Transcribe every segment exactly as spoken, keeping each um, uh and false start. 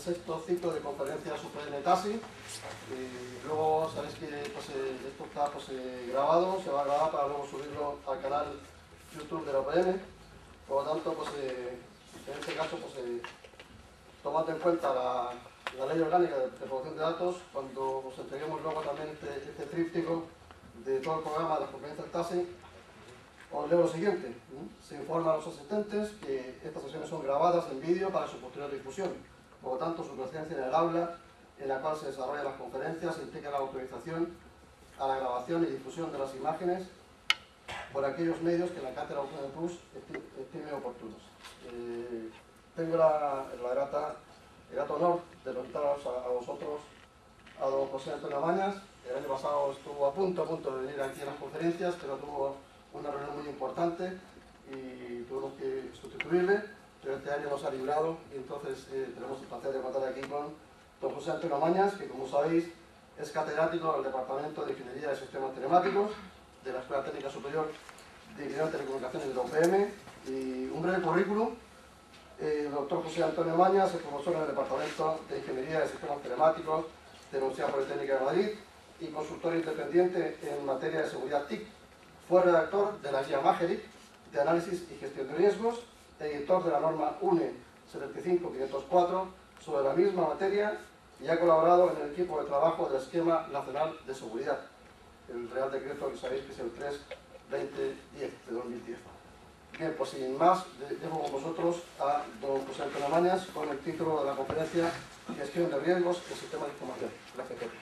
sexto ciclo de conferencias U P N TASI. Eh, luego sabéis que pues, eh, esto está pues, eh, grabado, se va a grabar para luego subirlo al canal YouTube de la U P N. Por lo tanto, pues, eh, en este caso, pues, eh, tomando en cuenta la, la ley orgánica de, de protección de datos, cuando os entreguemos luego también este, este tríptico de todo el programa de las conferencias TASI, os leo lo siguiente. ¿eh? Se informa a los asistentes que estas sesiones son grabadas en vídeo para su posterior difusión. Por lo tanto, su presencia en el aula en la cual se desarrollan las conferencias implica la autorización a la grabación y difusión de las imágenes por aquellos medios que la Cátedra U P N Plus estime oportunos. Eh, tengo la, la grata, el grato honor de presentaros a, a vosotros a don José Antonio Mañas. El año pasado estuvo a punto, a punto de venir aquí a las conferencias, pero tuvo una reunión muy importante y tuvimos que sustituirle, pero este año nos ha librado y entonces eh, tenemos el placer de contar aquí con don José Antonio Mañas, que como sabéis es catedrático del Departamento de Ingeniería de Sistemas Telemáticos de la Escuela Técnica Superior de Ingeniería de Telecomunicaciones de la U P M. Y un breve currículum: eh, el doctor José Antonio Mañas es profesor en el Departamento de Ingeniería de Sistemas Telemáticos de la Universidad Politécnica de Madrid y consultor independiente en materia de seguridad T I C. Fue redactor de la guía Mageric de análisis y gestión de riesgos, editor de la norma U N E setenta y cinco mil quinientos cuatro sobre la misma materia y ha colaborado en el equipo de trabajo del Esquema Nacional de Seguridad, el Real Decreto que sabéis que es el tres barra veinte diez de dos mil diez. Bien, pues sin más, dejo con vosotros a don José Antonio Mañas con el título de la conferencia Gestión de Riesgos en Sistemas de Información. Gracias, Pepe.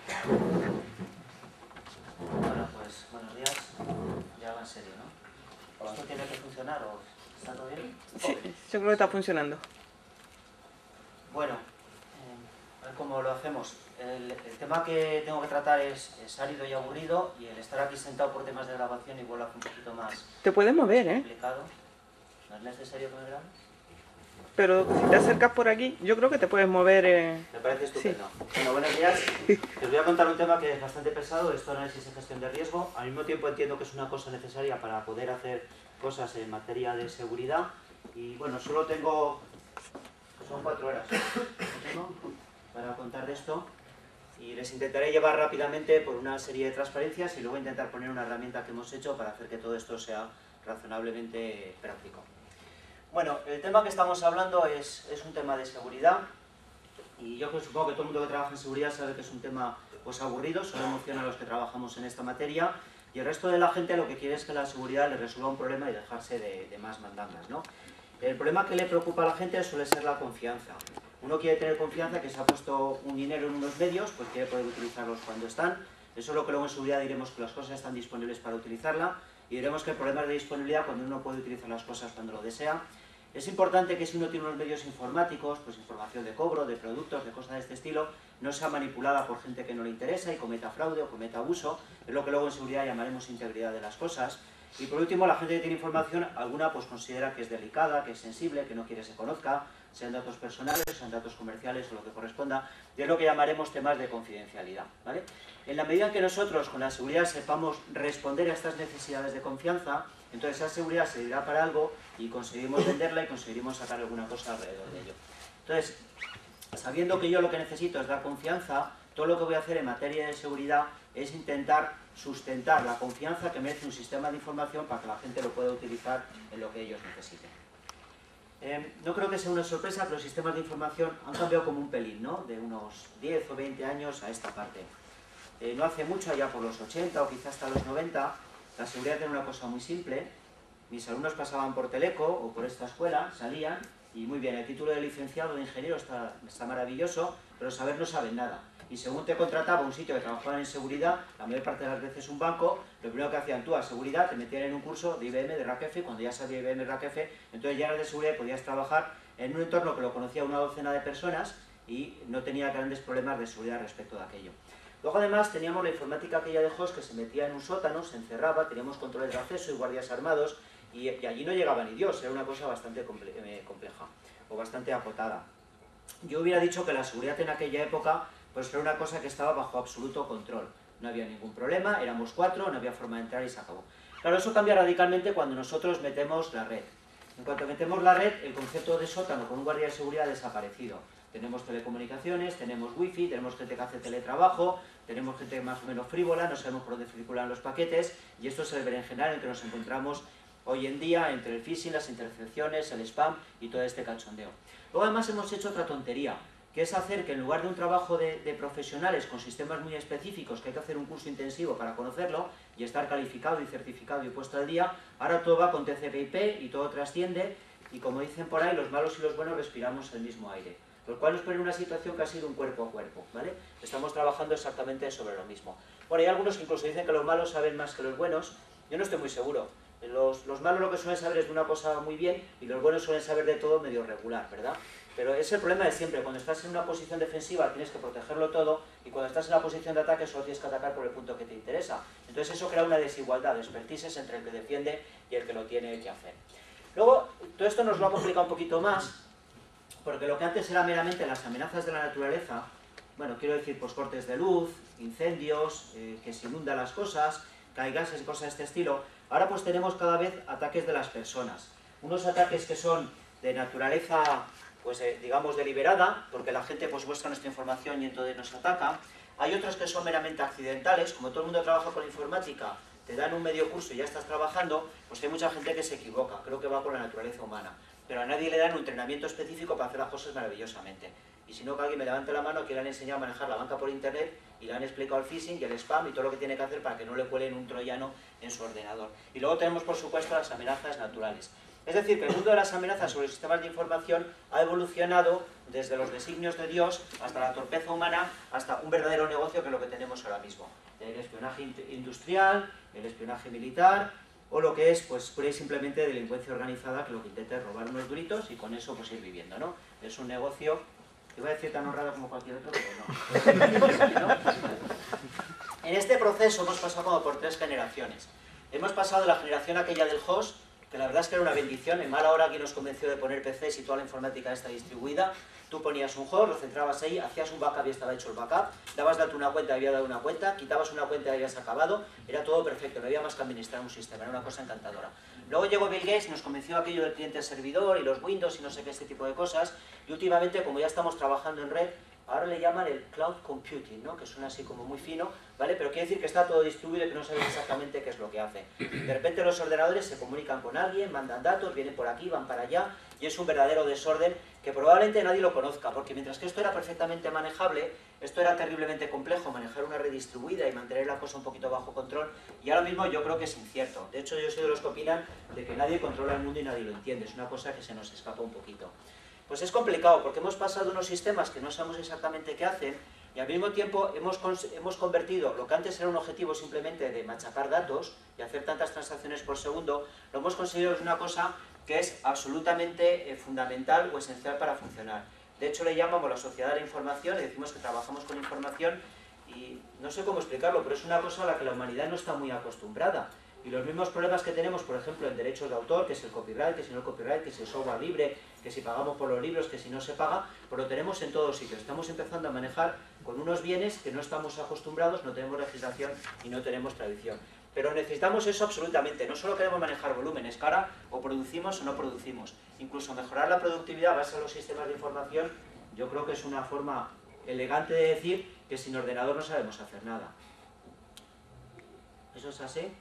Bueno, pues buenos días. Ya va en serio, ¿no? ¿Esto tiene que funcionar o está todo bien? Sí, yo creo que está funcionando. Bueno, eh, a ver cómo lo hacemos. El, el tema que tengo que tratar es, es árido y aburrido, y el estar aquí sentado por temas de grabación igual lo hace un poquito más Te puedes mover, ¿eh? complicado. ¿No es necesario que me grabe? Pero si te acercas por aquí, yo creo que te puedes mover. Eh... Me parece estupendo. Sí. Bueno, buenos días. Les voy a contar un tema que es bastante pesado, esto análisis y gestión de riesgo. Al mismo tiempo entiendo que es una cosa necesaria para poder hacer cosas en materia de seguridad. Y bueno, solo tengo... son cuatro horas para contar de esto. Y les intentaré llevar rápidamente por una serie de transparencias y luego intentar poner una herramienta que hemos hecho para hacer que todo esto sea razonablemente práctico. Bueno, el tema que estamos hablando es, es un tema de seguridad, y yo supongo que todo el mundo que trabaja en seguridad sabe que es un tema pues aburrido, solo emociona a los que trabajamos en esta materia, y el resto de la gente lo que quiere es que la seguridad le resuelva un problema y dejarse de, de más mandangas, ¿no? El problema que le preocupa a la gente suele ser la confianza. Uno quiere tener confianza que se ha puesto un dinero en unos medios, pues quiere poder utilizarlos cuando están. Eso es lo que luego en seguridad diremos que las cosas están disponibles para utilizarla, y diremos que el problema es de disponibilidad cuando uno puede utilizar las cosas cuando lo desea. Es importante que si uno tiene unos medios informáticos, pues información de cobro, de productos, de cosas de este estilo, no sea manipulada por gente que no le interesa y cometa fraude o cometa abuso. Es lo que luego en seguridad llamaremos integridad de las cosas. Y por último, la gente que tiene información, alguna pues considera que es delicada, que es sensible, que no quiere que se conozca, sean datos personales, sean datos comerciales o lo que corresponda, y es lo que llamaremos temas de confidencialidad, ¿vale? En la medida en que nosotros con la seguridad sepamos responder a estas necesidades de confianza, entonces esa seguridad servirá para algo y conseguiremos venderla y conseguiremos sacar alguna cosa alrededor de ello. Entonces, sabiendo que yo lo que necesito es dar confianza, todo lo que voy a hacer en materia de seguridad es intentar sustentar la confianza que merece un sistema de información para que la gente lo pueda utilizar en lo que ellos necesiten. Eh, no creo que sea una sorpresa que los sistemas de información han cambiado como un pelín, ¿no? De unos diez o veinte años a esta parte. Eh, no hace mucho, allá por los ochenta o quizás hasta los noventa, la seguridad era una cosa muy simple. Mis alumnos pasaban por Teleco o por esta escuela, salían, y muy bien, el título de licenciado de ingeniero está, está maravilloso, pero saber no saben nada. Y según te contrataba un sitio que trabajaba en seguridad, la mayor parte de las veces un banco, lo primero que hacían tú a seguridad, te metían en un curso de I B M, de R A C F, cuando ya sabía I B M, R A C F, entonces ya eras de seguridad y podías trabajar en un entorno que lo conocía una docena de personas y no tenía grandes problemas de seguridad respecto de aquello. Luego además teníamos la informática aquella de host que se metía en un sótano, se encerraba, teníamos controles de acceso y guardias armados, y, y allí no llegaba ni Dios, era una cosa bastante comple eh, compleja o bastante acotada. Yo hubiera dicho que la seguridad en aquella época pues era una cosa que estaba bajo absoluto control. No había ningún problema, éramos cuatro, no había forma de entrar y se acabó. Claro, eso cambia radicalmente cuando nosotros metemos la red. En cuanto metemos la red, el concepto de sótano con un guardia de seguridad ha desaparecido. Tenemos telecomunicaciones, tenemos wifi, tenemos gente que hace teletrabajo, tenemos gente más o menos frívola, no sabemos por dónde circulan los paquetes, y esto es el berenjenal en el que nos encontramos hoy en día entre el phishing, las intercepciones, el spam y todo este cachondeo. Luego además hemos hecho otra tontería, que es hacer que en lugar de un trabajo de, de profesionales con sistemas muy específicos, que hay que hacer un curso intensivo para conocerlo y estar calificado y certificado y puesto al día, ahora todo va con T C P I P y todo trasciende, y como dicen por ahí, los malos y los buenos respiramos el mismo aire. Lo cual nos pone en una situación que ha sido un cuerpo a cuerpo, ¿vale? Estamos trabajando exactamente sobre lo mismo. Bueno, hay algunos que incluso dicen que los malos saben más que los buenos. Yo no estoy muy seguro. Los, los malos lo que suelen saber es de una cosa muy bien y los buenos suelen saber de todo medio regular, ¿verdad? Pero es el problema de siempre. Cuando estás en una posición defensiva tienes que protegerlo todo, y cuando estás en la posición de ataque solo tienes que atacar por el punto que te interesa. Entonces eso crea una desigualdad de expertises entre el que defiende y el que lo tiene que hacer. Luego, todo esto nos lo ha complicado un poquito más, porque lo que antes era meramente las amenazas de la naturaleza, bueno, quiero decir, pues cortes de luz, incendios, eh, que se inundan las cosas, que hay gases y cosas de este estilo, ahora pues tenemos cada vez ataques de las personas. Unos ataques que son de naturaleza, pues eh, digamos, deliberada, porque la gente pues busca nuestra información y entonces nos ataca. Hay otros que son meramente accidentales, como todo el mundo trabaja con informática, te dan un medio curso y ya estás trabajando, pues hay mucha gente que se equivoca, creo que va por la naturaleza humana. Pero a nadie le dan un entrenamiento específico para hacer las cosas maravillosamente. Y si no, que alguien me levante la mano que le han enseñado a manejar la banca por internet y le han explicado el phishing y el spam y todo lo que tiene que hacer para que no le cuelen un troyano en su ordenador. Y luego tenemos, por supuesto, las amenazas naturales. Es decir, que el mundo de las amenazas sobre los sistemas de información ha evolucionado desde los designios de Dios hasta la torpeza humana, hasta un verdadero negocio que es lo que tenemos ahora mismo. El espionaje industrial, el espionaje militar, o lo que es, pues, pura y simplemente delincuencia organizada, que lo que intenta es robar unos duritos y con eso pues ir viviendo, ¿no? Es un negocio, iba a decir tan honrado como cualquier otro, pero no. ¿No? En este proceso hemos pasado como por tres generaciones. Hemos pasado de la generación aquella del host, que la verdad es que era una bendición, en mala hora quien nos convenció de poner P Cs y toda la informática está distribuida. Tú ponías un host, lo centrabas ahí, hacías un backup y estaba hecho el backup, dabas de alta una cuenta y había dado una cuenta, quitabas una cuenta y habías acabado, era todo perfecto, no había más que administrar un sistema, era una cosa encantadora. Luego llegó Bill Gates y nos convenció aquello del cliente-servidor y los Windows y no sé qué, este tipo de cosas, y últimamente, como ya estamos trabajando en red, ahora le llaman el cloud computing, ¿no? Que suena así como muy fino, ¿vale? Pero quiere decir que está todo distribuido y que no sabes exactamente qué es lo que hace. De repente los ordenadores se comunican con alguien, mandan datos, vienen por aquí, van para allá, y es un verdadero desorden que probablemente nadie lo conozca, porque mientras que esto era perfectamente manejable, esto era terriblemente complejo, manejar una red distribuida y mantener la cosa un poquito bajo control, y ahora mismo yo creo que es incierto. De hecho, yo soy de los que opinan de que nadie controla el mundo y nadie lo entiende, es una cosa que se nos escapa un poquito. Pues es complicado, porque hemos pasado unos sistemas que no sabemos exactamente qué hacen, y al mismo tiempo hemos, hemos convertido lo que antes era un objetivo simplemente de machacar datos y hacer tantas transacciones por segundo, lo hemos conseguido una cosa que es absolutamente eh, fundamental o esencial para funcionar. De hecho, le llamamos la sociedad de la información y decimos que trabajamos con información, y no sé cómo explicarlo, pero es una cosa a la que la humanidad no está muy acostumbrada. Y los mismos problemas que tenemos, por ejemplo, en derechos de autor, que es el copyright, que si no el copyright, que si el software libre, que si pagamos por los libros, que si no se paga, pues lo tenemos en todos sitios. Estamos empezando a manejar con unos bienes que no estamos acostumbrados, no tenemos legislación y no tenemos tradición. Pero necesitamos eso absolutamente. No solo queremos manejar volúmenes, que ahora o producimos o no producimos. Incluso mejorar la productividad base a los sistemas de información, yo creo que es una forma elegante de decir que sin ordenador no sabemos hacer nada. ¿Eso es así?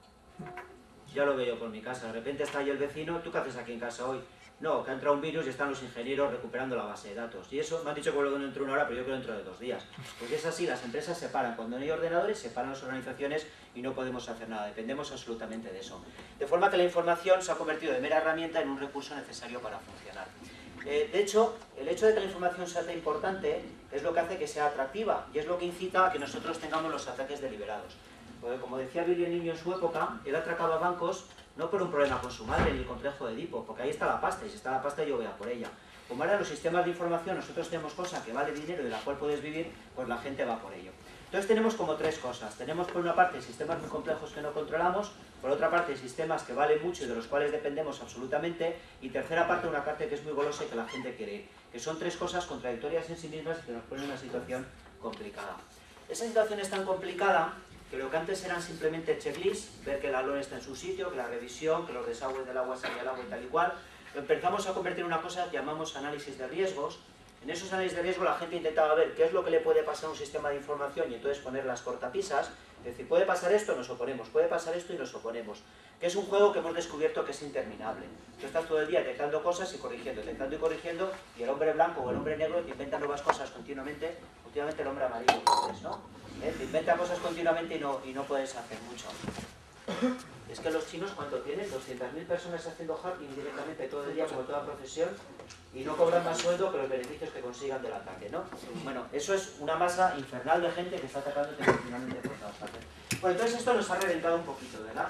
Ya lo veo yo por mi casa, de repente está ahí el vecino, ¿tú qué haces aquí en casa hoy? No, que ha entrado un virus y están los ingenieros recuperando la base de datos. Y eso, me han dicho que luego dentro de una hora, pero yo creo dentro de dos días. Porque es así, las empresas se paran. Cuando no hay ordenadores, se paran las organizaciones y no podemos hacer nada. Dependemos absolutamente de eso. De forma que la información se ha convertido de mera herramienta en un recurso necesario para funcionar. Eh, de hecho, el hecho de que la información sea tan importante es lo que hace que sea atractiva y es lo que incita a que nosotros tengamos los ataques deliberados. Porque, como decía Billy el Niño en su época, él atracaba bancos no por un problema con su madre ni el complejo de Edipo, porque ahí está la pasta, y si está la pasta yo voy a por ella. Como ahora en los sistemas de información nosotros tenemos cosa que vale dinero y de la cual puedes vivir, pues la gente va por ello. Entonces tenemos como tres cosas. Tenemos por una parte sistemas muy complejos que no controlamos, por otra parte sistemas que valen mucho y de los cuales dependemos absolutamente, y tercera parte una parte que es muy golosa y que la gente quiere ir. Que son tres cosas contradictorias en sí mismas y que nos ponen en una situación complicada. Esa situación es tan complicada que lo que antes eran simplemente checklists, ver que el alón está en su sitio, que la revisión, que los desagües del agua salían al agua y tal y cual, lo empezamos a convertir en una cosa que llamamos análisis de riesgos, En esos análisis de riesgo la gente intentaba ver qué es lo que le puede pasar a un sistema de información y entonces poner las cortapisas, es decir, puede pasar esto, nos oponemos, puede pasar esto y nos oponemos. Que es un juego que hemos descubierto que es interminable. Tú estás todo el día detectando cosas y corrigiendo, detectando y corrigiendo, y el hombre blanco o el hombre negro te inventa nuevas cosas continuamente, últimamente el hombre amarillo, ¿no? ¿Eh? Te inventa cosas continuamente y no, y no puedes hacer mucho. Es que los chinos, ¿cuánto tienen? doscientas mil personas haciendo hacking directamente todo el día, como toda profesión, y no cobran más sueldo que los beneficios que consigan del ataque, ¿no? Bueno, eso es una masa infernal de gente que está atacando continuamente por todas partes. Bueno, entonces esto nos ha reventado un poquito, ¿verdad?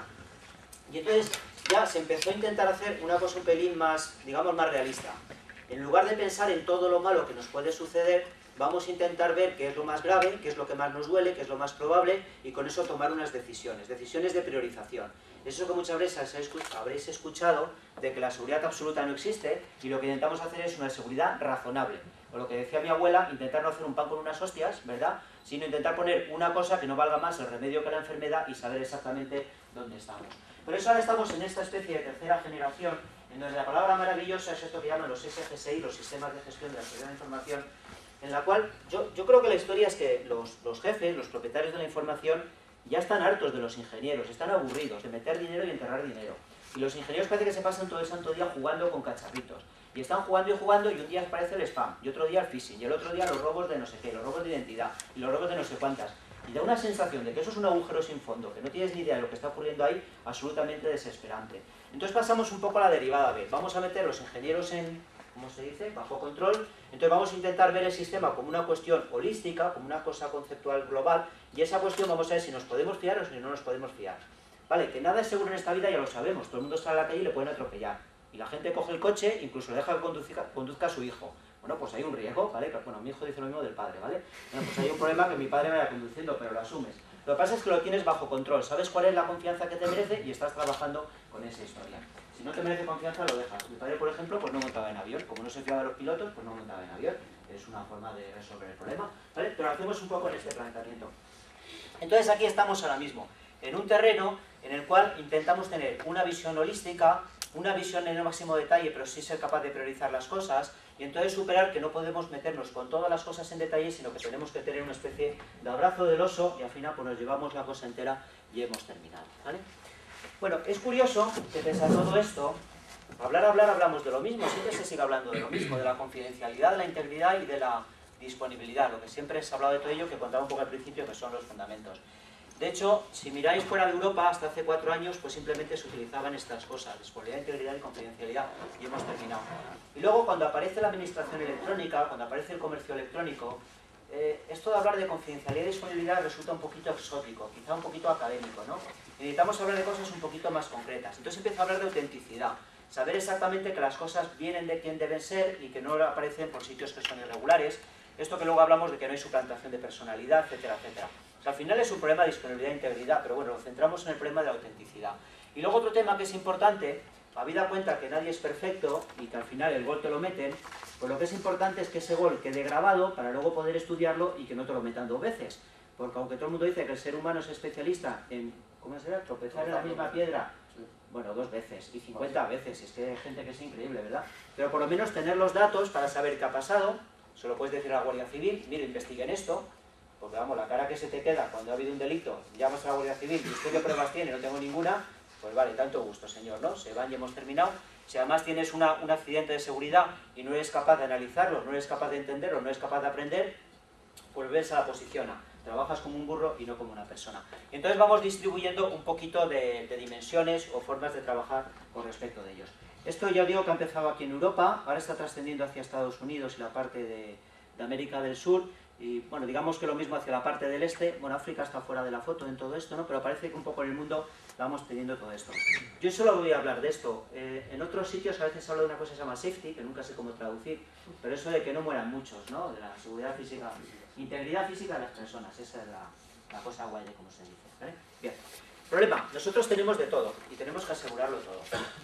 Y entonces ya se empezó a intentar hacer una cosa un pelín más, digamos, más realista. En lugar de pensar en todo lo malo que nos puede suceder, vamos a intentar ver qué es lo más grave, qué es lo que más nos duele, qué es lo más probable, y con eso tomar unas decisiones, decisiones de priorización. Eso que muchas veces habréis escuchado, de que la seguridad absoluta no existe, y lo que intentamos hacer es una seguridad razonable. O lo que decía mi abuela, intentar no hacer un pan con unas hostias, ¿verdad? Sino intentar poner una cosa que no valga más el remedio que la enfermedad y saber exactamente dónde estamos. Por eso ahora estamos en esta especie de tercera generación, en donde la palabra maravillosa es esto que llaman los S G S I, los sistemas de gestión de la seguridad de la información, en la cual yo, yo creo que la historia es que los, los jefes, los propietarios de la información, ya están hartos de los ingenieros, están aburridos de meter dinero y enterrar dinero. Y los ingenieros parece que se pasan todo el santo día jugando con cacharritos. Y están jugando y jugando y un día aparece el spam, y otro día el phishing, y el otro día los robos de no sé qué, los robos de identidad, y los robos de no sé cuántas. Y da una sensación de que eso es un agujero sin fondo, que no tienes ni idea de lo que está ocurriendo ahí, absolutamente desesperante. Entonces pasamos un poco a la derivada B. Vamos a meter los ingenieros en, ¿cómo se dice?, bajo control. Entonces vamos a intentar ver el sistema como una cuestión holística, como una cosa conceptual global, y esa cuestión vamos a ver si nos podemos fiar o si no nos podemos fiar. Vale, que nada es seguro en esta vida ya lo sabemos, todo el mundo sale a la calle y le pueden atropellar. Y la gente coge el coche, incluso le deja que conduzca, conduzca a su hijo. Bueno, pues hay un riesgo, ¿vale? Bueno, mi hijo dice lo mismo del padre, ¿vale? Bueno, pues hay un problema que mi padre vaya conduciendo, pero lo asumes. Lo que pasa es que lo tienes bajo control, sabes cuál es la confianza que te merece y estás trabajando con esa historia. Si no te merece confianza, lo dejas. Mi padre, por ejemplo, pues no montaba en avión. Como no se fiaba de los pilotos, pues no montaba en avión. Es una forma de resolver el problema, ¿vale? Pero lo hacemos un poco en este planteamiento. Entonces aquí estamos ahora mismo, en un terreno en el cual intentamos tener una visión holística, una visión en el máximo detalle, pero sí ser capaz de priorizar las cosas, y entonces superar que no podemos meternos con todas las cosas en detalle, sino que tenemos que tener una especie de abrazo del oso, y al final pues nos llevamos la cosa entera y hemos terminado, ¿vale? Bueno, es curioso que pese a todo esto, hablar, hablar, hablamos de lo mismo, siempre se sigue hablando de lo mismo, de la confidencialidad, de la integridad y de la disponibilidad, lo que siempre se ha hablado de todo ello, que contaba un poco al principio, que son los fundamentos. De hecho, si miráis fuera de Europa, hasta hace cuatro años, pues simplemente se utilizaban estas cosas, disponibilidad, integridad y confidencialidad, y hemos terminado. Y luego, cuando aparece la administración electrónica, cuando aparece el comercio electrónico, eh, esto de hablar de confidencialidad y disponibilidad resulta un poquito exótico, quizá un poquito académico, ¿no? Necesitamos hablar de cosas un poquito más concretas. Entonces empiezo a hablar de autenticidad, saber exactamente que las cosas vienen de quien deben ser y que no aparecen por sitios que son irregulares. Esto que luego hablamos de que no hay suplantación de personalidad, etcétera, etcétera. O sea, al final es un problema de disponibilidad e integridad, pero bueno, nos centramos en el problema de la autenticidad. Y luego otro tema que es importante, habida cuenta que nadie es perfecto y que al final el gol te lo meten, pues lo que es importante es que ese gol quede grabado para luego poder estudiarlo y que no te lo metan dos veces. Porque aunque todo el mundo dice que el ser humano es especialista en, ¿cómo será?, tropezar en la misma piedra, bueno, dos veces y cincuenta veces, es que hay gente que es increíble, ¿verdad? Pero por lo menos tener los datos para saber qué ha pasado, se lo puedes decir a la Guardia Civil, mire, investiguen esto, porque vamos, la cara que se te queda cuando ha habido un delito, llamas a la Guardia Civil y usted qué pruebas tiene, no tengo ninguna, pues vale, tanto gusto, señor, ¿no? Se van y hemos terminado. Si además tienes una, un accidente de seguridad y no eres capaz de analizarlo, no eres capaz de entenderlo, no eres capaz de aprender, pues ves a la posición A. Trabajas como un burro y no como una persona. Y entonces vamos distribuyendo un poquito de, de dimensiones o formas de trabajar con respecto de ellos. Esto ya digo que ha empezado aquí en Europa, ahora está trascendiendo hacia Estados Unidos y la parte de, de América del Sur, y bueno, digamos que lo mismo hacia la parte del este. Bueno, África está fuera de la foto en todo esto, ¿no? Pero parece que un poco en el mundo vamos teniendo todo esto. Yo solo voy a hablar de esto. Eh, en otros sitios a veces hablo de una cosa que se llama safety, que nunca sé cómo traducir, pero eso de que no mueran muchos, ¿no? De la seguridad física, integridad física de las personas, esa es la, la cosa guay de cómo se dice, ¿vale? Bien. Problema, nosotros tenemos de todo y tenemos que asegurarlo todo.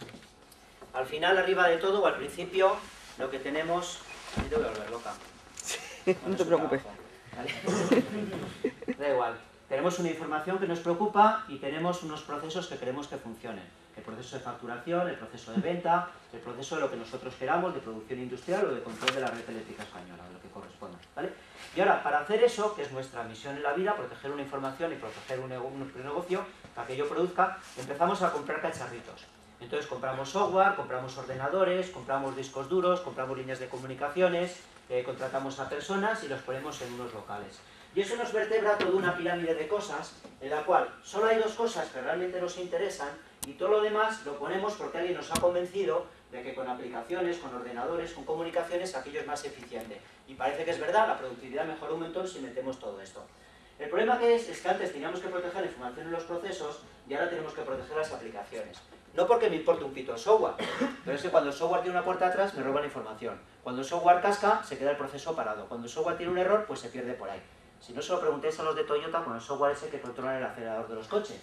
Al final, arriba de todo, o al principio, lo que tenemos... Me tengo que volver loca. No te preocupes. ¿Vale? Da igual. Tenemos una información que nos preocupa y tenemos unos procesos que queremos que funcionen. El proceso de facturación, el proceso de venta, el proceso de lo que nosotros queramos, de producción industrial o de control de la red eléctrica española, de lo que corresponda, ¿vale? Y ahora, para hacer eso, que es nuestra misión en la vida, proteger una información y proteger un, un negocio, para que ello produzca, empezamos a comprar cacharritos. Entonces compramos software, compramos ordenadores, compramos discos duros, compramos líneas de comunicaciones, eh, contratamos a personas y los ponemos en unos locales. Y eso nos vertebra toda una pirámide de cosas, en la cual solo hay dos cosas que realmente nos interesan y todo lo demás lo ponemos porque alguien nos ha convencido de que con aplicaciones, con ordenadores, con comunicaciones, aquello es más eficiente. Y parece que es verdad, la productividad mejora un montón si metemos todo esto. El problema que es, es que antes teníamos que proteger la información en los procesos y ahora tenemos que proteger las aplicaciones. No porque me importe un pito el software, pero es que cuando el software tiene una puerta atrás me roba la información. Cuando el software casca, se queda el proceso parado. Cuando el software tiene un error, pues se pierde por ahí. Si no se lo preguntéis a los de Toyota con el software ese que controla el acelerador de los coches.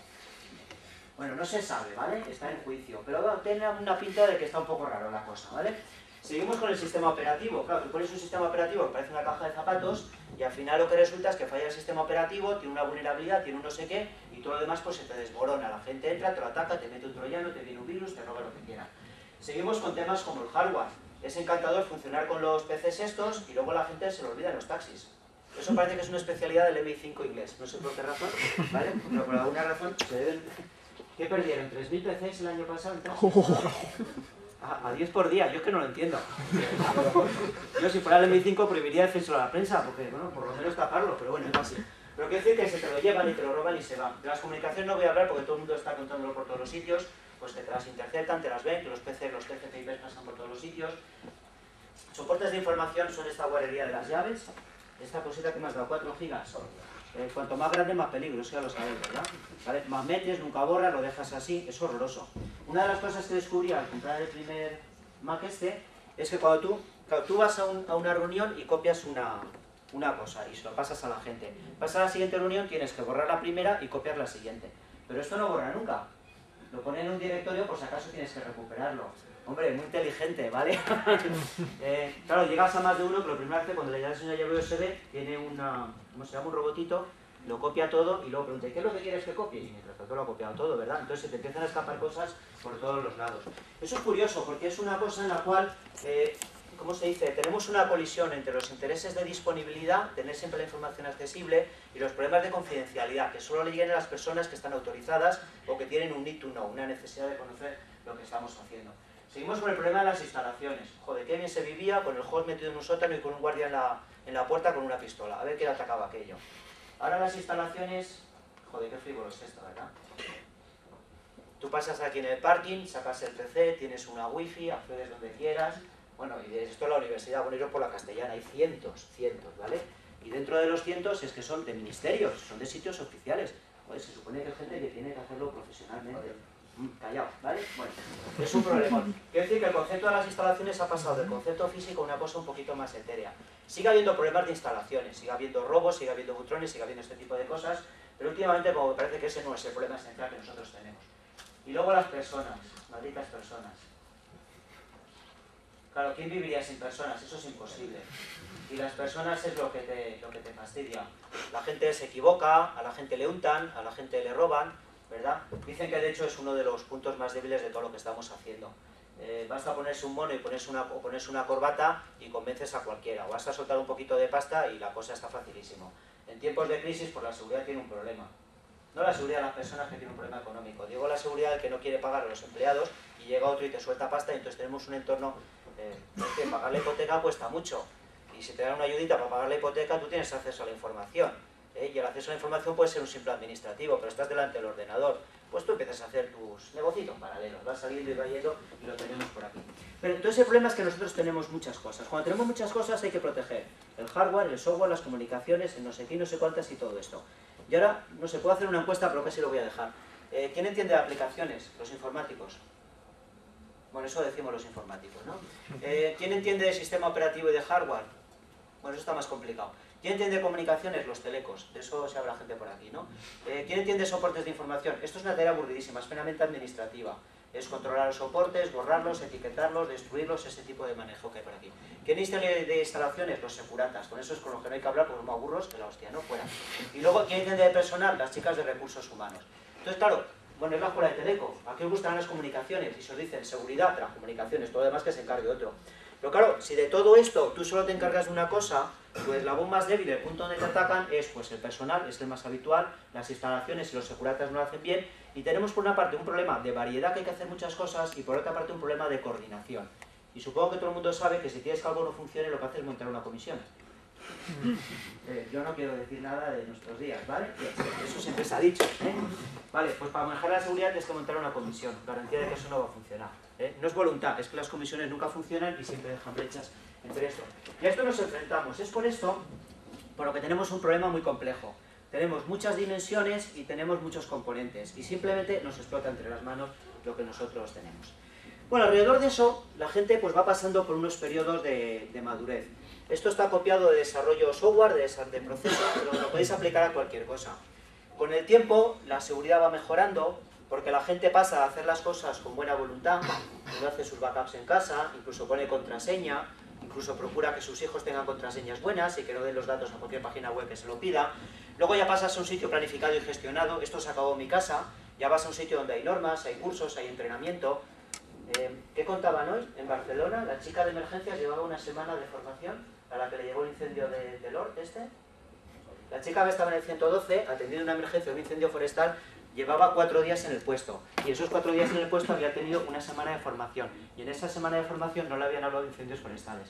Bueno, no se sabe, ¿vale? Está en juicio, pero bueno, tiene una pinta de que está un poco raro la cosa, ¿vale? Seguimos con el sistema operativo. Claro, tú pones un sistema operativo que parece una caja de zapatos y al final lo que resulta es que falla el sistema operativo, tiene una vulnerabilidad, tiene un no sé qué y todo lo demás pues se te desmorona. La gente entra, te lo ataca, te mete un troyano, te viene un virus, te roba lo que quiera. Seguimos con temas como el hardware. Es encantador funcionar con los P Cs estos y luego la gente se lo olvida en los taxis. Eso parece que es una especialidad del M I cinco inglés, no sé por qué razón, ¿vale? Pero por alguna razón se deben... ¿Qué perdieron? ¿tres mil P Cs el año pasado? A, a diez por día, yo es que no lo entiendo. Yo si fuera el M I cinco prohibiría decírselo a la prensa, porque, bueno, por lo menos taparlo, pero bueno, es así. Pero quiero decir que se te lo llevan y te lo roban y se van. De las comunicaciones no voy a hablar porque todo el mundo está contándolo por todos los sitios, pues que te las interceptan, te las ven, que los P C, los T C P I P pasan por todos los sitios. Soportes de información son esta guarrería de las llaves, esta cosita que me has dado, cuatro gigas. Eh, cuanto más grande, más peligro, eso ya lo sabéis, ¿verdad? ¿Vale? Más metes, nunca borras, lo dejas así, es horroroso. Una de las cosas que descubrí al comprar el primer Mac este, es que cuando tú, claro, tú vas a, un, a una reunión y copias una, una cosa y se lo pasas a la gente. Pasas a la siguiente reunión, tienes que borrar la primera y copiar la siguiente. Pero esto no borra nunca. Lo pone en un directorio por si acaso tienes que recuperarlo. Hombre, muy inteligente, ¿vale? eh, claro, llegas a más de uno, que lo primero que hace cuando le das una llave U S B, tiene una, ¿cómo se llama? Un robotito, lo copia todo y luego pregunta, ¿qué es lo que quieres que copie? Y mientras tanto lo ha copiado todo, ¿verdad? Entonces se te empiezan a escapar cosas por todos los lados. Eso es curioso, porque es una cosa en la cual, eh, ¿cómo se dice? Tenemos una colisión entre los intereses de disponibilidad, tener siempre la información accesible, y los problemas de confidencialidad, que solo le lleguen a las personas que están autorizadas o que tienen un need to know, una necesidad de conocer lo que estamos haciendo. Seguimos con el problema de las instalaciones. Joder, qué bien se vivía con el host metido en un sótano y con un guardia en la, en la puerta con una pistola. A ver quién atacaba aquello. Ahora las instalaciones... Joder, qué frívolo es esto, ¿verdad? Tú pasas aquí en el parking, sacas el P C, tienes una wifi, accedes donde quieras. Bueno, y esto es la universidad, bueno, yo por la castellana, hay cientos, cientos, ¿vale? Y dentro de los cientos es que son de ministerios, son de sitios oficiales. Joder, se supone que hay gente que tiene que hacerlo profesionalmente. Callado, ¿vale? Bueno, es un problema. Quiero decir que el concepto de las instalaciones ha pasado del concepto físico a una cosa un poquito más etérea. Sigue habiendo problemas de instalaciones, sigue habiendo robos, sigue habiendo butrones, sigue habiendo este tipo de cosas, pero últimamente como me parece que ese no es el problema central que nosotros tenemos. Y luego las personas, malditas personas. Claro, ¿quién viviría sin personas? Eso es imposible. Y las personas es lo que te, lo que te fastidia. La gente se equivoca, a la gente le untan, a la gente le roban, ¿verdad? Dicen que de hecho es uno de los puntos más débiles de todo lo que estamos haciendo. Eh, basta ponerse un mono y ponerse una, o ponerse una corbata y convences a cualquiera. O basta soltar un poquito de pasta y la cosa está facilísimo. En tiempos de crisis, pues la seguridad tiene un problema. No la seguridad de las personas que tienen un problema económico. Digo la seguridad del que no quiere pagar a los empleados y llega otro y te suelta pasta y entonces tenemos un entorno... Eh, es que pagar la hipoteca cuesta mucho. Y si te dan una ayudita para pagar la hipoteca, tú tienes acceso a la información. ¿eh? Y el acceso a la información puede ser un simple administrativo, pero estás delante del ordenador. Pues tú empiezas a hacer tus negocios paralelos, vas saliendo y va yendo y lo tenemos por aquí. Pero entonces el problema es que nosotros tenemos muchas cosas. Cuando tenemos muchas cosas hay que proteger el hardware, el software, las comunicaciones, el no sé qué, no sé cuántas y todo esto. Y ahora, no se puede hacer una encuesta, pero casi lo voy a dejar. Eh, ¿Quién entiende de aplicaciones? Los informáticos. Bueno, eso decimos los informáticos, ¿no? Eh, ¿Quién entiende de sistema operativo y de hardware? Bueno, eso está más complicado. ¿Quién entiende de comunicaciones? Los telecos. De eso se habla gente por aquí, ¿no? Eh, ¿Quién entiende de soportes de información? Esto es una tarea aburridísima, es plenamente administrativa. es controlar los soportes, borrarlos, etiquetarlos, destruirlos, ese tipo de manejo que hay por aquí. ¿Quién instala de instalaciones? Los securatas, con eso es con lo que no hay que hablar, porque somos aburros que la hostia, ¿no? Fuera. Y luego, ¿quién entiende de personal? Las chicas de recursos humanos. Entonces, claro, bueno, es la escuela de Teleco, ¿a qué os gustan las comunicaciones? Y se os dicen seguridad, las comunicaciones, todo lo demás que se encargue otro. Pero claro, si de todo esto tú solo te encargas de una cosa, pues la voz más débil, el punto donde te atacan es pues el personal, es el más habitual, las instalaciones y los securatas no lo hacen bien, y tenemos por una parte un problema de variedad, que hay que hacer muchas cosas, y por otra parte un problema de coordinación. Y supongo que todo el mundo sabe que si quieres que algo no funcione, lo que haces es montar una comisión. Eh, yo no quiero decir nada de nuestros días, ¿vale? Eso siempre se ha dicho, ¿eh? Vale, pues para manejar la seguridad tienes que montar una comisión, garantía de que eso no va a funcionar, ¿eh? No es voluntad, es que las comisiones nunca funcionan y siempre dejan brechas entre esto. Y a esto nos enfrentamos, es por esto por lo que tenemos un problema muy complejo. Tenemos muchas dimensiones y tenemos muchos componentes, y simplemente nos explota entre las manos lo que nosotros tenemos. Bueno, alrededor de eso, la gente pues va pasando por unos periodos de, de madurez. Esto está copiado de desarrollo software, de, de procesos, pero lo podéis aplicar a cualquier cosa. Con el tiempo, la seguridad va mejorando, porque la gente pasa a hacer las cosas con buena voluntad, uno hace sus backups en casa, incluso pone contraseña, incluso procura que sus hijos tengan contraseñas buenas y que no den los datos a cualquier página web que se lo pida. Luego ya pasas a un sitio planificado y gestionado, esto se acabó en mi casa, ya vas a un sitio donde hay normas, hay cursos, hay entrenamiento. Eh, ¿Qué contaban hoy? En Barcelona, la chica de emergencias llevaba una semana de formación a la que le llegó el incendio de, de Lord, este. La chica que estaba en el ciento doce, atendiendo una emergencia de un incendio forestal, llevaba cuatro días en el puesto. Y esos cuatro días en el puesto había tenido una semana de formación. Y en esa semana de formación no le habían hablado de incendios forestales.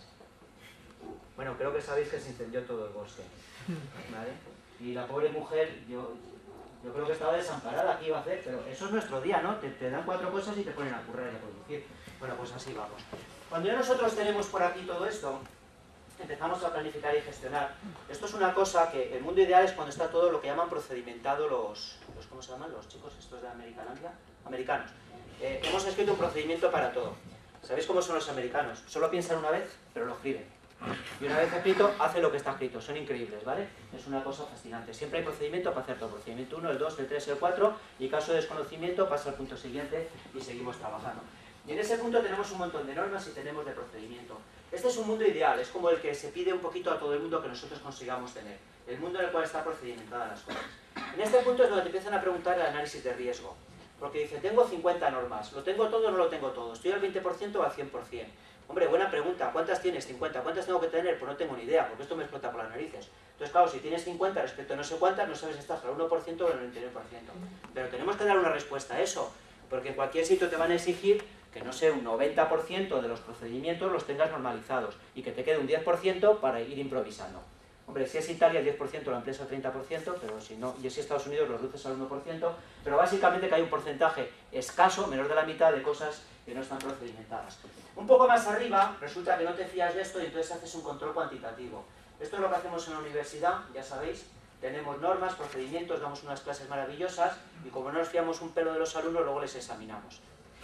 Bueno, creo que sabéis que se incendió todo el bosque, ¿vale? Y la pobre mujer, yo, yo creo que estaba desamparada, ¿qué iba a hacer? Pero eso es nuestro día, ¿no? Te, te dan cuatro cosas y te ponen a currar y a producir. Bueno, pues así vamos. Cuando ya nosotros tenemos por aquí todo esto, empezamos a planificar y gestionar. Esto es una cosa que el mundo ideal es cuando está todo lo que llaman procedimentado los, los ¿cómo se llaman? Los chicos estos de Americalandia, americanos. Eh, hemos escrito un procedimiento para todo. ¿Sabéis cómo son los americanos? Solo piensan una vez, pero lo escriben. Y una vez escrito, hace lo que está escrito. Son increíbles, ¿vale? Es una cosa fascinante. Siempre hay procedimiento para hacer todo. Procedimiento uno, el dos, el tres, el cuatro, y caso de desconocimiento pasa al punto siguiente y seguimos trabajando. Y en ese punto tenemos un montón de normas y tenemos de procedimiento. Este es un mundo ideal, es como el que se pide un poquito a todo el mundo que nosotros consigamos tener. El mundo en el cual está procedimentada las cosas. En este punto es donde te empiezan a preguntar el análisis de riesgo. Porque dicen, tengo cincuenta normas, ¿lo tengo todo o no lo tengo todo? ¿Estoy al veinte por ciento o al cien por cien? Hombre, buena pregunta, ¿cuántas tienes? cincuenta. ¿Cuántas tengo que tener? Pues no tengo ni idea, porque esto me explota por las narices. Entonces, claro, si tienes cincuenta respecto a no sé cuántas, no sabes si estás al uno por ciento o al noventa y nueve por ciento. Pero tenemos que dar una respuesta a eso, porque en cualquier sitio te van a exigir que, no sé, un noventa por ciento de los procedimientos los tengas normalizados y que te quede un diez por ciento para ir improvisando. Hombre, si es Italia el diez por ciento, la empresa el treinta por ciento, pero si no, y si es Estados Unidos lo reduces al uno por ciento, pero básicamente que hay un porcentaje escaso, menor de la mitad, de cosas que no están procedimentadas. Un poco más arriba, resulta que no te fías de esto y entonces haces un control cuantitativo. Esto es lo que hacemos en la universidad, ya sabéis, tenemos normas, procedimientos, damos unas clases maravillosas y como no nos fiamos un pelo de los alumnos, luego les examinamos.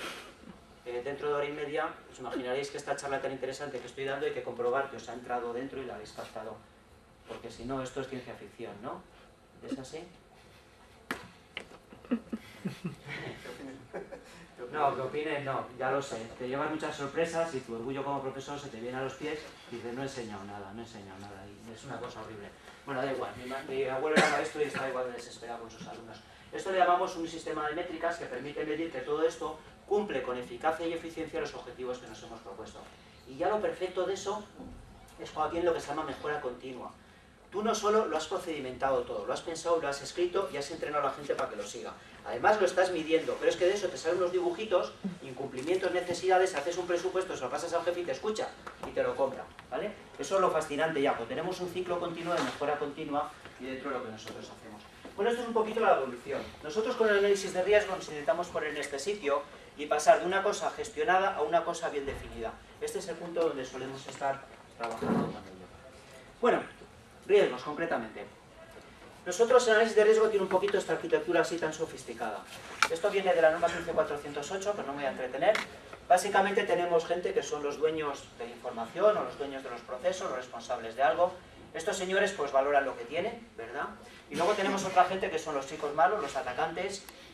Eh, dentro de hora y media, os imaginaréis que esta charla tan interesante que estoy dando hay que comprobar que os ha entrado dentro y la habéis captado. Porque si no, esto es ciencia ficción, ¿no? ¿Es así? No, que opines, no, ya lo sé. Te llevas muchas sorpresas y tu orgullo como profesor se te viene a los pies y dices, no he enseñado nada, no he enseñado nada. Y es una cosa horrible. Bueno, da igual, mi, mi abuelo era maestro y estaba igual de desesperado con sus alumnos. Esto le llamamos un sistema de métricas que permite medir que todo esto cumple con eficacia y eficiencia los objetivos que nos hemos propuesto. Y ya lo perfecto de eso es cuando tiene lo que se llama mejora continua. Tú no solo lo has procedimentado todo, lo has pensado, lo has escrito y has entrenado a la gente para que lo siga. Además lo estás midiendo, pero es que de eso te salen unos dibujitos, incumplimientos, necesidades, haces un presupuesto, se lo pasas al jefe y te escucha y te lo compra, ¿vale? Eso es lo fascinante ya, pues tenemos un ciclo continuo de mejora continua y dentro de lo que nosotros hacemos. Bueno, esto es un poquito la evolución. Nosotros con el análisis de riesgo nos intentamos poner en este sitio y pasar de una cosa gestionada a una cosa bien definida. Este es el punto donde solemos estar trabajando con ello. Bueno, riesgos, concretamente. Nosotros el análisis de riesgo tiene un poquito esta arquitectura así tan sofisticada. Esto viene de la norma quince mil cuatrocientos ocho, pero no me voy a entretener. Básicamente tenemos gente que son los dueños de la información o los dueños de los procesos, los responsables de algo. Estos señores pues valoran lo que tienen, ¿verdad? Y luego tenemos otra gente que son los chicos malos, los atacantes,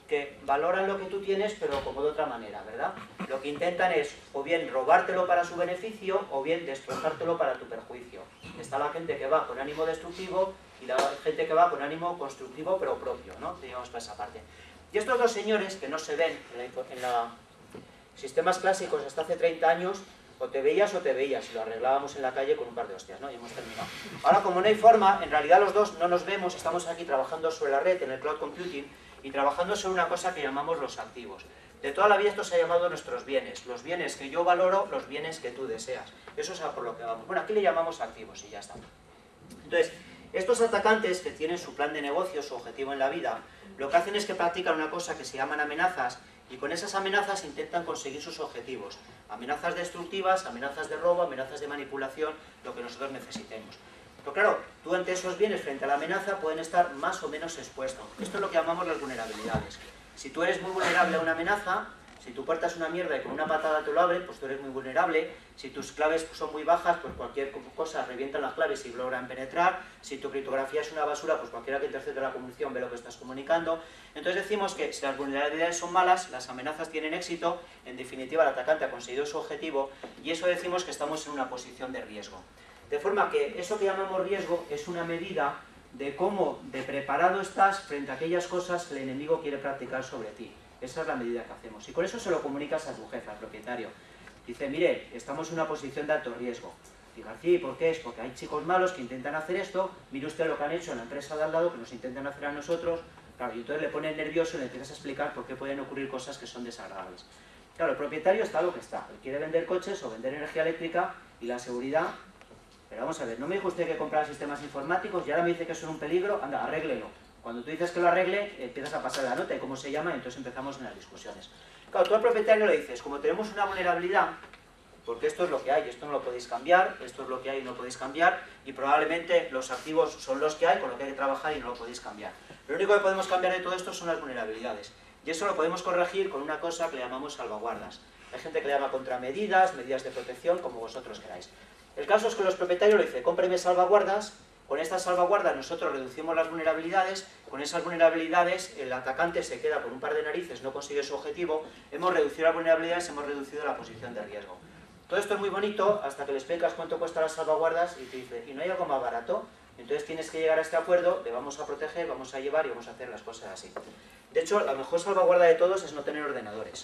que valoran lo que tú tienes, pero como de otra manera, ¿verdad? Lo que intentan es o bien robártelo para su beneficio, o bien destrozártelo para tu perjuicio. Está la gente que va con ánimo destructivo y la gente que va con ánimo constructivo, pero propio, ¿no? Digamos para esa parte. Y estos dos señores, que no se ven en la, en la sistemas clásicos hasta hace treinta años, o te veías o te veías, y lo arreglábamos en la calle con un par de hostias, ¿no? Y hemos terminado. Ahora, como no hay forma, en realidad los dos no nos vemos, estamos aquí trabajando sobre la red, en el cloud computing, y trabajando sobre una cosa que llamamos los activos. De toda la vida esto se ha llamado nuestros bienes, los bienes que yo valoro, los bienes que tú deseas. Eso es a por lo que vamos. Bueno, aquí le llamamos activos y ya está. Entonces, estos atacantes que tienen su plan de negocio, su objetivo en la vida, lo que hacen es que practican una cosa que se llaman amenazas, y con esas amenazas intentan conseguir sus objetivos. Amenazas destructivas, amenazas de robo, amenazas de manipulación, lo que nosotros necesitemos. Pero claro, tú ante esos bienes frente a la amenaza pueden estar más o menos expuestos. Esto es lo que llamamos las vulnerabilidades. Si tú eres muy vulnerable a una amenaza, si tu puerta es una mierda y con una patada te lo abren, pues tú eres muy vulnerable. Si tus claves son muy bajas, pues cualquier cosa revientan las claves y logran penetrar. Si tu criptografía es una basura, pues cualquiera que intercepte la comunicación ve lo que estás comunicando. Entonces decimos que si las vulnerabilidades son malas, las amenazas tienen éxito, en definitiva el atacante ha conseguido su objetivo, y eso decimos que estamos en una posición de riesgo. De forma que eso que llamamos riesgo es una medida de cómo de preparado estás frente a aquellas cosas que el enemigo quiere practicar sobre ti. Esa es la medida que hacemos. Y con eso se lo comunicas a tu jefe, al propietario. Dice, mire, estamos en una posición de alto riesgo. Y García, ¿y por qué es? Porque hay chicos malos que intentan hacer esto, mire usted lo que han hecho en la empresa de al lado, que nos intentan hacer a nosotros. Claro, y entonces le pones nervioso y le empiezas a explicar por qué pueden ocurrir cosas que son desagradables. Claro, el propietario está lo que está. Él quiere vender coches o vender energía eléctrica y la seguridad... Pero vamos a ver, no me dijo usted que comprara sistemas informáticos y ahora me dice que son un peligro. Anda, arréglelo. Cuando tú dices que lo arregle, empiezas a pasar la nota y cómo se llama, y entonces empezamos en las discusiones. Claro, tú al propietario le dices, como tenemos una vulnerabilidad, porque esto es lo que hay, esto no lo podéis cambiar, esto es lo que hay y no lo podéis cambiar, y probablemente los activos son los que hay, con lo que hay que trabajar y no lo podéis cambiar. Lo único que podemos cambiar de todo esto son las vulnerabilidades. Y eso lo podemos corregir con una cosa que le llamamos salvaguardas. Hay gente que le llama contramedidas, medidas de protección, como vosotros queráis. El caso es que los propietarios le dicen, cómpreme salvaguardas, con estas salvaguardas nosotros reducimos las vulnerabilidades, con esas vulnerabilidades el atacante se queda con un par de narices, no consigue su objetivo, hemos reducido las vulnerabilidades, hemos reducido la posición de riesgo. Todo esto es muy bonito hasta que le explicas cuánto cuestan las salvaguardas y te dice, ¿y no hay algo más barato? Entonces tienes que llegar a este acuerdo, le vamos a proteger, vamos a llevar y vamos a hacer las cosas así. De hecho, la mejor salvaguarda de todos es no tener ordenadores.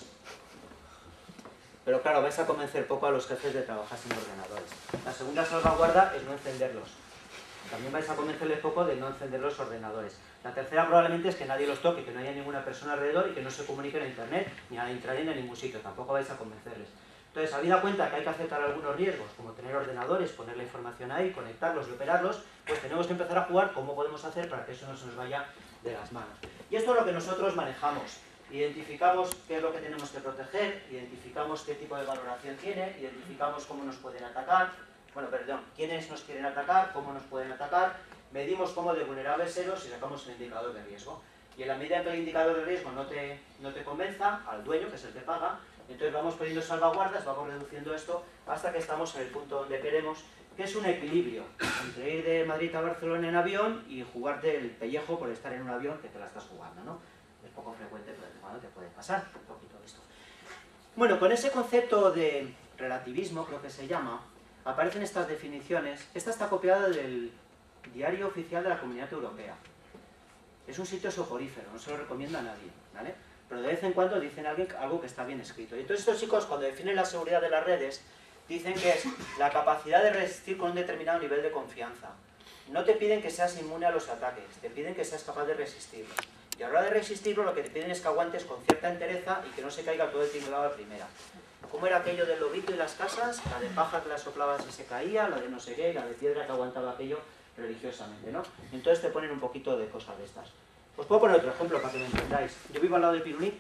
Pero claro, vais a convencer poco a los jefes de trabajar sin ordenadores. La segunda salvaguarda es no encenderlos. También vais a convencerles poco de no encender los ordenadores. La tercera probablemente es que nadie los toque, que no haya ninguna persona alrededor y que no se comuniquen a internet, ni a la intranet, ni a ningún sitio. Tampoco vais a convencerles. Entonces, habida cuenta que hay que aceptar algunos riesgos, como tener ordenadores, poner la información ahí, conectarlos y operarlos, pues tenemos que empezar a jugar cómo podemos hacer para que eso no se nos vaya de las manos. Y esto es lo que nosotros manejamos. Identificamos qué es lo que tenemos que proteger, identificamos qué tipo de valoración tiene, identificamos cómo nos pueden atacar, bueno, perdón, quiénes nos quieren atacar, cómo nos pueden atacar, medimos cómo de vulnerables eros y sacamos el indicador de riesgo. Y en la medida en que el indicador de riesgo no te, no te convenza, al dueño, que es el que paga, entonces vamos poniendo salvaguardas, vamos reduciendo esto hasta que estamos en el punto donde queremos, que es un equilibrio entre ir de Madrid a Barcelona en avión y jugarte el pellejo por estar en un avión que te la estás jugando, ¿no? Es poco frecuente, pero de cuando te puede pasar un poquito de esto. Bueno, con ese concepto de relativismo, creo que se llama, aparecen estas definiciones. Esta está copiada del Diario Oficial de la Comunidad Europea. Es un sitio soporífero, no se lo recomiendo a nadie, ¿vale? Pero de vez en cuando dicen algo que está bien escrito. Y entonces estos chicos, cuando definen la seguridad de las redes, dicen que es la capacidad de resistir con un determinado nivel de confianza. No te piden que seas inmune a los ataques, te piden que seas capaz de resistirlos. Y a la hora de resistirlo, lo que te piden es que aguantes con cierta entereza y que no se caiga todo el tinglado a la primera. ¿Cómo era aquello del lobito y las casas? La de paja que la soplabas y se caía, la de no sé qué, la de piedra que aguantaba aquello religiosamente, ¿no? Entonces te ponen un poquito de cosas de estas. Os puedo poner otro ejemplo para que me entendáis. Yo vivo al lado del Pirulí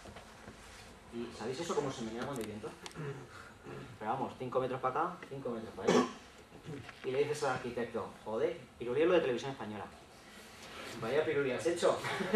y ¿sabéis eso cómo se menea con el viento? Pero vamos, cinco metros para acá, cinco metros para allá. Y le dices al arquitecto, joder, Pirulí es lo de Televisión Española. Vaya Pirulí has hecho,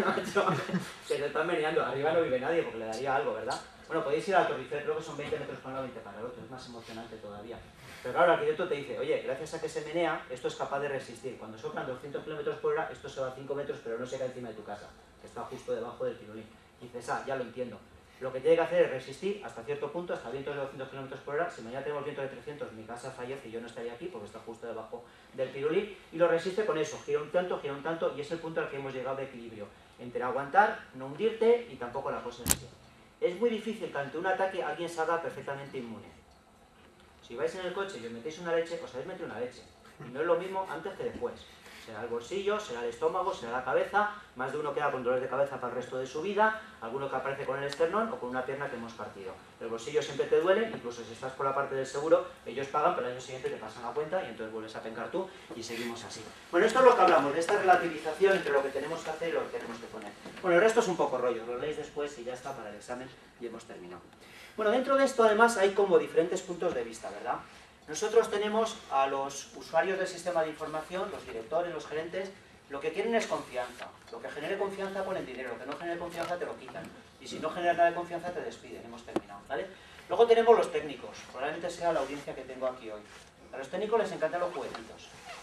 que te están meneando. Arriba no vive nadie porque le daría algo, ¿verdad? Bueno, podéis ir al Torricer, creo que son veinte metros para uno, veinte para el otro, es más emocionante todavía. Pero claro, el arquitecto te dice, oye, gracias a que se menea, esto es capaz de resistir. Cuando soplan doscientos kilómetros por hora, esto se va a cinco metros, pero no se cae encima de tu casa, que está justo debajo del Pirulí. Dices, ah, ya lo entiendo. Lo que tiene que hacer es resistir hasta cierto punto, hasta vientos de doscientos kilómetros por hora. Si mañana tenemos viento de trescientos, mi casa fallece y yo no estaría aquí porque está justo debajo del pirulí. Y lo resiste con eso, gira un tanto, gira un tanto, y es el punto al que hemos llegado de equilibrio. Entre aguantar, no hundirte y tampoco la cosa en sí. Es muy difícil que ante un ataque alguien salga perfectamente inmune. Si vais en el coche y os metéis una leche, os habéis metido una leche. Y no es lo mismo antes que después. Será el bolsillo, será el estómago, será la cabeza. Más de uno queda con dolores de cabeza para el resto de su vida. Alguno que aparece con el esternón o con una pierna que hemos partido. El bolsillo siempre te duele, incluso si estás por la parte del seguro, ellos pagan, pero el año siguiente te pasan la cuenta y entonces vuelves a pencar tú y seguimos así. Bueno, esto es lo que hablamos, de esta relativización entre lo que tenemos que hacer y lo que tenemos que poner. Bueno, el resto es un poco rollo, lo leéis después y ya está para el examen y hemos terminado. Bueno, dentro de esto además hay como diferentes puntos de vista, ¿verdad? Nosotros tenemos a los usuarios del sistema de información, los directores, los gerentes, lo que quieren es confianza. Lo que genere confianza ponen dinero, lo que no genere confianza te lo quitan. Y si no genera nada de confianza te despiden, hemos terminado, ¿vale? Luego tenemos los técnicos, probablemente sea la audiencia que tengo aquí hoy. A los técnicos les encantan los juguetitos.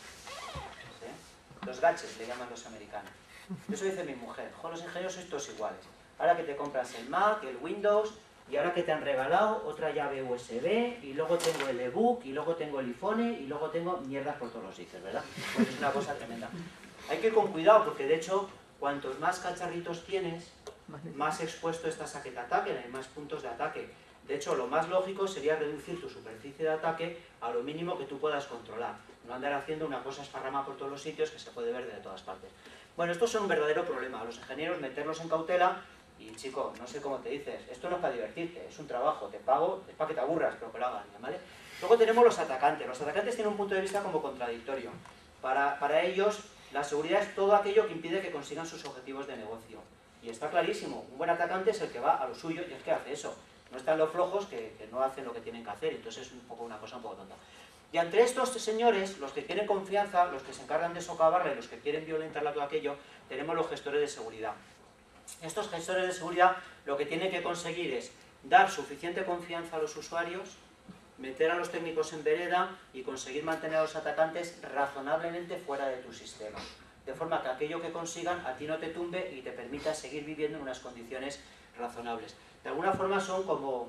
¿Sí? Los gadgets, le llaman los americanos. Eso dice mi mujer, joder, los ingenieros sois todos iguales. Ahora que te compras el Mac, el Windows, y ahora que te han regalado otra llave U S B, y luego tengo el ebook, y luego tengo el iPhone, y luego tengo mierdas por todos los sitios, ¿verdad? Pues es una cosa tremenda. Hay que ir con cuidado, porque de hecho, cuantos más cacharritos tienes, más expuesto estás a que te ataquen, hay más puntos de ataque. De hecho, lo más lógico sería reducir tu superficie de ataque a lo mínimo que tú puedas controlar. No andar haciendo una cosa esparrama por todos los sitios que se puede ver de todas partes. Bueno, estos son un verdadero problema. A los ingenieros meterlos en cautela. Y chico, no sé cómo te dices, esto no es para divertirte, es un trabajo, te pago, es para que te aburras, pero que lo hagan, ¿vale? Luego tenemos los atacantes. Los atacantes tienen un punto de vista como contradictorio. Para, para ellos, la seguridad es todo aquello que impide que consigan sus objetivos de negocio. Y está clarísimo, un buen atacante es el que va a lo suyo y es que hace eso. No están los flojos que, que no hacen lo que tienen que hacer, entonces es un poco una cosa un poco tonta. Y entre estos señores, los que tienen confianza, los que se encargan de socavarla y los que quieren violentarla todo aquello, tenemos los gestores de seguridad. Estos gestores de seguridad lo que tienen que conseguir es dar suficiente confianza a los usuarios, meter a los técnicos en vereda y conseguir mantener a los atacantes razonablemente fuera de tu sistema. De forma que aquello que consigan a ti no te tumbe y te permita seguir viviendo en unas condiciones razonables. De alguna forma son como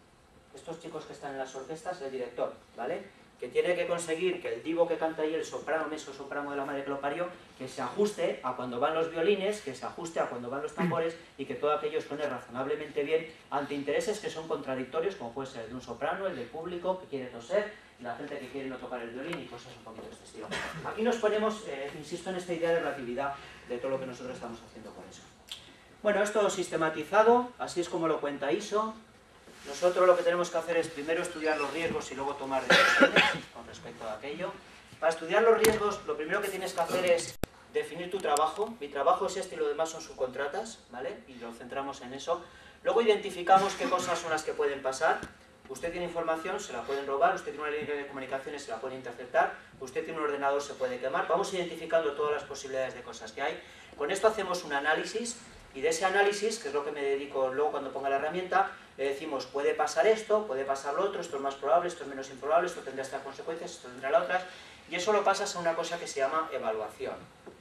estos chicos que están en las orquestas, el director, ¿vale? Que tiene que conseguir que el divo que canta ahí, el soprano, meso soprano de la madre que lo parió, que se ajuste a cuando van los violines, que se ajuste a cuando van los tambores y que todo aquello suene razonablemente bien ante intereses que son contradictorios, como puede ser el de un soprano, el del público que quiere toser, y la gente que quiere no tocar el violín y cosas un poquito de este estilo. Aquí nos ponemos, eh, insisto, en esta idea de relatividad de todo lo que nosotros estamos haciendo con eso. Bueno, esto sistematizado, así es como lo cuenta I S O. Nosotros lo que tenemos que hacer es primero estudiar los riesgos y luego tomar decisiones con respecto a aquello. Para estudiar los riesgos, lo primero que tienes que hacer es definir tu trabajo. Mi trabajo es este y lo demás son subcontratas, ¿vale? Y lo centramos en eso. Luego identificamos qué cosas son las que pueden pasar. Usted tiene información, se la pueden robar. Usted tiene una línea de comunicaciones, se la pueden interceptar. Usted tiene un ordenador, se puede quemar. Vamos identificando todas las posibilidades de cosas que hay. Con esto hacemos un análisis. Y de ese análisis, que es lo que me dedico luego cuando ponga la herramienta, le decimos, puede pasar esto, puede pasar lo otro, esto es más probable, esto es menos improbable, esto tendrá estas consecuencias, esto tendrá las otras, y eso lo pasas a una cosa que se llama evaluación.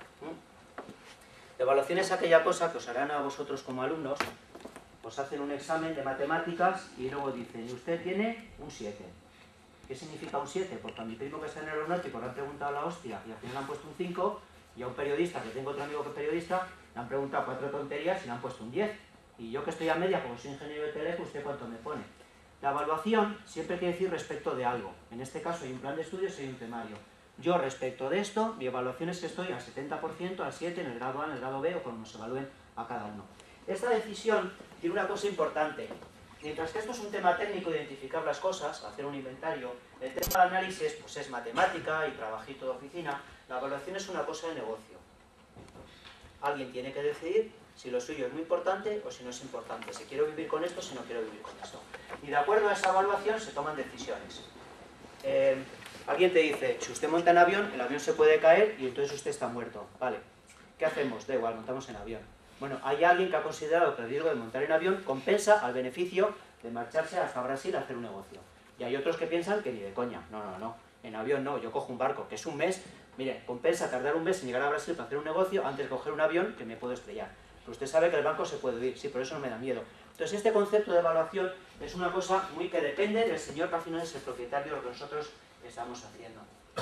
¿Mm? Evaluación es aquella cosa que os harán a vosotros como alumnos, os hacen un examen de matemáticas y luego dicen, y usted tiene un siete. ¿Qué significa un siete? Porque a mi primo que está en el aeronáutico le han preguntado la hostia y al final le han puesto un cinco, y a un periodista, que tengo otro amigo que es periodista, le han preguntado cuatro tonterías y le han puesto un diez. Y yo que estoy a media, como soy ingeniero de teleco, ¿usted cuánto me pone? La evaluación siempre quiere decir respecto de algo. En este caso hay un plan de estudios y hay un temario. Yo respecto de esto, mi evaluación es que estoy al setenta por ciento, al siete por ciento, en el grado A, en el grado B o como nos evalúen a cada uno. Esta decisión tiene una cosa importante. Mientras que esto es un tema técnico, identificar las cosas, hacer un inventario, el tema de análisis pues es matemática y trabajito de oficina, la evaluación es una cosa de negocio. Alguien tiene que decidir si lo suyo es muy importante o si no es importante, si quiero vivir con esto, si no quiero vivir con esto. Y de acuerdo a esa evaluación se toman decisiones. Eh, alguien te dice, si usted monta en avión, el avión se puede caer y entonces usted está muerto. Vale, ¿qué hacemos? Da igual, montamos en avión. Bueno, hay alguien que ha considerado que el riesgo de montar en avión compensa al beneficio de marcharse hasta Brasil a hacer un negocio. Y hay otros que piensan que ni de coña, no, no, no, en avión no, yo cojo un barco, que es un mes, mire, compensa tardar un mes en llegar a Brasil para hacer un negocio antes de coger un avión que me puedo estrellar. Pero usted sabe que el banco se puede ir, sí, por eso no me da miedo. Entonces este concepto de evaluación es una cosa muy que depende del señor que al final es el propietario de lo que nosotros estamos haciendo.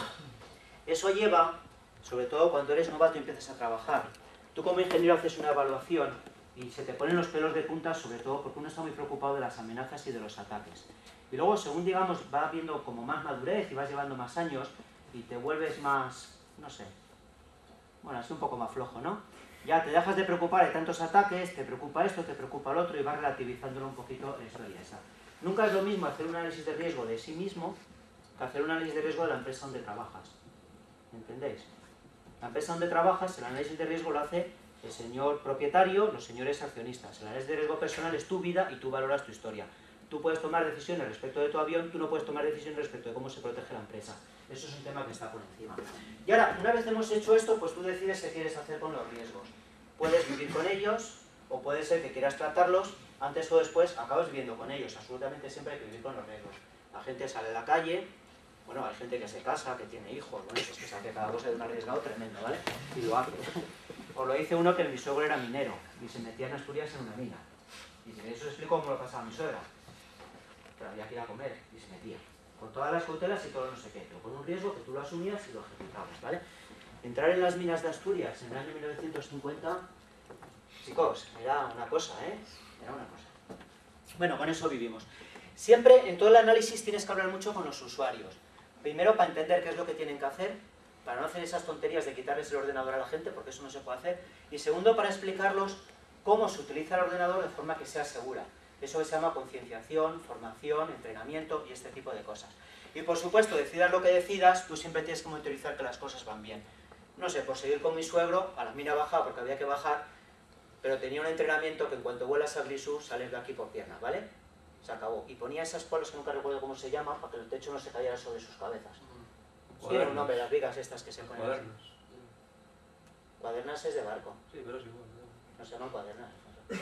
Eso lleva, sobre todo cuando eres novato y empiezas a trabajar, tú como ingeniero haces una evaluación y se te ponen los pelos de punta, sobre todo porque uno está muy preocupado de las amenazas y de los ataques. Y luego, según digamos, va viendo como más madurez y vas llevando más años y te vuelves más, no sé, bueno, así un poco más flojo, ¿no? Ya te dejas de preocupar de tantos ataques, te preocupa esto, te preocupa lo otro y vas relativizándolo un poquito la historia esa. Nunca es lo mismo hacer un análisis de riesgo de sí mismo que hacer un análisis de riesgo de la empresa donde trabajas. ¿Entendéis? La empresa donde trabajas, el análisis de riesgo lo hace el señor propietario, los señores accionistas. El análisis de riesgo personal es tu vida y tú valoras tu historia. Tú puedes tomar decisiones respecto de tu avión, tú no puedes tomar decisiones respecto de cómo se protege la empresa. Eso es un tema que está por encima. Y ahora, una vez hemos hecho esto, pues tú decides qué quieres hacer con los riesgos. Puedes vivir con ellos, o puede ser que quieras tratarlos, antes o después acabas viviendo con ellos. Absolutamente siempre hay que vivir con los riesgos. La gente sale a la calle, bueno, hay gente que se casa, que tiene hijos, bueno, pues que sabe cada cosa de un arriesgado tremendo, ¿vale? Y lo hace. Os lo dice uno que mi suegro era minero, y se metía en Asturias en una mina. Y si eso os explico cómo lo pasaba a mi suegra. Pero había que ir a comer, y se metía. Con todas las cautelas y todo no sé qué, pero con un riesgo que tú lo asumías y lo ejecutabas, ¿vale? Entrar en las minas de Asturias en el año mil novecientos cincuenta, chicos, era una cosa, ¿eh? Era una cosa. Bueno, con eso vivimos. Siempre, en todo el análisis, tienes que hablar mucho con los usuarios. Primero, para entender qué es lo que tienen que hacer, para no hacer esas tonterías de quitarles el ordenador a la gente, porque eso no se puede hacer. Y segundo, para explicarlos cómo se utiliza el ordenador de forma que sea segura. Eso se llama concienciación, formación, entrenamiento y este tipo de cosas. Y por supuesto, decidas lo que decidas, tú siempre tienes que monitorizar que las cosas van bien. No sé, por seguir con mi suegro, a la mina bajaba porque había que bajar, pero tenía un entrenamiento que en cuanto vuelas a Grisú, sales de aquí por pierna, ¿vale? Se acabó. Y ponía esas palos que nunca recuerdo cómo se llaman, para que el techo no se cayera sobre sus cabezas. Tiene un nombre, las vigas estas que se ponen. Cuadernas. Cuadernas es de barco. Sí, pero es igual. No se llaman cuadernas.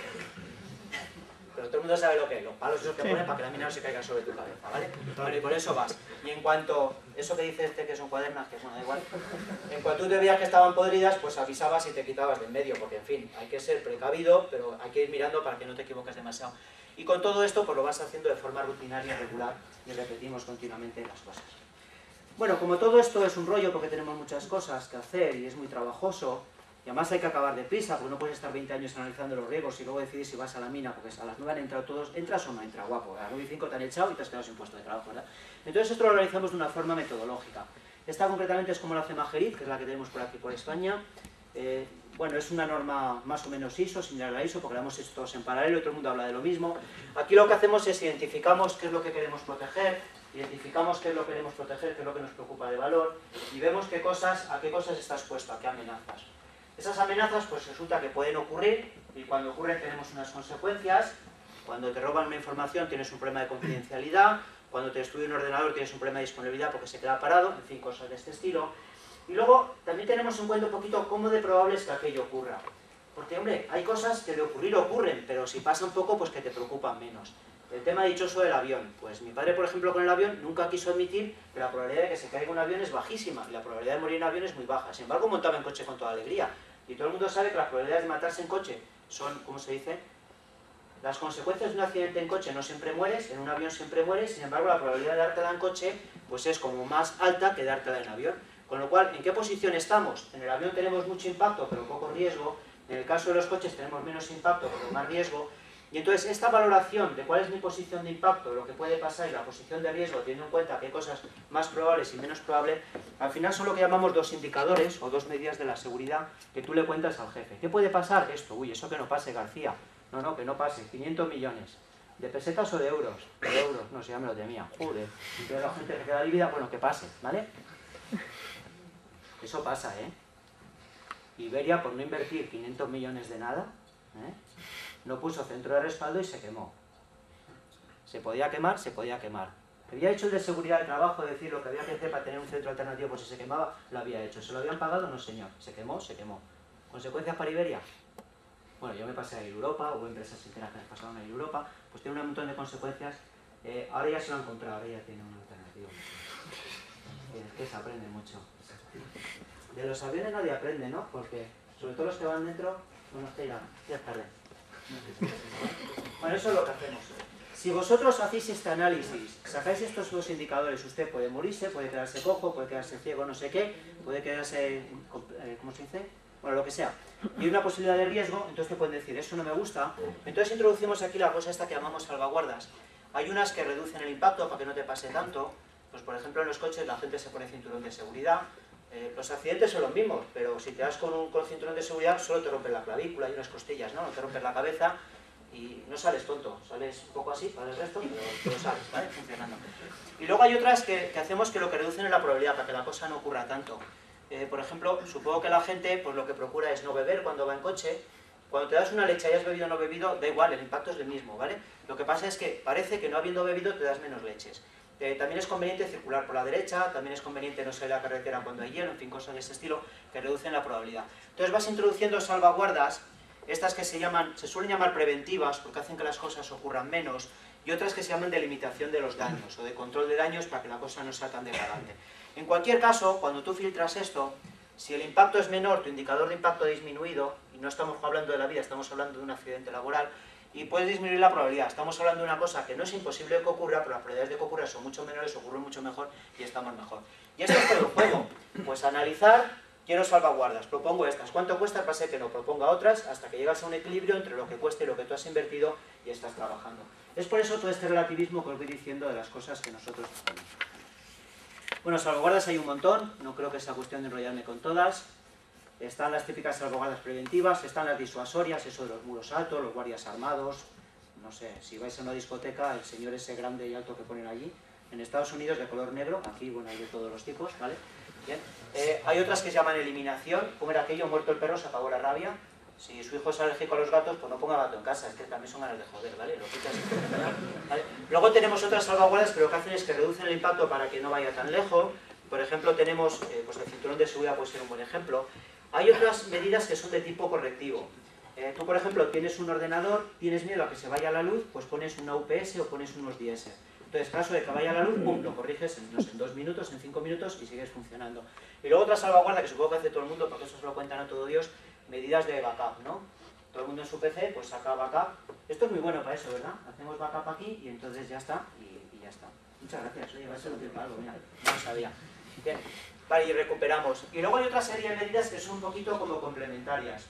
Pero todo el mundo sabe lo que es, los palos esos que ponen para que la mina no se caiga sobre tu cabeza, ¿vale? Bueno, y por eso vas. Y en cuanto, eso que dice este que son cuadernas, que bueno, da igual, en cuanto tú te veías que estaban podridas, pues avisabas y te quitabas de en medio, porque en fin, hay que ser precavido, pero hay que ir mirando para que no te equivoques demasiado. Y con todo esto, pues lo vas haciendo de forma rutinaria, regular, y repetimos continuamente las cosas. Bueno, como todo esto es un rollo porque tenemos muchas cosas que hacer y es muy trabajoso, y además hay que acabar deprisa, porque no puedes estar veinte años analizando los riesgos y luego decidir si vas a la mina, porque a las nueve han entrado todos, entras o no entras, guapo, a las nueve y cinco te han echado y te has quedado sin puesto de trabajo, ¿verdad? Entonces esto lo realizamos de una forma metodológica. Esta concretamente es como la hace Majerit, que es la que tenemos por aquí por España. Eh, bueno, es una norma más o menos I S O, similar a la I S O, porque la hemos hecho todos en paralelo y todo el mundo habla de lo mismo. Aquí lo que hacemos es identificamos qué es lo que queremos proteger, identificamos qué es lo que queremos proteger, qué es lo que nos preocupa de valor, y vemos qué cosas, a qué cosas está expuesto, a qué amenazas. Esas amenazas pues resulta que pueden ocurrir, y cuando ocurren tenemos unas consecuencias. Cuando te roban una información tienes un problema de confidencialidad, cuando te destruye un ordenador tienes un problema de disponibilidad porque se queda parado, en fin, cosas de este estilo. Y luego también tenemos en cuenta un poquito cómo de probable es que aquello ocurra. Porque, hombre, hay cosas que de ocurrir ocurren, pero si pasa un poco, pues que te preocupan menos. El tema dichoso del avión. Pues mi padre, por ejemplo, con el avión nunca quiso admitir que la probabilidad de que se caiga un avión es bajísima y la probabilidad de morir en avión es muy baja. Sin embargo, montaba en coche con toda alegría. Y todo el mundo sabe que las probabilidades de matarse en coche son, ¿cómo se dice? Las consecuencias de un accidente en coche no siempre mueres, en un avión siempre mueres, sin embargo la probabilidad de dártela en coche pues es como más alta que dártela en avión. Con lo cual, ¿en qué posición estamos? En el avión tenemos mucho impacto pero poco riesgo, en el caso de los coches tenemos menos impacto pero más riesgo, y entonces esta valoración de cuál es mi posición de impacto, lo que puede pasar y la posición de riesgo, teniendo en cuenta que hay cosas más probables y menos probables, al final son lo que llamamos dos indicadores o dos medidas de la seguridad que tú le cuentas al jefe. ¿Qué puede pasar? Esto, uy, eso que no pase, García. No, no, que no pase, quinientos millones. ¿De pesetas o de euros? De euros, no sé, ya me lo temía. Joder, entonces la gente que queda dividida, bueno, que pase, ¿vale? Eso pasa, ¿eh? Iberia, por no invertir quinientos millones de nada, ¿eh? No puso centro de respaldo y se quemó. ¿Se podía quemar? Se podía quemar. ¿Había hecho el de seguridad del trabajo, decir lo que había que hacer para tener un centro alternativo por si se quemaba? Lo había hecho. ¿Se lo habían pagado? No, señor. ¿Se quemó? Se quemó. ¿Consecuencias para Iberia? Bueno, yo me pasé a Europa, hubo empresas enteras que me pasaron a Europa, pues tiene un montón de consecuencias. Eh, ahora ya se lo han encontrado, ahora ya tiene una alternativa. Es que se aprende mucho. De los aviones nadie aprende, ¿no? Porque, sobre todo los que van dentro, Bueno, está ya, ya es tarde. Bueno, eso es lo que hacemos. Si vosotros hacéis este análisis, sacáis estos dos indicadores, usted puede morirse, puede quedarse cojo, puede quedarse ciego, no sé qué, puede quedarse, ¿cómo se dice? Bueno, lo que sea. Y hay una posibilidad de riesgo, entonces te pueden decir, eso no me gusta. Entonces introducimos aquí la cosa esta que llamamos salvaguardas. Hay unas que reducen el impacto para que no te pase tanto. Pues por ejemplo en los coches la gente se pone cinturón de seguridad. Eh, los accidentes son los mismos, pero si te das con un con cinturón de seguridad solo te rompes la clavícula y unas costillas, ¿no? No te rompes la cabeza y no sales tonto, sales un poco así para el resto, pero, pero sales, ¿vale? Funcionando. Y luego hay otras que, que hacemos que lo que reducen es la probabilidad, para que la cosa no ocurra tanto. Eh, por ejemplo, supongo que la gente pues lo que procura es no beber cuando va en coche. Cuando te das una leche, hayas bebido o no bebido, da igual, el impacto es el mismo, ¿vale? Lo que pasa es que parece que no habiendo bebido te das menos leches. Eh, también es conveniente circular por la derecha, también es conveniente no salir a la carretera cuando hay hielo, en fin, cosas de ese estilo que reducen la probabilidad. Entonces vas introduciendo salvaguardas, estas que se llaman, se suelen llamar preventivas porque hacen que las cosas ocurran menos, y otras que se llaman de limitación de los daños o de control de daños para que la cosa no sea tan degradante. En cualquier caso, cuando tú filtras esto, si el impacto es menor, tu indicador de impacto ha disminuido, y no estamos hablando de la vida, estamos hablando de un accidente laboral, y puedes disminuir la probabilidad. Estamos hablando de una cosa que no es imposible que ocurra, pero las probabilidades de que ocurra son mucho menores, ocurren mucho mejor y estamos mejor. Y esto es todo el juego. Pues analizar, quiero salvaguardas, propongo estas. ¿Cuánto cuesta? Pase que no, proponga otras, hasta que llegas a un equilibrio entre lo que cuesta y lo que tú has invertido y estás trabajando. Es por eso todo este relativismo que os voy diciendo de las cosas que nosotros hacemos. Bueno, salvaguardas hay un montón, no creo que sea cuestión de enrollarme con todas. Están las típicas salvaguardas preventivas, están las disuasorias, eso de los muros altos, los guardias armados, no sé, si vais a una discoteca, el señor ese grande y alto que ponen allí, en Estados Unidos de color negro, aquí, bueno, hay de todos los tipos, ¿vale? Bien. Eh, hay otras que se llaman eliminación, como era aquello, muerto el perro, se acabó la rabia. Si su hijo es alérgico a los gatos, pues no ponga gato en casa, es que también son ganas de joder, ¿vale? Lo quitas y... ¿vale? Luego tenemos otras salvaguardas que lo que hacen es que reducen el impacto para que no vaya tan lejos. Por ejemplo, tenemos, eh, pues el cinturón de seguridad puede ser un buen ejemplo. Hay otras medidas que son de tipo correctivo. Eh, tú, por ejemplo, tienes un ordenador, tienes miedo a que se vaya la luz, pues pones una U P S o pones unos D S. Entonces, caso de que vaya la luz, pum, lo corriges en, no sé, en dos minutos, en cinco minutos y sigues funcionando. Y luego otra salvaguarda que supongo que hace todo el mundo, porque eso se lo cuentan a todo Dios, medidas de backup, ¿no? Todo el mundo en su P C, pues saca backup. Esto es muy bueno para eso, ¿verdad? Hacemos backup aquí y entonces ya está, y, y ya está. Muchas gracias. Oye, va a ser útil para algo, mira, no lo sabía. Bien. Vale, y recuperamos. Y luego hay otra serie de medidas que son un poquito como complementarias.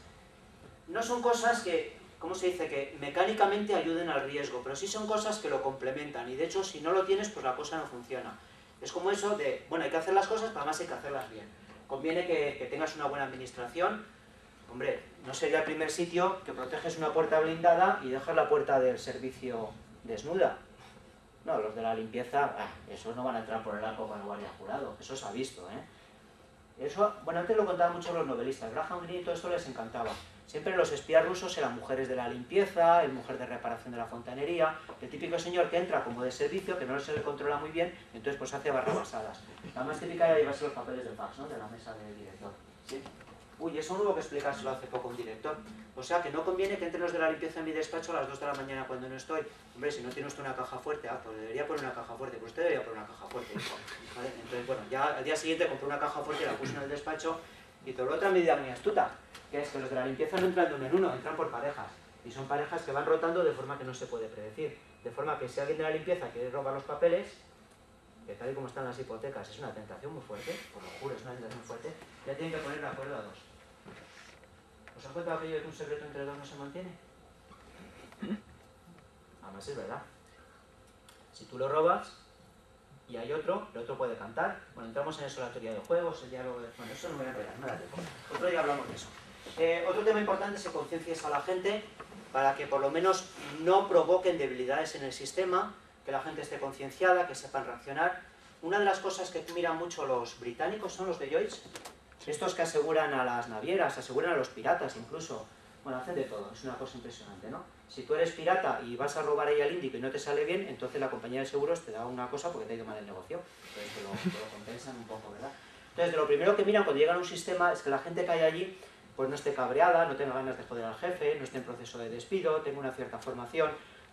No son cosas que, ¿cómo se dice? Que mecánicamente ayuden al riesgo, pero sí son cosas que lo complementan. Y de hecho, si no lo tienes, pues la cosa no funciona. Es como eso de, bueno, hay que hacer las cosas, pero además hay que hacerlas bien. Conviene que, que tengas una buena administración. Hombre, no sería el primer sitio que proteges una puerta blindada y dejas la puerta del servicio desnuda. No, los de la limpieza, ah, esos no van a entrar por el arco con el guardia jurado, eso se ha visto, ¿eh? Eso, bueno, antes lo contaban mucho los novelistas, Graham Greene y todo esto les encantaba. Siempre los espías rusos eran mujeres de la limpieza, el mujer de reparación de la fontanería, el típico señor que entra como de servicio, que no se le controla muy bien, entonces pues hace barrabasadas. La más típica era llevarse los papeles del fax, ¿no? De la mesa del director. ¿Sí? Uy, eso no hubo que explicárselo hace poco a un director. O sea, que no conviene que entren los de la limpieza en mi despacho a las dos de la mañana cuando no estoy. Hombre, si no tiene usted una caja fuerte, ah, pues debería poner una caja fuerte, pues usted debería poner una caja fuerte. ¿Vale? Entonces, bueno, ya al día siguiente compré una caja fuerte, la puse en el despacho y todo. Otra medida muy astuta, que es que los de la limpieza no entran de uno en uno, entran por parejas. Y son parejas que van rotando de forma que no se puede predecir. De forma que si alguien de la limpieza quiere robar los papeles, que tal y como están las hipotecas, es una tentación muy fuerte, os lo juro, es una tentación fuerte, ya tienen que poner de acuerdo a dos. ¿Os has contado aquello de que un secreto entre dos no se mantiene? Además es verdad. Si tú lo robas y hay otro, el otro puede cantar. Bueno, entramos en eso, la teoría de juegos, el diálogo de... Bueno, eso no me voy a enredar, no da tiempo. Otro día hablamos de eso. Eh, otro tema importante es que conciencias a la gente para que por lo menos no provoquen debilidades en el sistema, que la gente esté concienciada, que sepan reaccionar. Una de las cosas que miran mucho los británicos son los de Lloyds. Estos que aseguran a las navieras, aseguran a los piratas incluso. Bueno, hacen de todo, es una cosa impresionante, ¿no? Si tú eres pirata y vas a robar ahí al Índico y no te sale bien, entonces la compañía de seguros te da una cosa porque te ha ido mal el negocio. Entonces te lo, te lo compensan un poco, ¿verdad? Entonces, de lo primero que miran cuando llegan a un sistema es que la gente que hay allí pues no esté cabreada, no tenga ganas de joder al jefe, no esté en proceso de despido, tenga una cierta formación.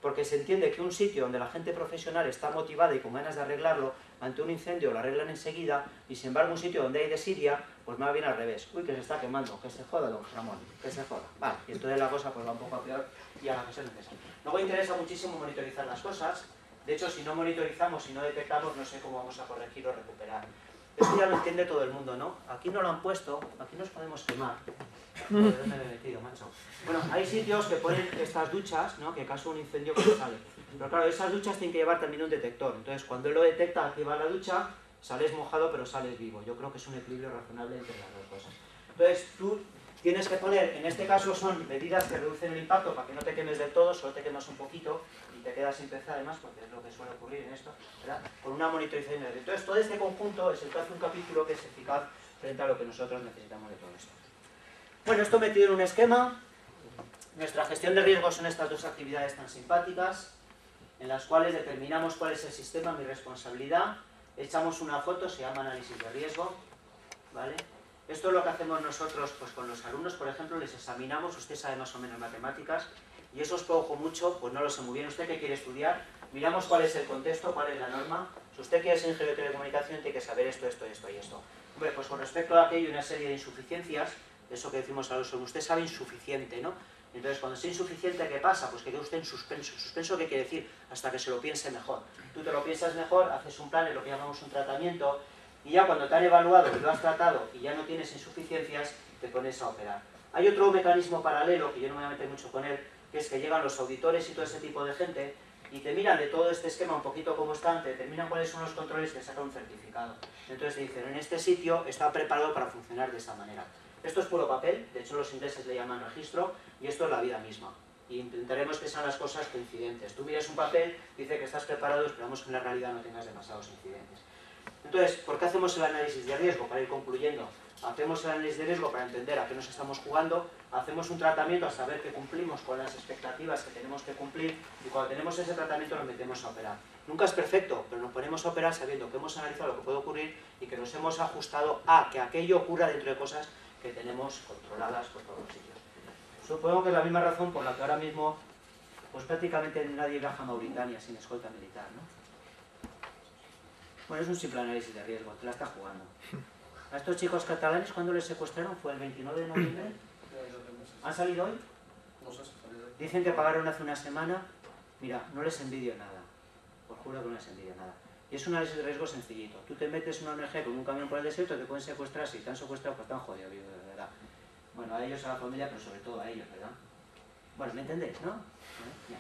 porque se entiende que un sitio donde la gente profesional está motivada y con ganas de arreglarlo, ante un incendio lo arreglan enseguida, y sin embargo un sitio donde hay desidia, pues más bien al revés. Uy, que se está quemando, que se joda, don Ramón, que se joda. Vale, y entonces la cosa pues va un poco a peor y a la que se necesita. Luego interesa muchísimo monitorizar las cosas. De hecho, si no monitorizamos, si no detectamos, no sé cómo vamos a corregir o recuperar. Esto ya lo entiende todo el mundo, ¿no? Aquí no lo han puesto, aquí nos podemos quemar. ¿De dónde me he metido, macho? Bueno, hay sitios que ponen estas duchas, ¿no? Que caso un incendio que sale. Pero claro, esas duchas tienen que llevar también un detector. Entonces, cuando él lo detecta, activa la ducha, sales mojado, pero sales vivo. Yo creo que es un equilibrio razonable entre las dos cosas. Entonces, tú tienes que poner, en este caso son medidas que reducen el impacto para que no te quemes del todo, solo te quemas un poquito y te quedas sin pez además, porque es lo que suele ocurrir en esto, ¿verdad? Con una monitorización de... Entonces, todo este conjunto es el que hace un capítulo que es eficaz frente a lo que nosotros necesitamos de todo esto. Bueno, esto metido en un esquema. Nuestra gestión de riesgos son estas dos actividades tan simpáticas, en las cuales determinamos cuál es el sistema, mi responsabilidad, echamos una foto, se llama análisis de riesgo, ¿vale? Esto es lo que hacemos nosotros pues, con los alumnos, por ejemplo, les examinamos, usted sabe más o menos matemáticas, y eso os poco mucho, pues no lo sé muy bien, usted que quiere estudiar, miramos cuál es el contexto, cuál es la norma. Si usted quiere ser ingeniero de telecomunicación, tiene que saber esto, esto, esto y esto. Hombre, pues con respecto a aquello hay una serie de insuficiencias, eso que decimos a los alumnos, usted sabe insuficiente, ¿no? Entonces, cuando sea insuficiente, ¿qué pasa? Pues que quede usted en suspenso. ¿Suspenso qué quiere decir? Hasta que se lo piense mejor. Tú te lo piensas mejor, haces un plan, es lo que llamamos un tratamiento, y ya cuando te han evaluado y lo has tratado y ya no tienes insuficiencias, te pones a operar. Hay otro mecanismo paralelo, que yo no me voy a meter mucho con él, que es que llegan los auditores y todo ese tipo de gente, y te miran de todo este esquema un poquito como está, te determinan cuáles son los controles y te sacan un certificado. Entonces te dicen, en este sitio está preparado para funcionar de esta manera. Esto es puro papel, de hecho los ingleses le llaman registro, y esto es la vida misma. Y intentaremos que sean las cosas coincidentes. Tú miras un papel, dice que estás preparado, y esperamos que en la realidad no tengas demasiados incidentes. Entonces, ¿por qué hacemos el análisis de riesgo? Para ir concluyendo. Hacemos el análisis de riesgo para entender a qué nos estamos jugando, hacemos un tratamiento a saber que cumplimos con las expectativas que tenemos que cumplir, y cuando tenemos ese tratamiento nos metemos a operar. Nunca es perfecto, pero nos ponemos a operar sabiendo que hemos analizado lo que puede ocurrir y que nos hemos ajustado a que aquello ocurra dentro de cosas que tenemos controladas por todos los sitios. Supongo que es la misma razón por la que ahora mismo pues prácticamente nadie viaja a Mauritania sin escolta militar, ¿no? Bueno, es un simple análisis de riesgo, te la está jugando. A estos chicos catalanes, ¿cuándo les secuestraron? ¿Fue el veintinueve de noviembre? ¿Han salido hoy? No sé si salió. Dicen que pagaron hace una semana. Mira, no les envidio nada. Os juro que no les envidio nada. Y es un análisis de riesgo sencillito. Tú te metes en una O N G con un camión por el desierto, te pueden secuestrar. Si te han secuestrado, pues te han jodido, de verdad. Bueno, a ellos, a la familia, pero sobre todo a ellos, ¿verdad? Bueno, ¿me entendéis, no? ¿Eh?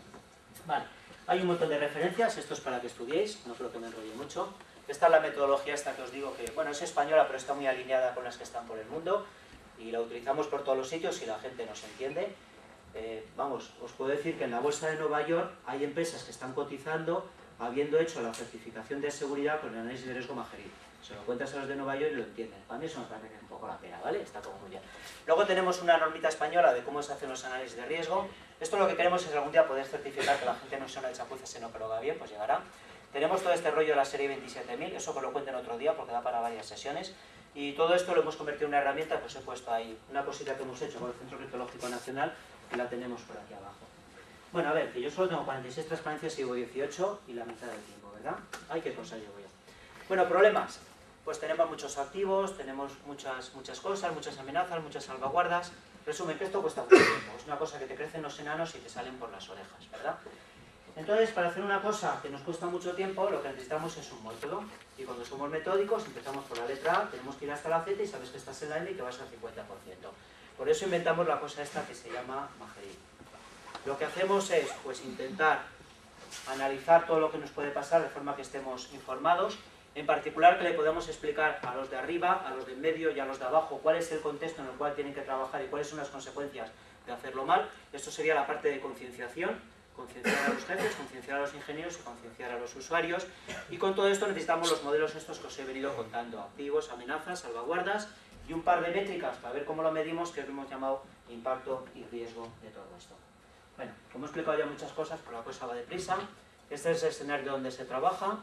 Vale. Hay un montón de referencias, esto es para que estudiéis, no creo que me enrolle mucho. Esta es la metodología esta que os digo que, bueno, es española, pero está muy alineada con las que están por el mundo, y la utilizamos por todos los sitios y la gente nos entiende. Eh, vamos, os puedo decir que en la bolsa de Nueva York hay empresas que están cotizando habiendo hecho la certificación de seguridad con el análisis de riesgo Majeril. Se lo cuentas a los de Nueva York y lo entienden. Para mí eso me parece que es un poco la pena, ¿vale? Está como muy bien. Luego tenemos una normita española de cómo se hacen los análisis de riesgo. Esto lo que queremos es algún día poder certificar que la gente no se una de chapuza, sino que lo haga bien, pues llegará. Tenemos todo este rollo de la serie veintisiete mil, eso que lo cuenten otro día porque da para varias sesiones. Y todo esto lo hemos convertido en una herramienta que os he puesto ahí, una cosita que hemos hecho con el Centro Criptológico Nacional, que la tenemos por aquí abajo. Bueno, a ver, que yo solo tengo cuarenta y seis transparencias y llevo dieciocho y la mitad del tiempo, ¿verdad? Ay, qué cosa llevo yo. Bueno, problemas. Pues tenemos muchos activos, tenemos muchas, muchas cosas, muchas amenazas, muchas salvaguardas. Resumen, que esto cuesta mucho tiempo. Es una cosa que te crecen los enanos y te salen por las orejas, ¿verdad? Entonces, para hacer una cosa que nos cuesta mucho tiempo, lo que necesitamos es un método. Y cuando somos metódicos, empezamos por la letra A, tenemos que ir hasta la Z y sabes que estás en la N y que vas al cincuenta por ciento. Por eso inventamos la cosa esta que se llama Majeril. Lo que hacemos es, pues, intentar analizar todo lo que nos puede pasar de forma que estemos informados. En particular, que le podamos explicar a los de arriba, a los de en medio y a los de abajo cuál es el contexto en el cual tienen que trabajar y cuáles son las consecuencias de hacerlo mal. Esto sería la parte de concienciación, concienciar a los jefes, concienciar a los ingenieros y concienciar a los usuarios. Y con todo esto necesitamos los modelos estos que os he venido contando, activos, amenazas, salvaguardas y un par de métricas para ver cómo lo medimos, que hemos llamado impacto y riesgo de todo esto. Bueno, como he explicado ya muchas cosas, pero la cosa va deprisa. Este es el escenario donde se trabaja.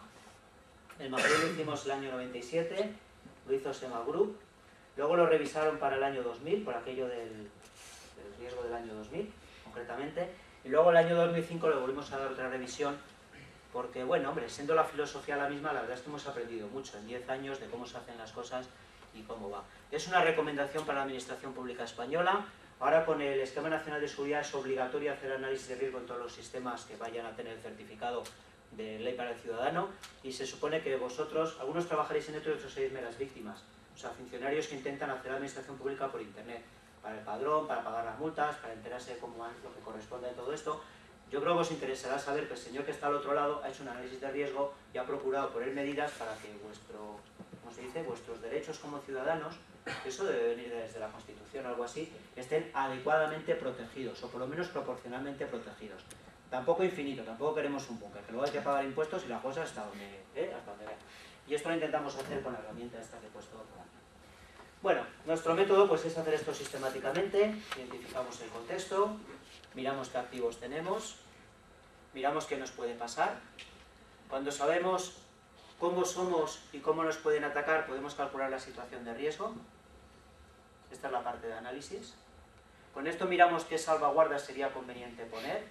El Majeril lo hicimos el año noventa y siete, lo hizo Sema Group, luego lo revisaron para el año dos mil, por aquello del, del riesgo del año dos mil, concretamente, Y luego el año dos mil cinco le volvimos a dar otra revisión, porque, bueno, hombre, siendo la filosofía la misma, la verdad es que hemos aprendido mucho en diez años de cómo se hacen las cosas y cómo va. Es una recomendación para la Administración Pública Española. Ahora con el Esquema Nacional de Seguridad es obligatorio hacer análisis de riesgo en todos los sistemas que vayan a tener el certificado de ley para el ciudadano, y se supone que vosotros, algunos trabajaréis en esto y otros seréis meras víctimas. O sea, funcionarios que intentan hacer administración pública por internet, para el padrón, para pagar las multas, para enterarse de cómo es lo que corresponde a todo esto. Yo creo que os interesará saber que el señor que está al otro lado ha hecho un análisis de riesgo y ha procurado poner medidas para que vuestro, ¿cómo se dice?, vuestros derechos como ciudadanos, eso debe venir desde la Constitución o algo así, estén adecuadamente protegidos, o por lo menos proporcionalmente protegidos. Tampoco infinito, tampoco queremos un búnker, que luego hay que pagar impuestos y la cosa hasta donde, ¿eh? hasta donde vea. Y esto lo intentamos hacer con la herramienta esta que he puesto por aquí. Bueno, nuestro método pues es hacer esto sistemáticamente, identificamos el contexto, miramos qué activos tenemos, miramos qué nos puede pasar. Cuando sabemos cómo somos y cómo nos pueden atacar, podemos calcular la situación de riesgo. Esta es la parte de análisis. Con esto miramos qué salvaguardas sería conveniente poner.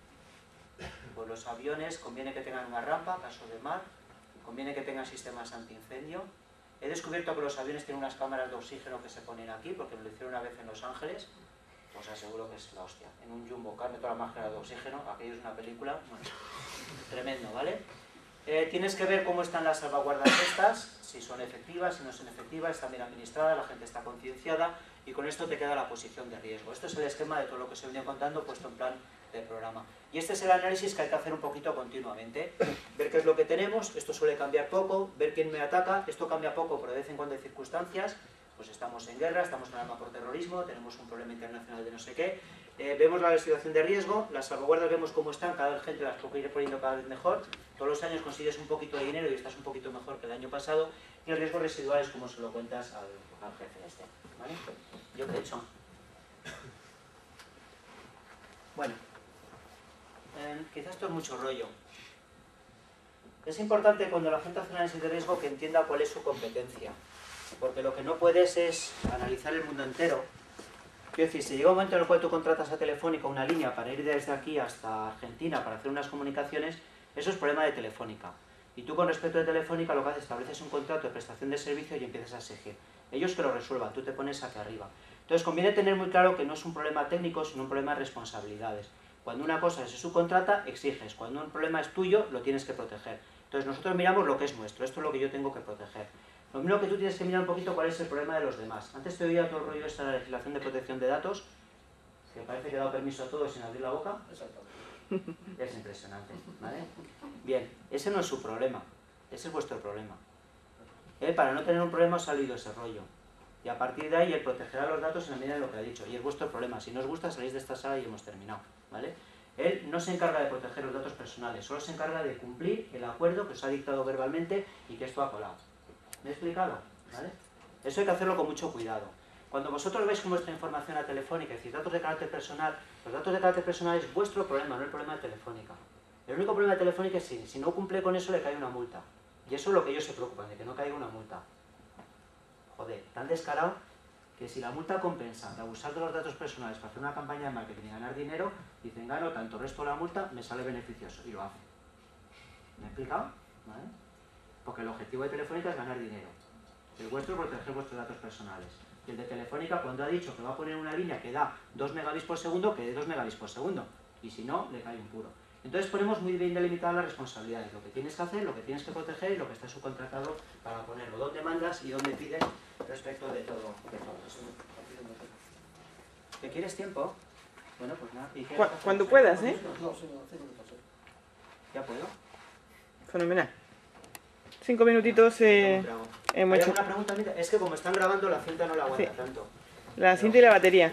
Pues los aviones conviene que tengan una rampa, caso de mar, conviene que tengan sistemas antiincendio. He descubierto que los aviones tienen unas cámaras de oxígeno que se ponen aquí, porque me lo hicieron una vez en Los Ángeles. Os aseguro que es la hostia. En un jumbo car, meto la máscara de oxígeno, aquello es una película, bueno, tremendo, ¿vale? Eh, tienes que ver cómo están las salvaguardas estas, si son efectivas, si no son efectivas, están bien administradas, la gente está concienciada, y con esto te queda la posición de riesgo. Esto es el esquema de todo lo que se venía contando, puesto en plan de programa. Y este es el análisis que hay que hacer un poquito continuamente. Ver qué es lo que tenemos, esto suele cambiar poco, ver quién me ataca, esto cambia poco, pero de vez en cuando hay circunstancias, pues estamos en guerra, estamos en arma por terrorismo, tenemos un problema internacional de no sé qué, eh, vemos la situación de riesgo, las salvaguardas vemos cómo están, cada vez gente las puede ir poniendo cada vez mejor, todos los años consigues un poquito de dinero y estás un poquito mejor que el año pasado, y el riesgo residual es como se lo cuentas al, al jefe este, ¿vale? ¿Yo qué he hecho? Bueno, eh, quizás esto es mucho rollo. Es importante cuando la gente hace análisis de riesgo que entienda cuál es su competencia. Porque lo que no puedes es analizar el mundo entero. Quiero decir, si llega un momento en el cual tú contratas a Telefónica una línea para ir desde aquí hasta Argentina para hacer unas comunicaciones, eso es problema de Telefónica. Y tú con respecto de Telefónica lo que haces, estableces un contrato de prestación de servicio y empiezas a exigir. Ellos que lo resuelvan, tú te pones hacia arriba. Entonces conviene tener muy claro que no es un problema técnico, sino un problema de responsabilidades. Cuando una cosa se subcontrata, exiges. Cuando un problema es tuyo, lo tienes que proteger. Entonces nosotros miramos lo que es nuestro, esto es lo que yo tengo que proteger. Lo mismo que tú tienes que mirar un poquito cuál es el problema de los demás. Antes te oía todo el rollo de esta legislación de protección de datos, que parece que he dado permiso a todos sin abrir la boca. Exactamente. Es impresionante, ¿vale? Bien, ese no es su problema, ese es vuestro problema. ¿Eh? Para no tener un problema os ha salido ese rollo. Y a partir de ahí él protegerá los datos en la medida de lo que ha dicho. Y es vuestro problema. Si no os gusta, salís de esta sala y hemos terminado, ¿vale? Él no se encarga de proteger los datos personales, solo se encarga de cumplir el acuerdo que os ha dictado verbalmente y que esto ha colado. ¿Me he explicado? ¿Vale? Eso hay que hacerlo con mucho cuidado. Cuando vosotros veis con vuestra información a Telefónica, es decir, datos de carácter personal, los datos de carácter personal es vuestro problema, no el problema de Telefónica. El único problema de Telefónica es si, si no cumple con eso le cae una multa. Y eso es lo que ellos se preocupan, de que no caiga una multa. Joder, tan descarado que si la multa compensa de abusar de los datos personales para hacer una campaña de marketing y ganar dinero, dicen, gano tanto, resto de la multa, me sale beneficioso, y lo hace. ¿Me he explicado? ¿Vale? Porque el objetivo de Telefónica es ganar dinero. El vuestro es proteger vuestros datos personales. Y el de Telefónica, cuando ha dicho que va a poner una línea que da dos megabits por segundo, que dé dos megabits por segundo. Y si no, le cae un puro. Entonces ponemos muy bien delimitadas las responsabilidades. Lo que tienes que hacer, lo que tienes que proteger y lo que está subcontratado para ponerlo. Dónde mandas y dónde pides respecto de todo, de todo eso. ¿Te quieres tiempo? Bueno, pues nada. ¿Y qué Cu cuando puedas, ¿eh? No, sí, no, cinco minutos, sí. ¿Ya puedo? Fenomenal. Cinco minutitos eh, hemos ¿Hay hecho. alguna pregunta? Mira, es que como están grabando la cinta no la aguanta Sí. tanto. La cinta y la batería.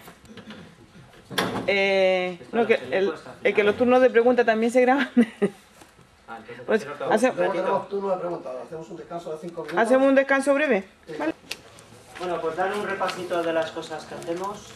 Eh, no, que el, el que los turnos de pregunta también se graban. Ah, entonces, Pues, ¿por qué no hace- acabo? Luego Un ratito. tenemos turno de preguntas, hacemos un descanso de cinco minutos. Hacemos un descanso breve. Sí. ¿Vale? Bueno, pues dar un repasito de las cosas que hacemos.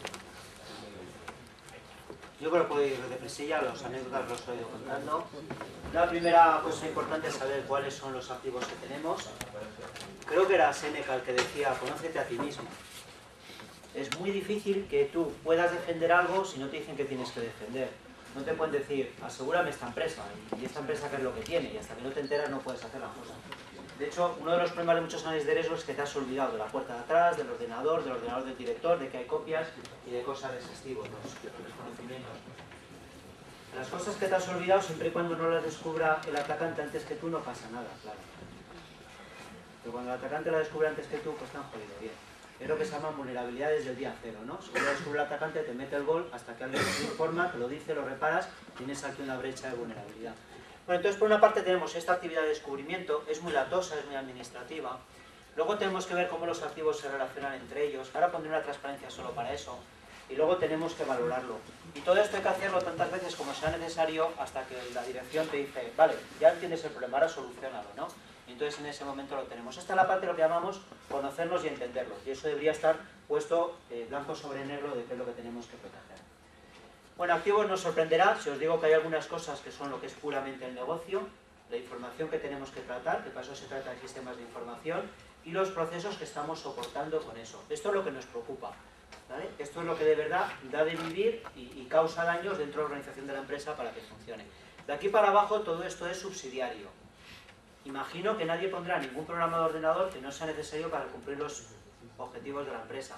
Yo creo que puedo ir depresilla, los anécdotas los he ido contando. La primera cosa importante es saber cuáles son los activos que tenemos. Creo que era Seneca el que decía, conócete a ti mismo. Es muy difícil que tú puedas defender algo si no te dicen que tienes que defender. no te pueden decir, asegúrame esta empresa, y esta empresa qué es lo que tiene, y hasta que no te enteras no puedes hacer la cosa. De hecho, uno de los problemas de muchos análisis de riesgo es que te has olvidado de la puerta de atrás, del ordenador, del ordenador del director, de que hay copias y de cosas de ese estilo, los, los conocimientos. Las cosas que te has olvidado, siempre y cuando no las descubra el atacante antes que tú, no pasa nada, claro. Pero cuando el atacante la descubre antes que tú, pues te han jodido bien. Es lo que se llama vulnerabilidad desde el día cero, ¿no? Si lo descubre el atacante, te mete el gol hasta que alguien te informa, te lo dice, lo reparas, tienes aquí una brecha de vulnerabilidad. Bueno, entonces por una parte tenemos esta actividad de descubrimiento, es muy latosa, es muy administrativa. Luego tenemos que ver cómo los activos se relacionan entre ellos. Ahora pondré una transparencia solo para eso. Y luego tenemos que valorarlo. Y todo esto hay que hacerlo tantas veces como sea necesario hasta que la dirección te dice, vale, ya entiendes el problema, ahora solucionalo, ¿no? Y entonces en ese momento lo tenemos. Esta es la parte de lo que llamamos conocernos y entenderlos. Y eso debería estar puesto eh, blanco sobre negro de qué es lo que tenemos que proteger. Bueno, activos nos sorprenderá si os digo que hay algunas cosas que son lo que es puramente el negocio, la información que tenemos que tratar, que para eso se trata de sistemas de información, y los procesos que estamos soportando con eso. Esto es lo que nos preocupa, ¿vale? Esto es lo que de verdad da de vivir y, y causa daños dentro de la organización de la empresa para que funcione. De aquí para abajo todo esto es subsidiario. Imagino que nadie pondrá ningún programa de ordenador que no sea necesario para cumplir los objetivos de la empresa.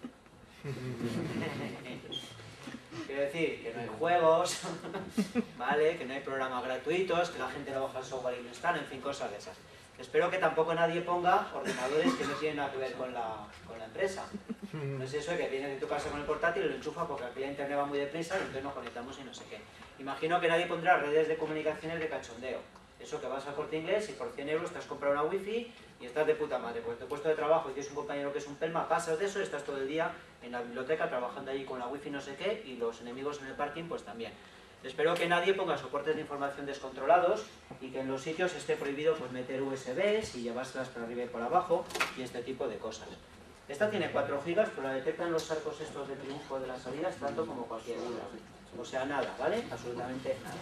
Quiero decir que no hay juegos, ¿vale? Que no hay programas gratuitos, que la gente no baja el software y no están, en fin, cosas de esas. Espero que tampoco nadie ponga ordenadores que no tienen nada que ver con la, con la empresa. No es eso de que vienes de tu casa con el portátil y lo enchufa porque aquí la internet va muy deprisa y entonces nos conectamos y no sé qué. Imagino que nadie pondrá redes de comunicaciones de cachondeo. Eso que vas al Corte Inglés y por cien euros te has comprado una wifi y estás de puta madre. Pues tu puesto de trabajo y tienes un compañero que es un pelma, pasas de eso y estás todo el día en la biblioteca trabajando allí con la wifi no sé qué y los enemigos en el parking pues también. Espero que nadie ponga soportes de información descontrolados y que en los sitios esté prohibido pues meter U S Bs y llevárselas por arriba y por abajo y este tipo de cosas. Esta tiene cuatro gigas, pero la detectan los arcos estos de triunfo de las salidas tanto como cualquier otra. O sea, nada, ¿vale? Absolutamente nada.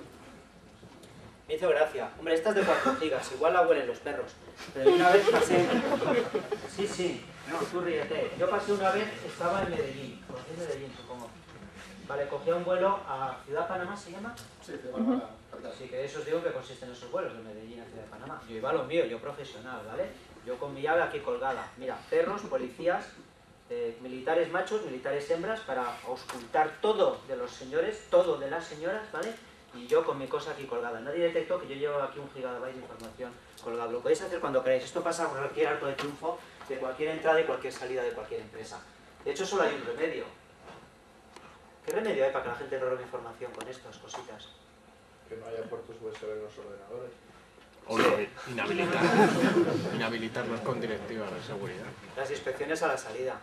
Me hizo gracia. Hombre, esta es de cuatro gigas, igual la huelen los perros. Pero una vez pasé... Sí, sí, no, tú ríete. Yo pasé una vez, estaba en Medellín. ¿Conocéis Medellín, supongo? Vale, cogía un vuelo a Ciudad Panamá, ¿se llama? Sí, Ciudad Panamá. Así que de eso os digo que consisten esos vuelos de Medellín a Ciudad de Panamá. Yo iba a lo mío, yo profesional, ¿vale? Yo con mi llave aquí colgada. Mira, perros, policías, eh, militares machos, militares hembras, para auscultar todo de los señores, todo de las señoras, ¿vale? Y yo con mi cosa aquí colgada. Nadie detectó que yo llevo aquí un gigabyte de información colgada. Lo podéis hacer cuando queráis. Esto pasa por cualquier arco de triunfo, de cualquier entrada y cualquier salida de cualquier empresa. De hecho, solo hay un remedio. ¿Qué remedio hay para que la gente no robe información con estas cositas? Que no haya puertos U S B en los ordenadores. O no, inhabilitar, inhabilitarlos con directivas de seguridad. Las inspecciones a la salida.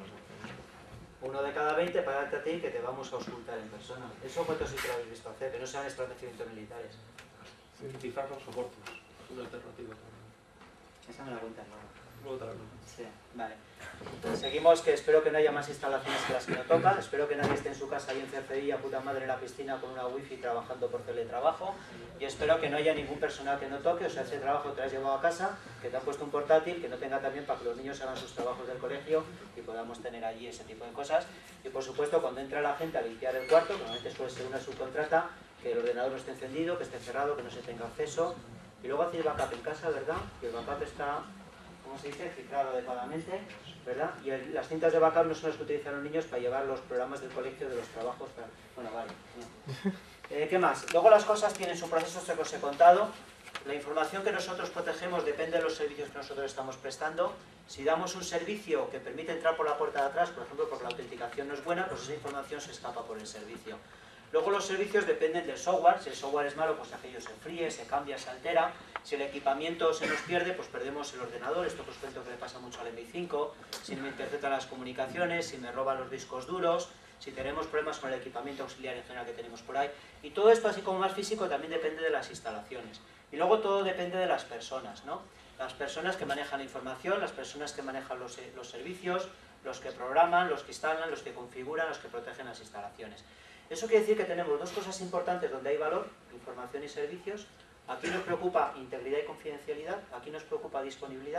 Uno de cada veinte, pagarte a ti que te vamos a auscultar en persona. Eso cuánto sí que lo habéis visto hacer, que no sean establecimientos militares. Utilizar los soportes, una alternativa también. Esa me la cuentas, ¿no? Luego te la cuento. Sí, vale. Seguimos, que espero que no haya más instalaciones que las que no toca. Espero que nadie esté en su casa ahí en Cercedilla, puta madre, en la piscina con una wifi trabajando por teletrabajo. Y espero que no haya ningún personal que no toque, o sea, ese trabajo que te has llevado a casa, que te han puesto un portátil, que no tenga también para que los niños hagan sus trabajos del colegio y podamos tener allí ese tipo de cosas. Y por supuesto, cuando entra la gente a limpiar el cuarto, que normalmente suele ser una subcontrata, que el ordenador no esté encendido, que esté cerrado, que no se tenga acceso. Y luego hacéis backup en casa, ¿verdad? Que el backup está, ¿cómo se dice?, cifrado adecuadamente, ¿verdad? Y el, las cintas de backup no son las que utilizan los niños para llevar los programas del colegio, de los trabajos, para... Bueno, vale. Eh, ¿Qué más? Luego las cosas tienen su proceso, esto que os he contado. La información que nosotros protegemos depende de los servicios que nosotros estamos prestando. Si damos un servicio que permite entrar por la puerta de atrás, por ejemplo, porque la autenticación no es buena, pues esa información se escapa por el servicio. Luego los servicios dependen del software. Si el software es malo, pues aquello se enfríe, se cambia, se altera. Si el equipamiento se nos pierde, pues perdemos el ordenador. Esto os cuento que le pasa mucho al M I cinco. Si me interpretan las comunicaciones, si me roban los discos duros, si tenemos problemas con el equipamiento auxiliar en general que tenemos por ahí. Y todo esto, así como más físico, también depende de las instalaciones. Y luego todo depende de las personas, ¿no? Las personas que manejan la información, las personas que manejan los, los servicios, los que programan, los que instalan, los que configuran, los que protegen las instalaciones. Eso quiere decir que tenemos dos cosas importantes donde hay valor, información y servicios. Aquí nos preocupa integridad y confidencialidad, aquí nos preocupa disponibilidad.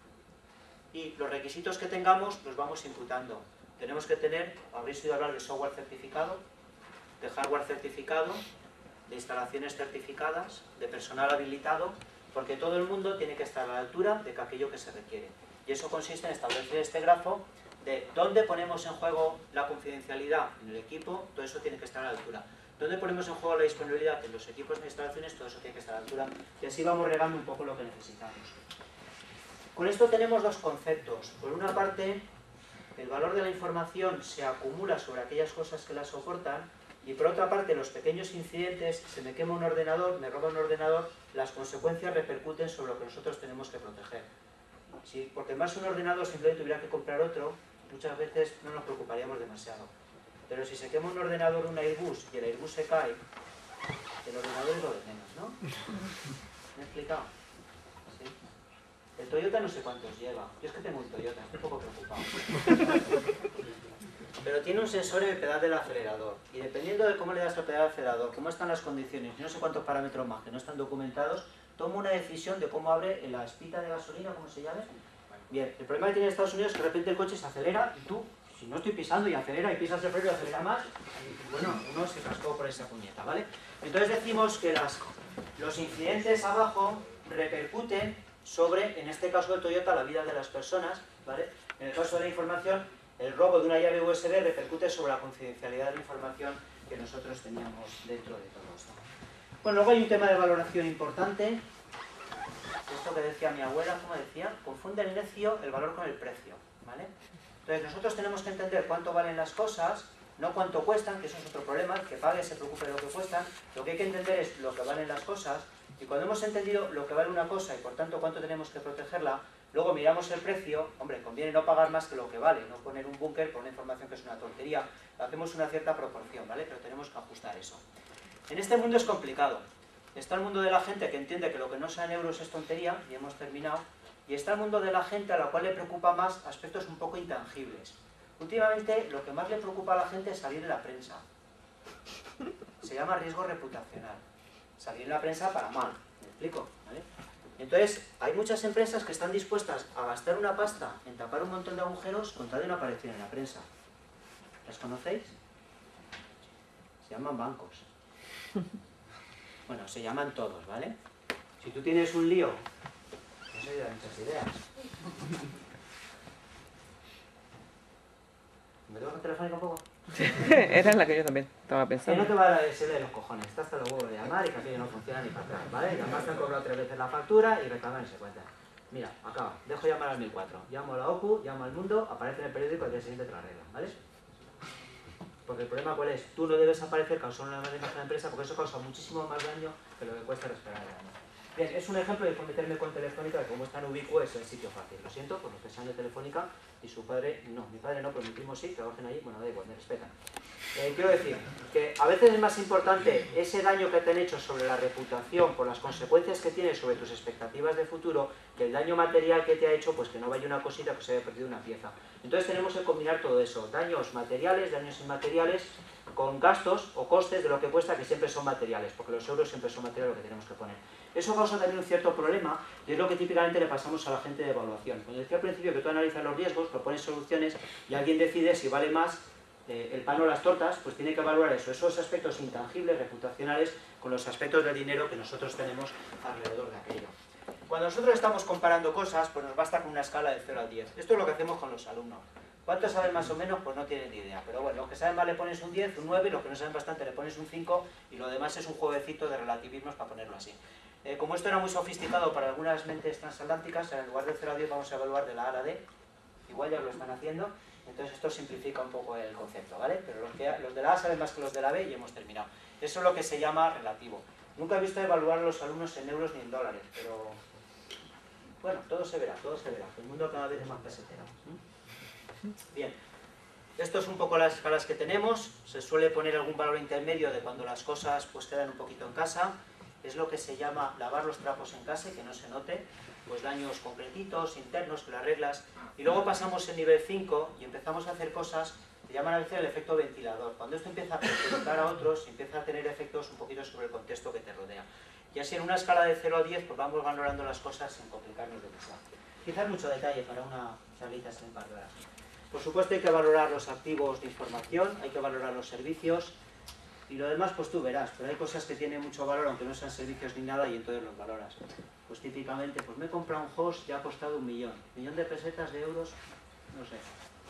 Y los requisitos que tengamos los vamos imputando. Tenemos que tener, habréis oído hablar de software certificado, de hardware certificado, de instalaciones certificadas, de personal habilitado, porque todo el mundo tiene que estar a la altura de aquello que se requiere. Y eso consiste en establecer este grafo de dónde ponemos en juego la confidencialidad en el equipo, todo eso tiene que estar a la altura. Dónde ponemos en juego la disponibilidad en los equipos de instalaciones, todo eso tiene que estar a la altura. Y así vamos regando un poco lo que necesitamos. Con esto tenemos dos conceptos. Por una parte, el valor de la información se acumula sobre aquellas cosas que la soportan, y por otra parte, los pequeños incidentes, se me quema un ordenador, me roba un ordenador, las consecuencias repercuten sobre lo que nosotros tenemos que proteger. Si porque más un ordenador simplemente tuviera que comprar otro, muchas veces no nos preocuparíamos demasiado. Pero si se quema un ordenador, un Airbus, y el Airbus se cae, el ordenador es lo de menos, ¿no? ¿Me he explicado? ¿Sí? El Toyota no sé cuántos lleva. Yo es que tengo un Toyota, estoy un poco preocupado. Pero tiene un sensor en el pedal del acelerador. Y dependiendo de cómo le das al pedal del acelerador, cómo están las condiciones, y no sé cuántos parámetros más que no están documentados, toma una decisión de cómo abre la espita de gasolina, ¿cómo se llame? Bien, el problema que tiene Estados Unidos es que de repente el coche se acelera y tú, si no estoy pisando y acelera y pisas el freno y acelera más, y, bueno, uno se cascó por esa puñeta, ¿vale? Entonces decimos que las, los incidentes abajo repercuten sobre, en este caso del Toyota, la vida de las personas, ¿vale? En el caso de la información, el robo de una llave U S B repercute sobre la confidencialidad de la información que nosotros teníamos dentro de todo esto. Bueno, luego hay un tema de valoración importante. Esto que decía mi abuela, como decía, confunde el necio el valor con el precio, ¿vale? Entonces nosotros tenemos que entender cuánto valen las cosas, no cuánto cuestan, que eso es otro problema, el que pague se preocupe de lo que cuestan. Lo que hay que entender es lo que valen las cosas, y cuando hemos entendido lo que vale una cosa y por tanto cuánto tenemos que protegerla, luego miramos el precio. Hombre, conviene no pagar más que lo que vale, no poner un búnker por una información que es una tontería, hacemos una cierta proporción, ¿vale? Pero tenemos que ajustar eso. En este mundo es complicado. Está el mundo de la gente que entiende que lo que no sea en euros es tontería, y hemos terminado, y está el mundo de la gente a la cual le preocupa más aspectos un poco intangibles. Últimamente lo que más le preocupa a la gente es salir en la prensa. Se llama riesgo reputacional. Salir en la prensa para mal, ¿me explico? ¿Vale? Entonces, hay muchas empresas que están dispuestas a gastar una pasta en tapar un montón de agujeros con tal de no aparecer en la prensa. ¿Las conocéis? Se llaman bancos. Bueno, se llaman todos, ¿vale? Si tú tienes un lío, no sé, de muchas ideas. ¿Me tengo que telefónica un poco? Era en la que yo también estaba Que pensando. no te va a dar ese de los cojones, está hasta los huevos de llamar y que aquello no funciona ni para atrás, ¿vale? Y además te han cobrado tres veces la factura y reclaman y se cuenta. Mira, acaba, dejo llamar al mil cuatro, llamo a la O C U, llamo al Mundo, aparece en el periódico y al día siguiente te lo arreglan, ¿vale? Porque el problema cuál es, tú no debes aparecer causando una mala imagen de la empresa porque eso causa muchísimo más daño que lo que cuesta respirar el daño. Bien, es un ejemplo de meterme con Telefónica, de cómo es tan ubicuo es el sitio fácil. Lo siento por los que sean de Telefónica y su padre, no, mi padre no, pero mi primo sí, trabajan allí, bueno, da igual, me respetan. Eh, quiero decir que a veces es más importante ese daño que te han hecho sobre la reputación por las consecuencias que tiene sobre tus expectativas de futuro que el daño material que te ha hecho, pues que no vaya una cosita que se haya perdido una pieza. Entonces tenemos que combinar todo eso, daños materiales, daños inmateriales, con gastos o costes de lo que cuesta, que siempre son materiales, porque los euros siempre son materiales lo que tenemos que poner. Eso causa también un cierto problema, y es lo que típicamente le pasamos a la gente de evaluación. Cuando decía al principio que tú analizas los riesgos, propones soluciones, y alguien decide si vale más eh, el pan o las tortas, pues tiene que evaluar eso, esos aspectos intangibles, reputacionales, con los aspectos de dinero que nosotros tenemos alrededor de aquello. Cuando nosotros estamos comparando cosas, pues nos basta con una escala de cero a diez. Esto es lo que hacemos con los alumnos. ¿Cuántos saben más o menos? Pues no tienen ni idea. Pero bueno, los que saben más le pones un diez, un nueve, los que no saben bastante le pones un cinco, y lo demás es un jueguecito de relativismos para ponerlo así. Eh, como esto era muy sofisticado para algunas mentes transatlánticas, en lugar de cero a diez vamos a evaluar de la A a la D. Igual ya lo están haciendo, entonces esto simplifica un poco el concepto, ¿vale? Pero los, que, los de la A saben más que los de la B y hemos terminado. Eso es lo que se llama relativo. Nunca he visto evaluar a los alumnos en euros ni en dólares, pero bueno, todo se verá, todo se verá. El mundo cada vez es más pesetero. Bien, esto es un poco las escalas que tenemos. Se suele poner algún valor intermedio de cuando las cosas pues quedan un poquito en casa. Es lo que se llama lavar los trapos en casa y que no se note, pues daños concretitos, internos, que las reglas. Y luego pasamos el nivel cinco y empezamos a hacer cosas que llaman a veces el efecto ventilador. Cuando esto empieza a perjudicar a otros, empieza a tener efectos un poquito sobre el contexto que te rodea. Y así en una escala de cero a diez pues vamos valorando las cosas sin complicarnos demasiado. Quizás mucho detalle para una charlita sin par de horas. Por supuesto hay que valorar los activos de información, hay que valorar los servicios. Y lo demás pues tú verás, pero hay cosas que tienen mucho valor aunque no sean servicios ni nada y entonces los valoras. Pues típicamente, pues me he comprado un host y ha costado un millón. Millón de pesetas, de euros, no sé.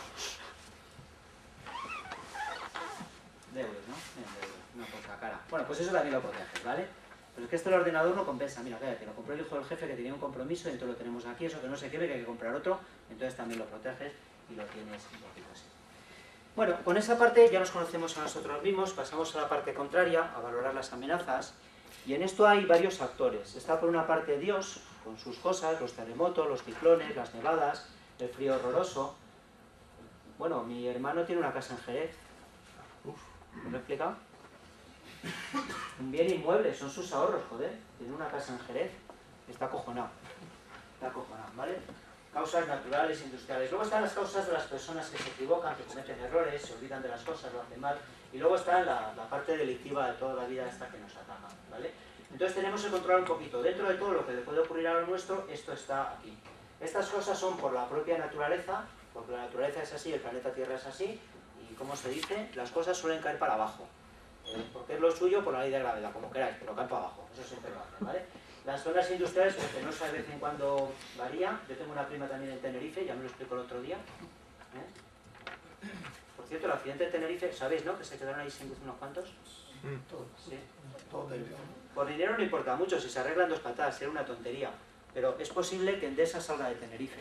De euros, ¿no? Bien, de euros, una cosa cara. Bueno, pues eso también lo proteges, ¿vale? Pero es que esto el ordenador no compensa. Mira, fíjate, lo compró el hijo del jefe que tenía un compromiso y entonces lo tenemos aquí, eso que no se queme, que hay que comprar otro, entonces también lo proteges y lo tienes un poquito así. Bueno, con esa parte ya nos conocemos a nosotros mismos, pasamos a la parte contraria, a valorar las amenazas, y en esto hay varios actores. Está por una parte Dios, con sus cosas, los terremotos, los ciclones, las nevadas, el frío horroroso. Bueno, mi hermano tiene una casa en Jerez. ¿Me lo he explicado? Un bien inmueble, son sus ahorros, joder. Tiene una casa en Jerez, está acojonado. Está acojonado, ¿vale? Causas naturales, industriales. Luego están las causas de las personas que se equivocan, que cometen errores, se olvidan de las cosas, lo hacen mal. Y luego está la, la parte delictiva de toda la vida esta que nos ataca, ¿vale? Entonces tenemos que controlar un poquito. Dentro de todo lo que le puede ocurrir a lo nuestro, esto está aquí. Estas cosas son por la propia naturaleza, porque la naturaleza es así, el planeta Tierra es así, y como se dice, las cosas suelen caer para abajo. Eh, porque es lo suyo por la ley de gravedad, como queráis, pero caen para abajo. Eso siempre lo hacen, ¿vale? Las zonas industriales, porque no sé, de vez en cuando varía. Yo tengo una prima también en Tenerife, ya me lo explico el otro día. ¿Eh? Por cierto, el accidente de Tenerife, ¿sabéis, no? Que se quedaron ahí sin luz unos cuantos. Sí. Por dinero no importa mucho, si se arreglan dos patadas, era una tontería. Pero es posible que Endesa salga de Tenerife.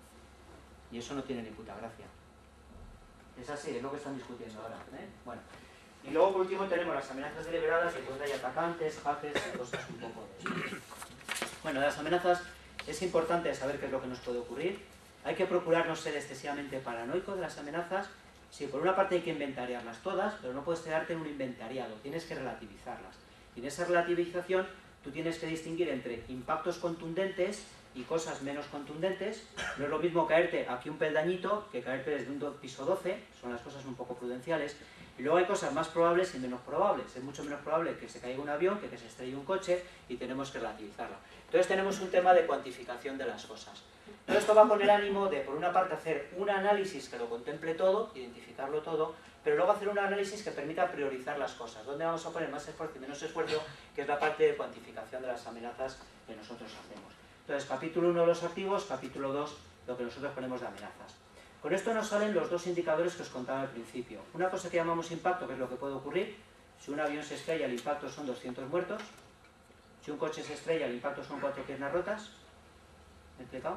Y eso no tiene ni puta gracia. Es así, es lo que están discutiendo ahora. ¿eh? Bueno. Y luego por último tenemos las amenazas deliberadas, y pues hay atacantes, hackers y cosas un poco de eso. Bueno, de las amenazas es importante saber qué es lo que nos puede ocurrir. Hay que procurar no ser excesivamente paranoico de las amenazas. Sí, por una parte hay que inventariarlas todas, pero no puedes quedarte en un inventariado, tienes que relativizarlas. Y en esa relativización tú tienes que distinguir entre impactos contundentes y cosas menos contundentes. No es lo mismo caerte aquí un peldañito que caerte desde un piso doce, son las cosas un poco prudenciales. Y luego hay cosas más probables y menos probables. Es mucho menos probable que se caiga un avión que que se estrelle un coche y tenemos que relativizarlo. Entonces tenemos un tema de cuantificación de las cosas. Todo esto va con el ánimo de, por una parte, hacer un análisis que lo contemple todo, identificarlo todo, pero luego hacer un análisis que permita priorizar las cosas. ¿Dónde vamos a poner más esfuerzo y menos esfuerzo? Que es la parte de cuantificación de las amenazas que nosotros hacemos. Entonces, capítulo uno, los activos, capítulo dos, lo que nosotros ponemos de amenazas. Con esto nos salen los dos indicadores que os contaba al principio. Una cosa que llamamos impacto, que es lo que puede ocurrir. Si un avión se estrella, el impacto son doscientos muertos. Si un coche se estrella, el impacto son cuatro piernas rotas. ¿Me he explicado?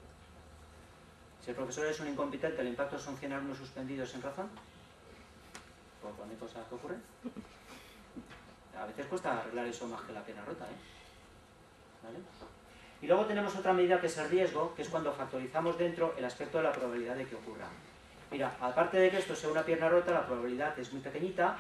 Si el profesor es un incompetente, el impacto son cien alumnos suspendidos sin razón. Pues cuando hay cosas que ocurren. A veces cuesta arreglar eso más que la pierna rota, ¿eh? ¿Vale? Y luego tenemos otra medida que es el riesgo, que es cuando factorizamos dentro el aspecto de la probabilidad de que ocurra. Mira, aparte de que esto sea una pierna rota, la probabilidad es muy pequeñita.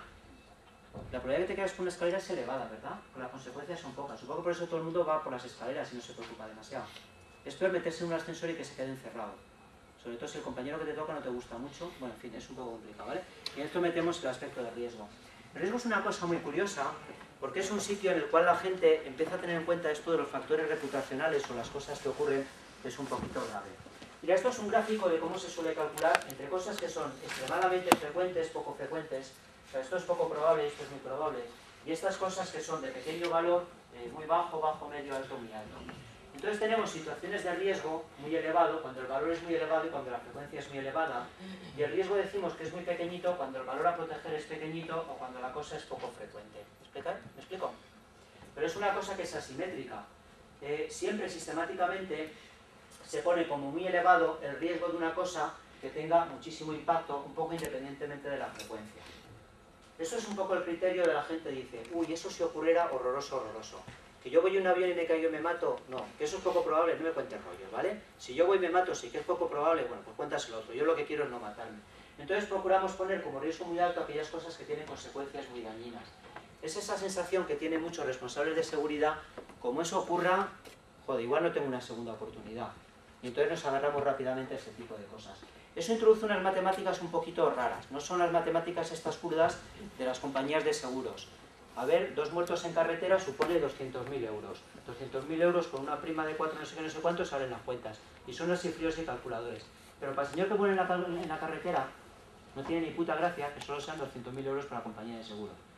La probabilidad de que te quedas con una escalera es elevada, ¿verdad? Pero las consecuencias son pocas. Supongo que por eso todo el mundo va por las escaleras y no se preocupa demasiado. Es peor meterse en un ascensor y que se quede encerrado. Sobre todo si el compañero que te toca no te gusta mucho. Bueno, en fin, es un poco complicado, ¿vale? Y en esto metemos el aspecto de riesgo. El riesgo es una cosa muy curiosa, porque es un sitio en el cual la gente empieza a tener en cuenta esto de los factores reputacionales o las cosas que ocurren, que es un poquito grave. Mira, esto es un gráfico de cómo se suele calcular entre cosas que son extremadamente frecuentes, poco frecuentes. O sea, esto es poco probable, esto es muy probable. Y estas cosas que son de pequeño valor, eh, muy bajo, bajo, medio, alto, muy alto. Entonces tenemos situaciones de riesgo muy elevado, cuando el valor es muy elevado y cuando la frecuencia es muy elevada. Y el riesgo decimos que es muy pequeñito cuando el valor a proteger es pequeñito o cuando la cosa es poco frecuente. ¿Me explico? ¿Me explico? Pero es una cosa que es asimétrica. Eh, siempre sistemáticamente se pone como muy elevado el riesgo de una cosa que tenga muchísimo impacto, un poco independientemente de la frecuencia. Eso es un poco el criterio de la gente, dice, uy, eso si ocurriera, horroroso, horroroso. Que yo voy en un avión y me caigo y me mato, no, que eso es poco probable, no me cuentes rollos, ¿vale? Si yo voy y me mato, sí que es poco probable, bueno, pues cuéntaselo otro, yo lo que quiero es no matarme. Entonces procuramos poner como riesgo muy alto aquellas cosas que tienen consecuencias muy dañinas. Es esa sensación que tienen muchos responsables de seguridad, como eso ocurra, joder, igual no tengo una segunda oportunidad. Y entonces nos agarramos rápidamente a ese tipo de cosas. Eso introduce unas matemáticas un poquito raras, no son las matemáticas estas kurdas de las compañías de seguros. A ver, dos muertos en carretera supone doscientos mil euros. doscientos mil euros con una prima de cuatro no sé qué, no sé cuánto, salen las cuentas. Y son así fríos y calculadores. Pero para el señor que muere en la, en la carretera, no tiene ni puta gracia que solo sean doscientos mil euros para la compañía de seguro.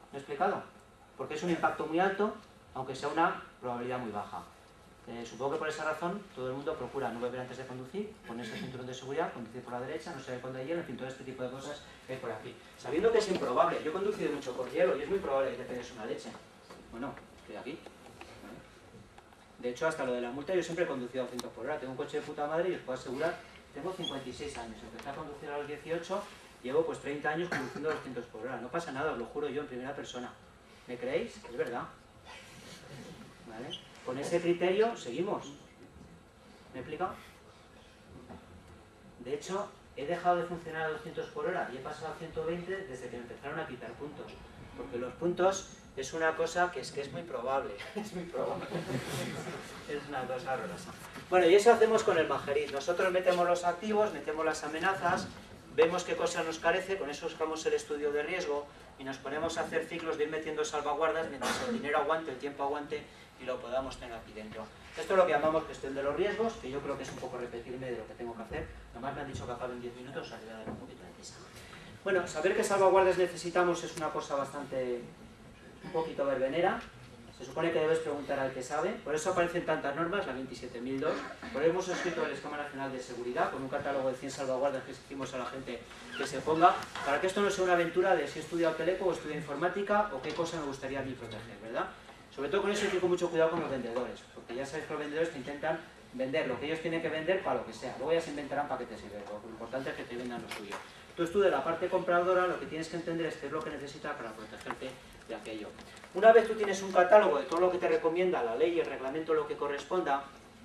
¿Me he explicado? Porque es un impacto muy alto, aunque sea una probabilidad muy baja. Eh, supongo que por esa razón todo el mundo procura no beber antes de conducir, ponerse el cinturón de seguridad, conducir por la derecha, no saber cuándo hay hielo, en fin, todo este tipo de cosas que hay por aquí. Sabiendo que es improbable, yo he conducido mucho por hielo y es muy probable que te pegues una leche. Bueno, estoy aquí. ¿Vale? De hecho, hasta lo de la multa yo siempre he conducido a doscientos por hora. Tengo un coche de puta madre y os puedo asegurar, tengo cincuenta y seis años, empecé a conducir a los dieciocho, llevo pues treinta años conduciendo a doscientos por hora. No pasa nada, os lo juro yo en primera persona. ¿Me creéis? Es verdad. ¿Vale? Con ese criterio seguimos. ¿Me he explicado? De hecho, he dejado de funcionar a doscientos por hora y he pasado a ciento veinte desde que me empezaron a quitar puntos. Porque los puntos es una cosa que es que es muy probable. Es muy probable. Es una cosa horrorosa. Bueno, y eso hacemos con el Majeriz. Nosotros metemos los activos, metemos las amenazas, vemos qué cosa nos carece, con eso buscamos el estudio de riesgo y nos ponemos a hacer ciclos de ir metiendo salvaguardas mientras el dinero aguante, el tiempo aguante y lo podamos tener aquí dentro. Esto es lo que llamamos gestión de los riesgos, que yo creo que es un poco repetirme de lo que tengo que hacer. Además me han dicho que acabe en diez minutos, o sea, que voy a dar un poquito de prisa. Bueno, saber qué salvaguardas necesitamos es una cosa bastante, un poquito verbenera. Se supone que debes preguntar al que sabe, por eso aparecen tantas normas, la veintisiete mil dos, por eso hemos escrito el Esquema Nacional de Seguridad, con un catálogo de cien salvaguardas que exigimos a la gente que se ponga, para que esto no sea una aventura de si he estudiado Teleco o estudio informática o qué cosa me gustaría a mí proteger, ¿verdad? Sobre todo con eso hay que ir con mucho cuidado con los vendedores, porque ya sabéis que los vendedores te intentan vender lo que ellos tienen que vender para lo que sea, luego ya se inventarán para qué te sirve, lo importante es que te vendan lo suyo. Entonces tú de la parte compradora lo que tienes que entender es qué es lo que necesitas para protegerte de aquello. Una vez tú tienes un catálogo de todo lo que te recomienda la ley y el reglamento, lo que corresponda,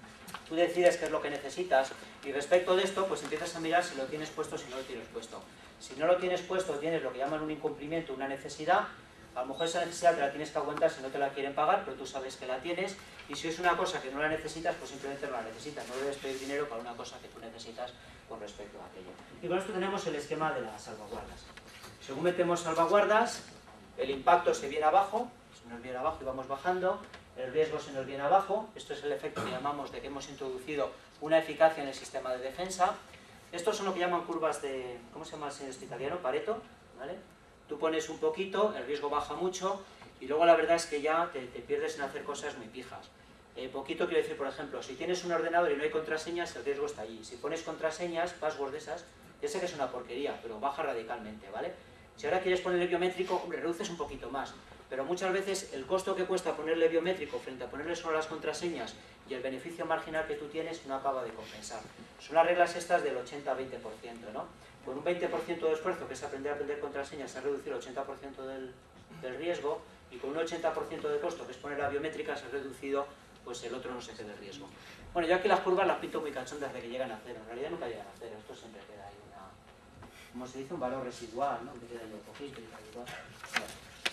tú decides qué es lo que necesitas y respecto de esto pues empiezas a mirar si lo tienes puesto o si no lo tienes puesto. Si no lo tienes puesto, tienes lo que llaman un incumplimiento, una necesidad. A lo mejor esa necesidad te la tienes que aguantar si no te la quieren pagar, pero tú sabes que la tienes, y si es una cosa que no la necesitas, pues simplemente no la necesitas, no debes pedir dinero para una cosa que tú necesitas con respecto a aquello. Y con esto tenemos el esquema de las salvaguardas. Según metemos salvaguardas, el impacto se viene abajo, se nos viene abajo y vamos bajando, el riesgo se nos viene abajo, esto es el efecto que llamamos de que hemos introducido una eficacia en el sistema de defensa. Estos son lo que llaman curvas de, ¿cómo se llama el señor italiano? Pareto, ¿vale? Tú pones un poquito, el riesgo baja mucho y luego la verdad es que ya te, te pierdes en hacer cosas muy pijas. Eh, poquito quiero decir, por ejemplo, si tienes un ordenador y no hay contraseñas, el riesgo está allí. Si pones contraseñas, password de esas, ya sé que es una porquería, pero baja radicalmente, ¿vale? Si ahora quieres ponerle biométrico, hombre, reduces un poquito más, pero muchas veces el costo que cuesta ponerle biométrico frente a ponerle solo las contraseñas y el beneficio marginal que tú tienes no acaba de compensar. Son las reglas estas del ochenta a veinte por ciento, ¿no? Con un veinte por ciento de esfuerzo, que es aprender a aprender contraseñas, se ha reducido el ochenta por ciento del, del riesgo, y con un ochenta por ciento de costo, que es poner la biométrica, se ha reducido pues el otro no sé qué de riesgo. Bueno, yo aquí las curvas las pinto muy cachondas de que llegan a cero, en realidad nunca llegan a cero, esto siempre queda ahí una, como se dice, un valor residual, ¿no? Que queda ahí un poquito y tal y cual. Bueno.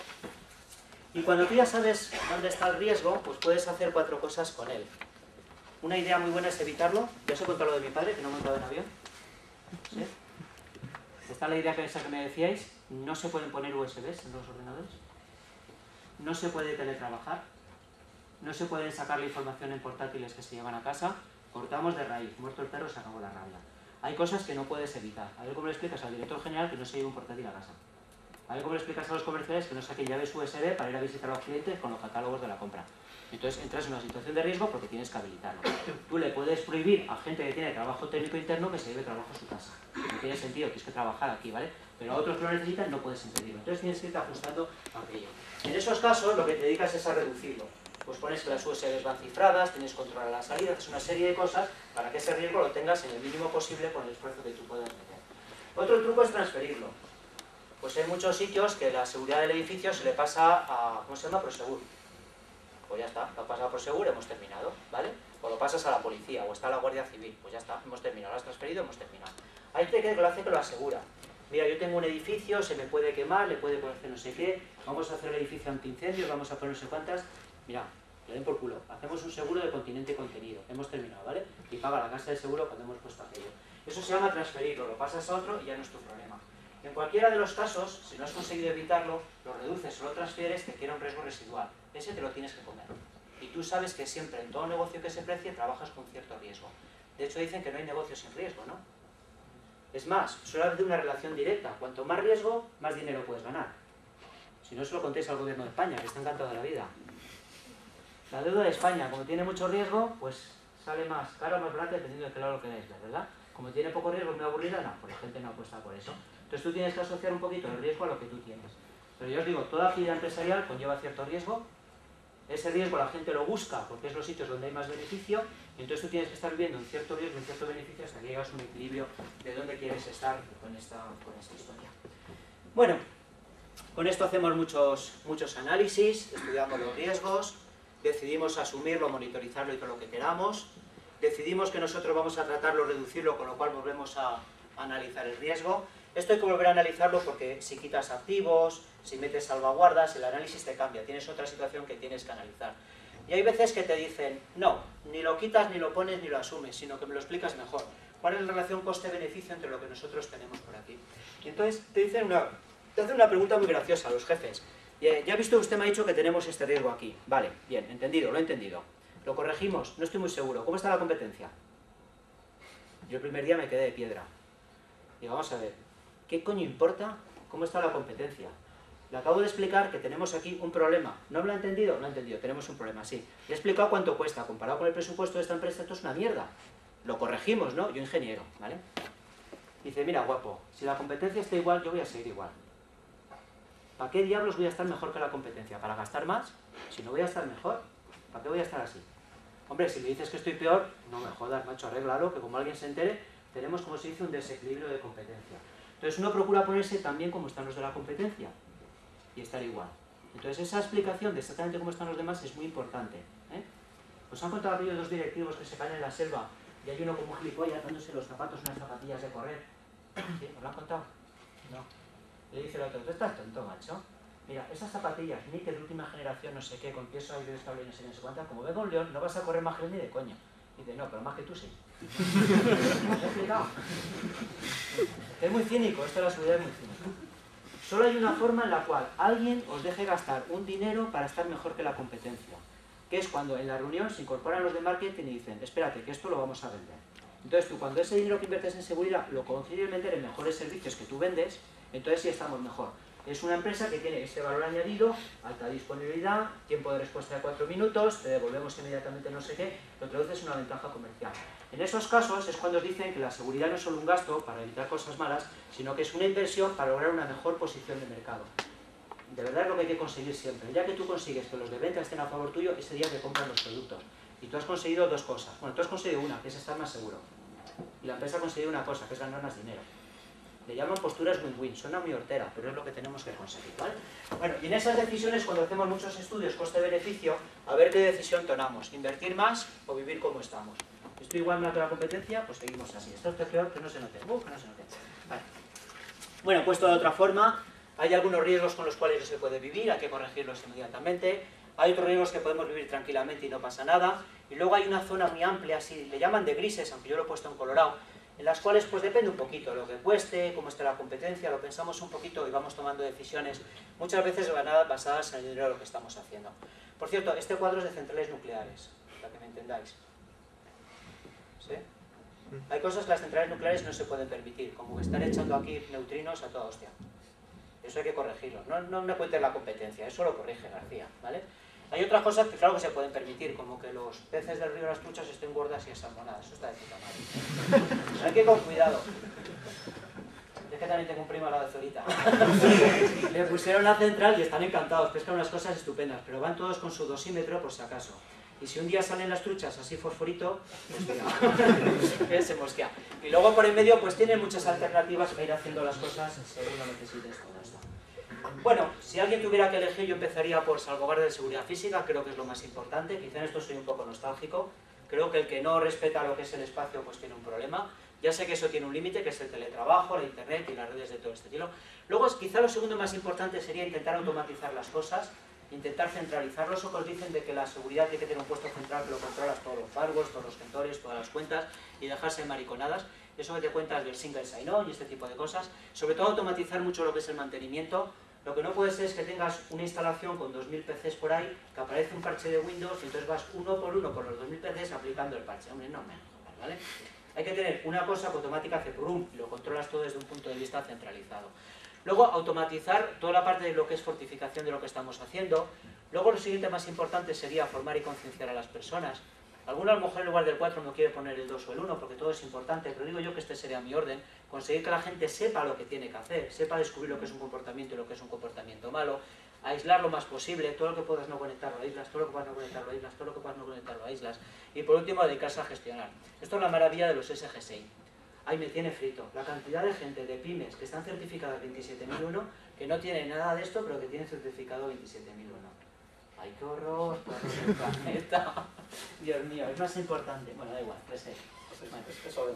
Y cuando tú ya sabes dónde está el riesgo, pues puedes hacer cuatro cosas con él. Una idea muy buena es evitarlo. Ya os he contado lo de mi padre, que no montaba en avión. ¿Sí? Está la idea que esa que me decíais, no se pueden poner U S Bs en los ordenadores, no se puede teletrabajar, no se puede sacar la información en portátiles que se llevan a casa, cortamos de raíz, muerto el perro, se acabó la rabia. Hay cosas que no puedes evitar. A ver cómo le explicas al director general que no se lleve un portátil a casa. A ver cómo le explicas a los comerciales que no saquen llaves U S B para ir a visitar a los clientes con los catálogos de la compra. Entonces entras en una situación de riesgo porque tienes que habilitarlo. Tú le puedes prohibir a gente que tiene trabajo técnico interno que se lleve trabajo a su casa. No tiene sentido, tienes que trabajar aquí, ¿vale? Pero a otros que lo necesitan no puedes impedirlo. Entonces tienes que irte ajustando a aquello. En esos casos lo que te dedicas es a reducirlo. Pues pones que las U S Bs van cifradas, tienes control a la salida, haces una serie de cosas para que ese riesgo lo tengas en el mínimo posible con el esfuerzo que tú puedas meter. Otro truco es transferirlo. Pues hay muchos sitios que la seguridad del edificio se le pasa a, ¿cómo se llama? Prosegur. Pues ya está, lo has pasado a Prosegur, hemos terminado, ¿vale? O lo pasas a la policía, o está la Guardia Civil, pues ya está, hemos terminado, lo has transferido, hemos terminado. Hay gente que lo hace que lo asegura. Mira, yo tengo un edificio, se me puede quemar, le puede hacer no sé qué, vamos a hacer el edificio antiincendios, vamos a poner no sé cuántas. Mira, le den por culo, hacemos un seguro de continente contenido, hemos terminado, ¿vale? Y paga la casa de seguro cuando hemos puesto aquello. Eso se llama transferirlo, lo pasas a otro y ya no es tu problema. En cualquiera de los casos, si no has conseguido evitarlo, lo reduces o lo transfieres, te queda un riesgo residual. Ese te lo tienes que comer. Y tú sabes que siempre en todo negocio que se precie trabajas con cierto riesgo. De hecho dicen que no hay negocio sin riesgo, ¿no? Es más, suele haber una relación directa. Cuanto más riesgo, más dinero puedes ganar. Si no, se lo contéis al gobierno de España, que está encantado de la vida. La deuda de España, como tiene mucho riesgo, pues sale más caro o más barata dependiendo de qué lado lo queráis ver, ¿verdad? Como tiene poco riesgo, muy aburrida, no, pues la gente no apuesta por eso. Entonces tú tienes que asociar un poquito el riesgo a lo que tú tienes. Pero yo os digo, toda actividad empresarial conlleva cierto riesgo. Ese riesgo la gente lo busca porque es los sitios donde hay más beneficio, y entonces tú tienes que estar viviendo un cierto riesgo y un cierto beneficio hasta que llegas a un equilibrio de dónde quieres estar con esta, con esta historia. Bueno, con esto hacemos muchos, muchos análisis, estudiamos los riesgos, decidimos asumirlo, monitorizarlo y todo lo que queramos, decidimos que nosotros vamos a tratarlo, reducirlo, con lo cual volvemos a analizar el riesgo. Esto hay que volver a analizarlo porque si quitas activos, si metes salvaguardas, el análisis te cambia, tienes otra situación que tienes que analizar. Y hay veces que te dicen, no, ni lo quitas, ni lo pones, ni lo asumes, sino que me lo explicas mejor. ¿Cuál es la relación coste-beneficio entre lo que nosotros tenemos por aquí? Y entonces te dicen una, te hacen una pregunta muy graciosa a los jefes. Ya ha visto, usted me ha dicho que tenemos este riesgo aquí. Vale, bien, entendido, lo he entendido. ¿Lo corregimos? No estoy muy seguro. ¿Cómo está la competencia? Yo el primer día me quedé de piedra. Y vamos a ver, ¿qué coño importa cómo está la competencia? Le acabo de explicar que tenemos aquí un problema. ¿No me lo ha entendido? No he entendido, tenemos un problema, sí. Le he explicado cuánto cuesta. Comparado con el presupuesto de esta empresa, esto es una mierda. Lo corregimos, ¿no? Yo ingeniero, ¿vale? Dice, mira, guapo, si la competencia está igual, yo voy a seguir igual. ¿Para qué diablos voy a estar mejor que la competencia? ¿Para gastar más? Si no voy a estar mejor, ¿para qué voy a estar así? Hombre, si me dices que estoy peor, no me jodas, macho, arréglalo, que como alguien se entere, tenemos, como se dice, un desequilibrio de competencia. Entonces uno procura ponerse también como están los de la competencia y estar igual. Entonces esa explicación de exactamente cómo están los demás es muy importante, ¿eh? ¿Os han contado aquellos dos directivos que se caen en la selva y hay uno como un gilipollas dándose los zapatos, unas zapatillas de correr? ¿Sí? ¿Os lo han contado? No. Le dice el otro, tú estás tonto, macho. Mira, esas zapatillas, Nike de última generación, no sé qué, con pies hidroestable y no sé, no sé cuánta, como venga un león, no vas a correr más que él ni de coña. Y dice, no, pero más que tú sí. ¿Me has explicado? Es muy cínico, esto de la seguridad es muy cínico. Solo hay una forma en la cual alguien os deje gastar un dinero para estar mejor que la competencia, que es cuando en la reunión se incorporan los de marketing y dicen, espérate, que esto lo vamos a vender. Entonces tú, cuando ese dinero que inviertes en seguridad lo consigues vender en mejores servicios que tú vendes, entonces sí estamos mejor. Es una empresa que tiene este valor añadido, alta disponibilidad, tiempo de respuesta de cuatro minutos, te devolvemos inmediatamente no sé qué, lo traduces en una ventaja comercial. En esos casos es cuando os dicen que la seguridad no es solo un gasto para evitar cosas malas, sino que es una inversión para lograr una mejor posición de mercado. De verdad es lo que hay que conseguir siempre. Ya que tú consigues que los de venta estén a favor tuyo, ese día te compran los productos. Y tú has conseguido dos cosas. Bueno, tú has conseguido una, que es estar más seguro. Y la empresa ha conseguido una cosa, que es ganar más dinero. Le llaman posturas win-win, suena muy hortera, pero es lo que tenemos que conseguir, ¿vale? Bueno, y en esas decisiones, cuando hacemos muchos estudios coste-beneficio, a ver qué decisión tomamos, invertir más o vivir como estamos. ¿Estoy igual más que la competencia? Pues seguimos así. ¿Esto es peor? Que no se note. Uh, que no se note. Vale. Bueno, puesto de otra forma, hay algunos riesgos con los cuales no se puede vivir, hay que corregirlos inmediatamente. Hay otros riesgos que podemos vivir tranquilamente y no pasa nada. Y luego hay una zona muy amplia, así le llaman de grises, aunque yo lo he puesto en colorado, en las cuales pues depende un poquito de lo que cueste, cómo esté la competencia, lo pensamos un poquito y vamos tomando decisiones, muchas veces basadas en el dinero de lo que estamos haciendo. Por cierto, este cuadro es de centrales nucleares, para que me entendáis. ¿Sí? Hay cosas que las centrales nucleares no se pueden permitir, como que están echando aquí neutrinos a toda hostia. Eso hay que corregirlo, no, no me cuentes la competencia, eso lo corrige García, ¿vale? Hay otras cosas que claro que se pueden permitir, como que los peces del río, las truchas estén gordas y asalmonadas. Eso está de puta madre. Hay que ir con cuidado. Es que también tengo un primo al lado de Zorita. Le pusieron la central y están encantados, pescan unas cosas estupendas, pero van todos con su dosímetro por si acaso. Y si un día salen las truchas así fosforito, pues se mosquea. Y luego por en medio pues tienen muchas alternativas para ir haciendo las cosas según lo necesites todo esto. Bueno, si alguien tuviera que elegir, yo empezaría por salvaguardia de seguridad física, creo que es lo más importante. Quizá en esto soy un poco nostálgico. Creo que el que no respeta lo que es el espacio pues tiene un problema. Ya sé que eso tiene un límite, que es el teletrabajo, la internet y las redes de todo este estilo. Luego, quizá lo segundo más importante sería intentar automatizar las cosas, intentar centralizarlo. Eso que os dicen de que la seguridad tiene que tener un puesto central que lo controlas todos los firewalls, todos los gestores, todas las cuentas y dejarse mariconadas. Eso que te cuentas del single sign-on y este tipo de cosas. Sobre todo automatizar mucho lo que es el mantenimiento. Lo que no puede ser es que tengas una instalación con dos mil P Cs por ahí, que aparece un parche de Windows y entonces vas uno por uno por los dos mil P Cs aplicando el parche. Hombre, no me jodas, ¿vale? Hay que tener una cosa que automática hace brum y lo controlas todo desde un punto de vista centralizado. Luego, automatizar toda la parte de lo que es fortificación de lo que estamos haciendo. Luego, lo siguiente más importante sería formar y concienciar a las personas. Alguna a lo mejor en lugar del cuatro no quiere poner el dos o el uno, porque todo es importante, pero digo yo que este sería mi orden: conseguir que la gente sepa lo que tiene que hacer, sepa descubrir lo que es un comportamiento y lo que es un comportamiento malo, aislar lo más posible, todo lo que puedas no conectarlo a islas, todo lo que puedas no conectarlo a islas, todo lo que puedas no conectarlo a islas, y por último, dedicarse a gestionar. Esto es la maravilla de los S G seis. Ahí me tiene frito la cantidad de gente de pymes que están certificadas veintisiete mil uno, que no tienen nada de esto, pero que tienen certificado veintisiete mil uno. ¡Ay, qué horror! Planeta. Dios mío, es más importante. Bueno, da igual, tres E. Bueno.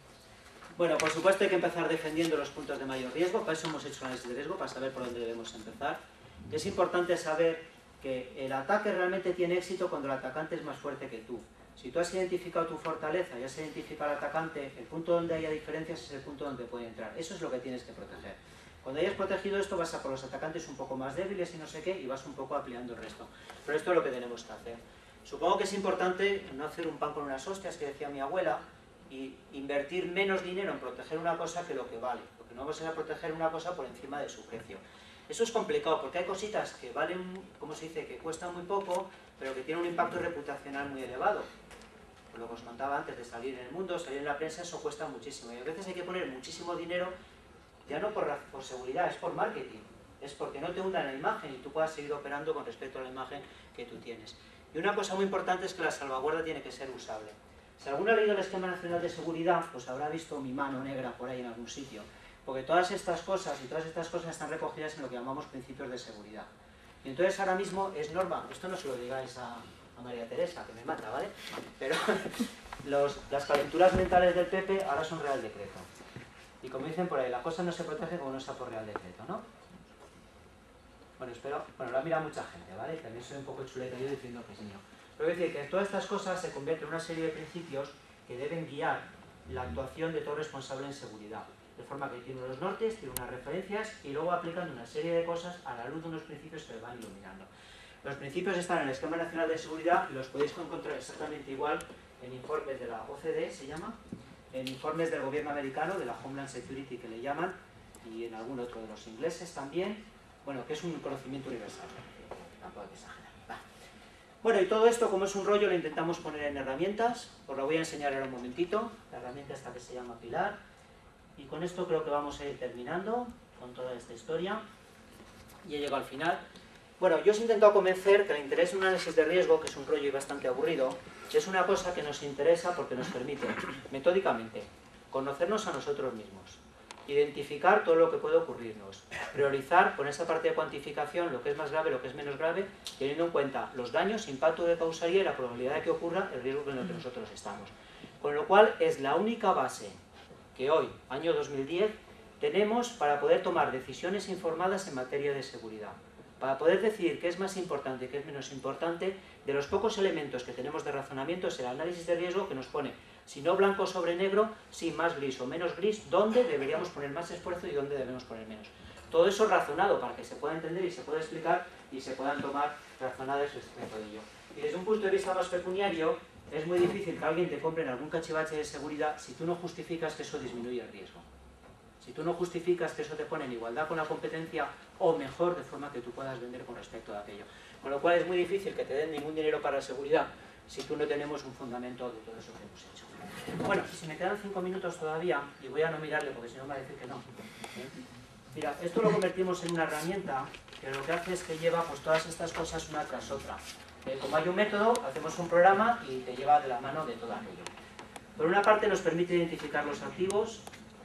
Bueno, por supuesto hay que empezar defendiendo los puntos de mayor riesgo. Para eso hemos hecho análisis de riesgo, para saber por dónde debemos empezar. Es importante saber que el ataque realmente tiene éxito cuando el atacante es más fuerte que tú. Si tú has identificado tu fortaleza y has identificado al atacante, el punto donde haya diferencias es el punto donde puede entrar. Eso es lo que tienes que proteger. Cuando hayas protegido esto, vas a por los atacantes un poco más débiles y no sé qué, y vas un poco ampliando el resto. Pero esto es lo que tenemos que hacer. Supongo que es importante no hacer un pan con unas hostias, que decía mi abuela, y invertir menos dinero en proteger una cosa que lo que vale. Porque no vas a proteger una cosa por encima de su precio. Eso es complicado, porque hay cositas que valen, como se dice, que cuestan muy poco, pero que tienen un impacto reputacional muy elevado. Por lo que os contaba antes de salir en el mundo, salir en la prensa, eso cuesta muchísimo. Y a veces hay que poner muchísimo dinero, ya no por, por seguridad, es por marketing. Es porque no te hundan la imagen y tú puedas seguir operando con respecto a la imagen que tú tienes. Y una cosa muy importante es que la salvaguarda tiene que ser usable. Si alguno ha leído el Esquema Nacional de Seguridad, pues habrá visto mi mano negra por ahí en algún sitio. Porque todas estas cosas y todas estas cosas están recogidas en lo que llamamos principios de seguridad. Y entonces ahora mismo es norma, esto no se lo digáis a, a María Teresa, que me mata, ¿vale? Pero los, las calenturas mentales del P P ahora son Real Decreto. Y como dicen por ahí, la cosa no se protege como no está por Real Decreto, ¿no? Bueno, espero, bueno, lo ha mirado mucha gente, ¿vale? También soy un poco chuleta yo diciendo que es mío. Pero es decir, que todas estas cosas se convierten en una serie de principios que deben guiar la actuación de todo responsable en seguridad. De forma que tiene unos nortes, tiene unas referencias y luego aplican una serie de cosas a la luz de unos principios que van iluminando. Los principios están en el Esquema Nacional de Seguridad y los podéis encontrar exactamente igual en informes de la O C D E, se llama, en informes del gobierno americano, de la Homeland Security que le llaman, y en algún otro de los ingleses también, bueno, que es un conocimiento universal, tampoco hay que exagerar. Va. Bueno, y todo esto, como es un rollo, lo intentamos poner en herramientas, os lo voy a enseñar ahora un momentito, la herramienta esta que se llama Pilar. Y con esto creo que vamos a ir terminando con toda esta historia. Y he llegado al final. Bueno, yo os he intentado convencer que el interés en un análisis de riesgo, que es un rollo y bastante aburrido, es una cosa que nos interesa porque nos permite, metódicamente, conocernos a nosotros mismos, identificar todo lo que puede ocurrirnos, priorizar con esa parte de cuantificación lo que es más grave, lo que es menos grave, teniendo en cuenta los daños, impacto que causaría y la probabilidad de que ocurra el riesgo en el que nosotros estamos. Con lo cual es la única base que hoy, año dos mil diez, tenemos para poder tomar decisiones informadas en materia de seguridad. Para poder decidir qué es más importante y qué es menos importante, de los pocos elementos que tenemos de razonamiento es el análisis de riesgo que nos pone, si no blanco sobre negro, si más gris o menos gris, dónde deberíamos poner más esfuerzo y dónde debemos poner menos. Todo eso razonado para que se pueda entender y se pueda explicar y se puedan tomar razonadas respecto de ello. Y desde un punto de vista más pecuniario, es muy difícil que alguien te compre en algún cachivache de seguridad si tú no justificas que eso disminuye el riesgo. Si tú no justificas que eso te pone en igualdad con la competencia o mejor, de forma que tú puedas vender con respecto a aquello. Con lo cual es muy difícil que te den ningún dinero para la seguridad si tú no tenemos un fundamento de todo eso que hemos hecho. Bueno, si me quedan cinco minutos todavía, y voy a no mirarle porque si no me va a decir que no. ¿Eh? Mira, esto lo convertimos en una herramienta que lo que hace es que lleva pues todas estas cosas una tras otra. Eh, como hay un método, hacemos un programa y te lleva de la mano de todo aquello. Por una parte nos permite identificar los activos.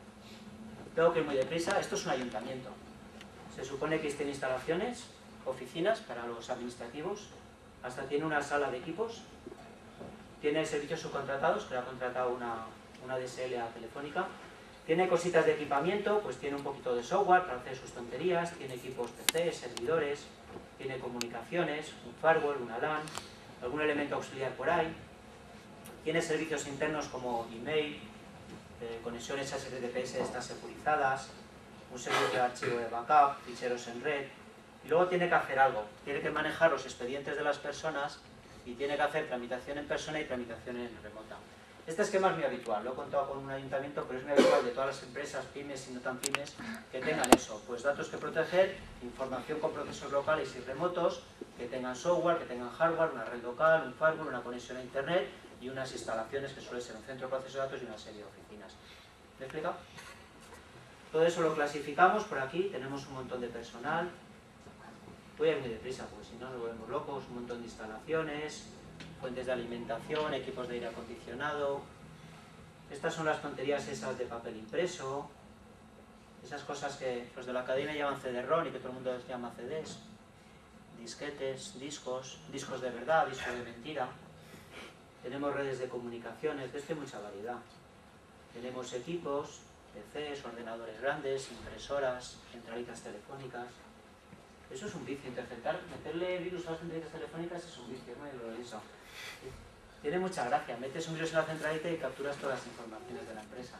Tengo que ir muy deprisa. Esto es un ayuntamiento. Se supone que tiene instalaciones, oficinas para los administrativos, hasta tiene una sala de equipos, tiene servicios subcontratados, que lo ha contratado una, una D S L a Telefónica, tiene cositas de equipamiento, pues tiene un poquito de software para hacer sus tonterías, tiene equipos P C, servidores, tiene comunicaciones, un firewall, una LAN, algún elemento auxiliar por ahí, tiene servicios internos como email, eh, conexiones H T T P S estas securizadas, un servicio de archivo de backup, ficheros en red, y luego tiene que hacer algo, tiene que manejar los expedientes de las personas y tiene que hacer tramitación en persona y tramitación en remota. Este esquema es muy habitual, lo he contado con un ayuntamiento, pero es muy habitual de todas las empresas, pymes y no tan pymes, que tengan eso, pues datos que proteger, información con procesos locales y remotos, que tengan software, que tengan hardware, una red local, un firewall, una conexión a internet y unas instalaciones que suele ser un centro de proceso de datos y una serie de oficinas. ¿Me he explicado? Todo eso lo clasificamos por aquí, tenemos un montón de personal. Voy a ir muy deprisa, porque si no nos volvemos locos, un montón de instalaciones, fuentes de alimentación, equipos de aire acondicionado. Estas son las tonterías esas de papel impreso, esas cosas que los de la academia llaman C D ROM y que todo el mundo les llama C Ds, disquetes, discos, discos de verdad, discos de mentira. Tenemos redes de comunicaciones, de esto hay mucha variedad. Tenemos equipos, P Cs, ordenadores grandes, impresoras, centralitas telefónicas. Eso es un vicio, interceptar, meterle virus a las centralitas telefónicas es un vicio, no hay lo eso. Tiene mucha gracia, metes un virus en la centralita y capturas todas las informaciones de la empresa.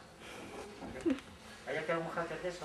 ¿Hay aquí algún hacker de eso?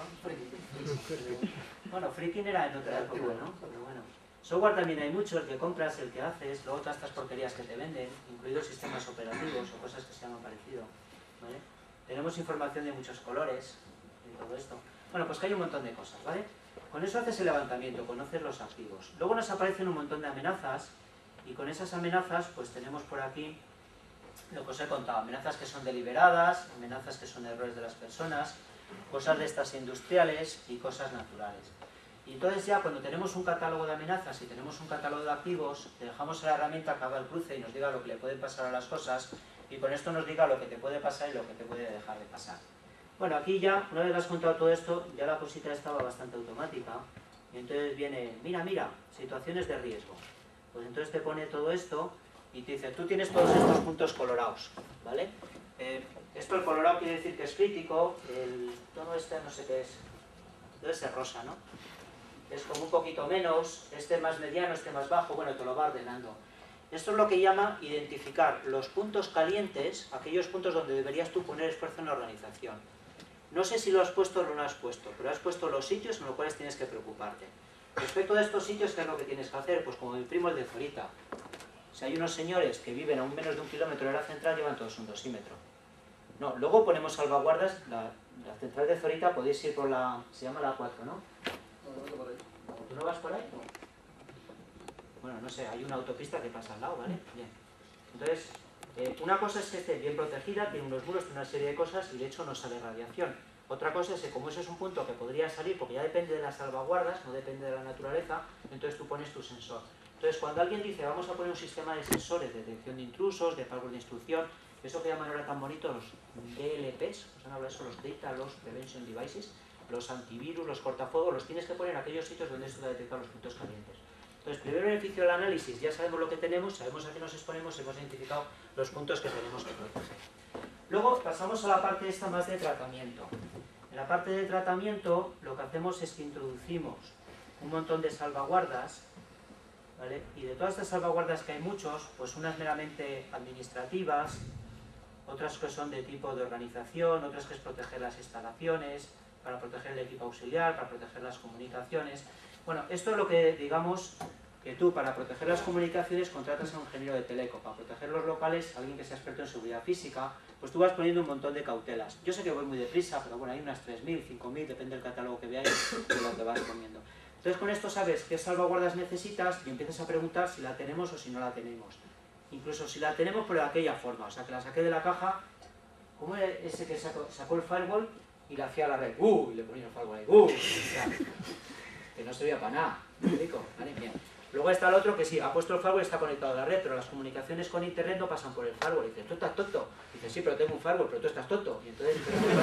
Bueno, freaking era en otra época, ¿no? Pero bueno. Software también hay mucho, el que compras, el que haces, luego todas estas porquerías que te venden, incluidos sistemas operativos o cosas que se llaman parecido, ¿vale? Tenemos información de muchos colores y todo esto. Bueno, pues que hay un montón de cosas, ¿vale? Con eso haces el levantamiento, conoces los activos. Luego nos aparecen un montón de amenazas y con esas amenazas pues tenemos por aquí lo que os he contado. Amenazas que son deliberadas, amenazas que son errores de las personas, cosas de estas industriales y cosas naturales. Y entonces ya cuando tenemos un catálogo de amenazas y tenemos un catálogo de activos, le dejamos a la herramienta que haga el cruce y nos diga lo que le puede pasar a las cosas y con esto nos diga lo que te puede pasar y lo que te puede dejar de pasar. Bueno, aquí ya, una vez que has contado todo esto, ya la cosita estaba bastante automática. Y entonces viene, mira, mira, situaciones de riesgo. Pues entonces te pone todo esto y te dice, tú tienes todos estos puntos colorados, ¿vale? Eh, esto el colorado quiere decir que es crítico, el tono este no sé qué es, debe ser rosa, ¿no? Es como un poquito menos, este más mediano, este más bajo, bueno, te lo va ordenando. Esto es lo que llama identificar los puntos calientes, aquellos puntos donde deberías tú poner esfuerzo en la organización. No sé si lo has puesto o no lo has puesto, pero has puesto los sitios en los cuales tienes que preocuparte. Respecto de estos sitios, ¿qué es lo que tienes que hacer? Pues como mi primo el de Zorita. Si hay unos señores que viven a un menos de un kilómetro de la central, llevan todos un dosímetro. No, luego ponemos salvaguardas, la, la central de Zorita podéis ir por la, se llama la A cuatro, ¿no? No, no, por ahí. ¿Tú no vas por ahí? Bueno, no sé, hay una autopista que pasa al lado, ¿vale? Bien. Entonces, eh, una cosa es que esté bien protegida, tiene unos muros, tiene una serie de cosas y de hecho no sale radiación. Otra cosa es que como eso es un punto que podría salir, porque ya depende de las salvaguardas, no depende de la naturaleza, entonces tú pones tu sensor. Entonces, cuando alguien dice, vamos a poner un sistema de sensores de detección de intrusos, de firewall de instrucción, eso que llaman ahora tan bonito los D L Ps, ¿os han hablado de eso? Los Data Loss Prevention Devices, los antivirus, los cortafuegos, los tienes que poner en aquellos sitios donde esto va a detectar los puntos calientes. Entonces, primer beneficio del análisis, ya sabemos lo que tenemos, sabemos a qué nos exponemos, hemos identificado los puntos que tenemos que proteger. Luego pasamos a la parte esta más de tratamiento. En la parte de tratamiento lo que hacemos es que introducimos un montón de salvaguardas, ¿vale? Y de todas estas salvaguardas que hay muchos, pues unas meramente administrativas, otras que son de tipo de organización, otras que es proteger las instalaciones, para proteger el equipo auxiliar, para proteger las comunicaciones. Bueno, esto es lo que, digamos, que tú para proteger las comunicaciones contratas a un ingeniero de teleco, para proteger los locales, alguien que sea experto en seguridad física, pues tú vas poniendo un montón de cautelas. Yo sé que voy muy deprisa, pero bueno, hay unas tres mil, cinco mil, depende del catálogo que veáis, de lo que vas poniendo. Entonces con esto sabes qué salvaguardas necesitas y empiezas a preguntar si la tenemos o si no la tenemos. Incluso si la tenemos, pero de aquella forma, o sea, que la saqué de la caja, como ese que sacó, sacó el firewall y la hacía a la red, ¡uh! Y le ponía el firewall ahí, ¡uh! O sea, que no servía para nada, ¿me explico? ¿Vale? Bien. Luego está el otro que sí, ha puesto el firewall y está conectado a la red, pero las comunicaciones con internet no pasan por el firewall. Y dices, ¿tú estás tonto? Y dices, sí, pero tengo un firewall, pero tú estás tonto. Y entonces,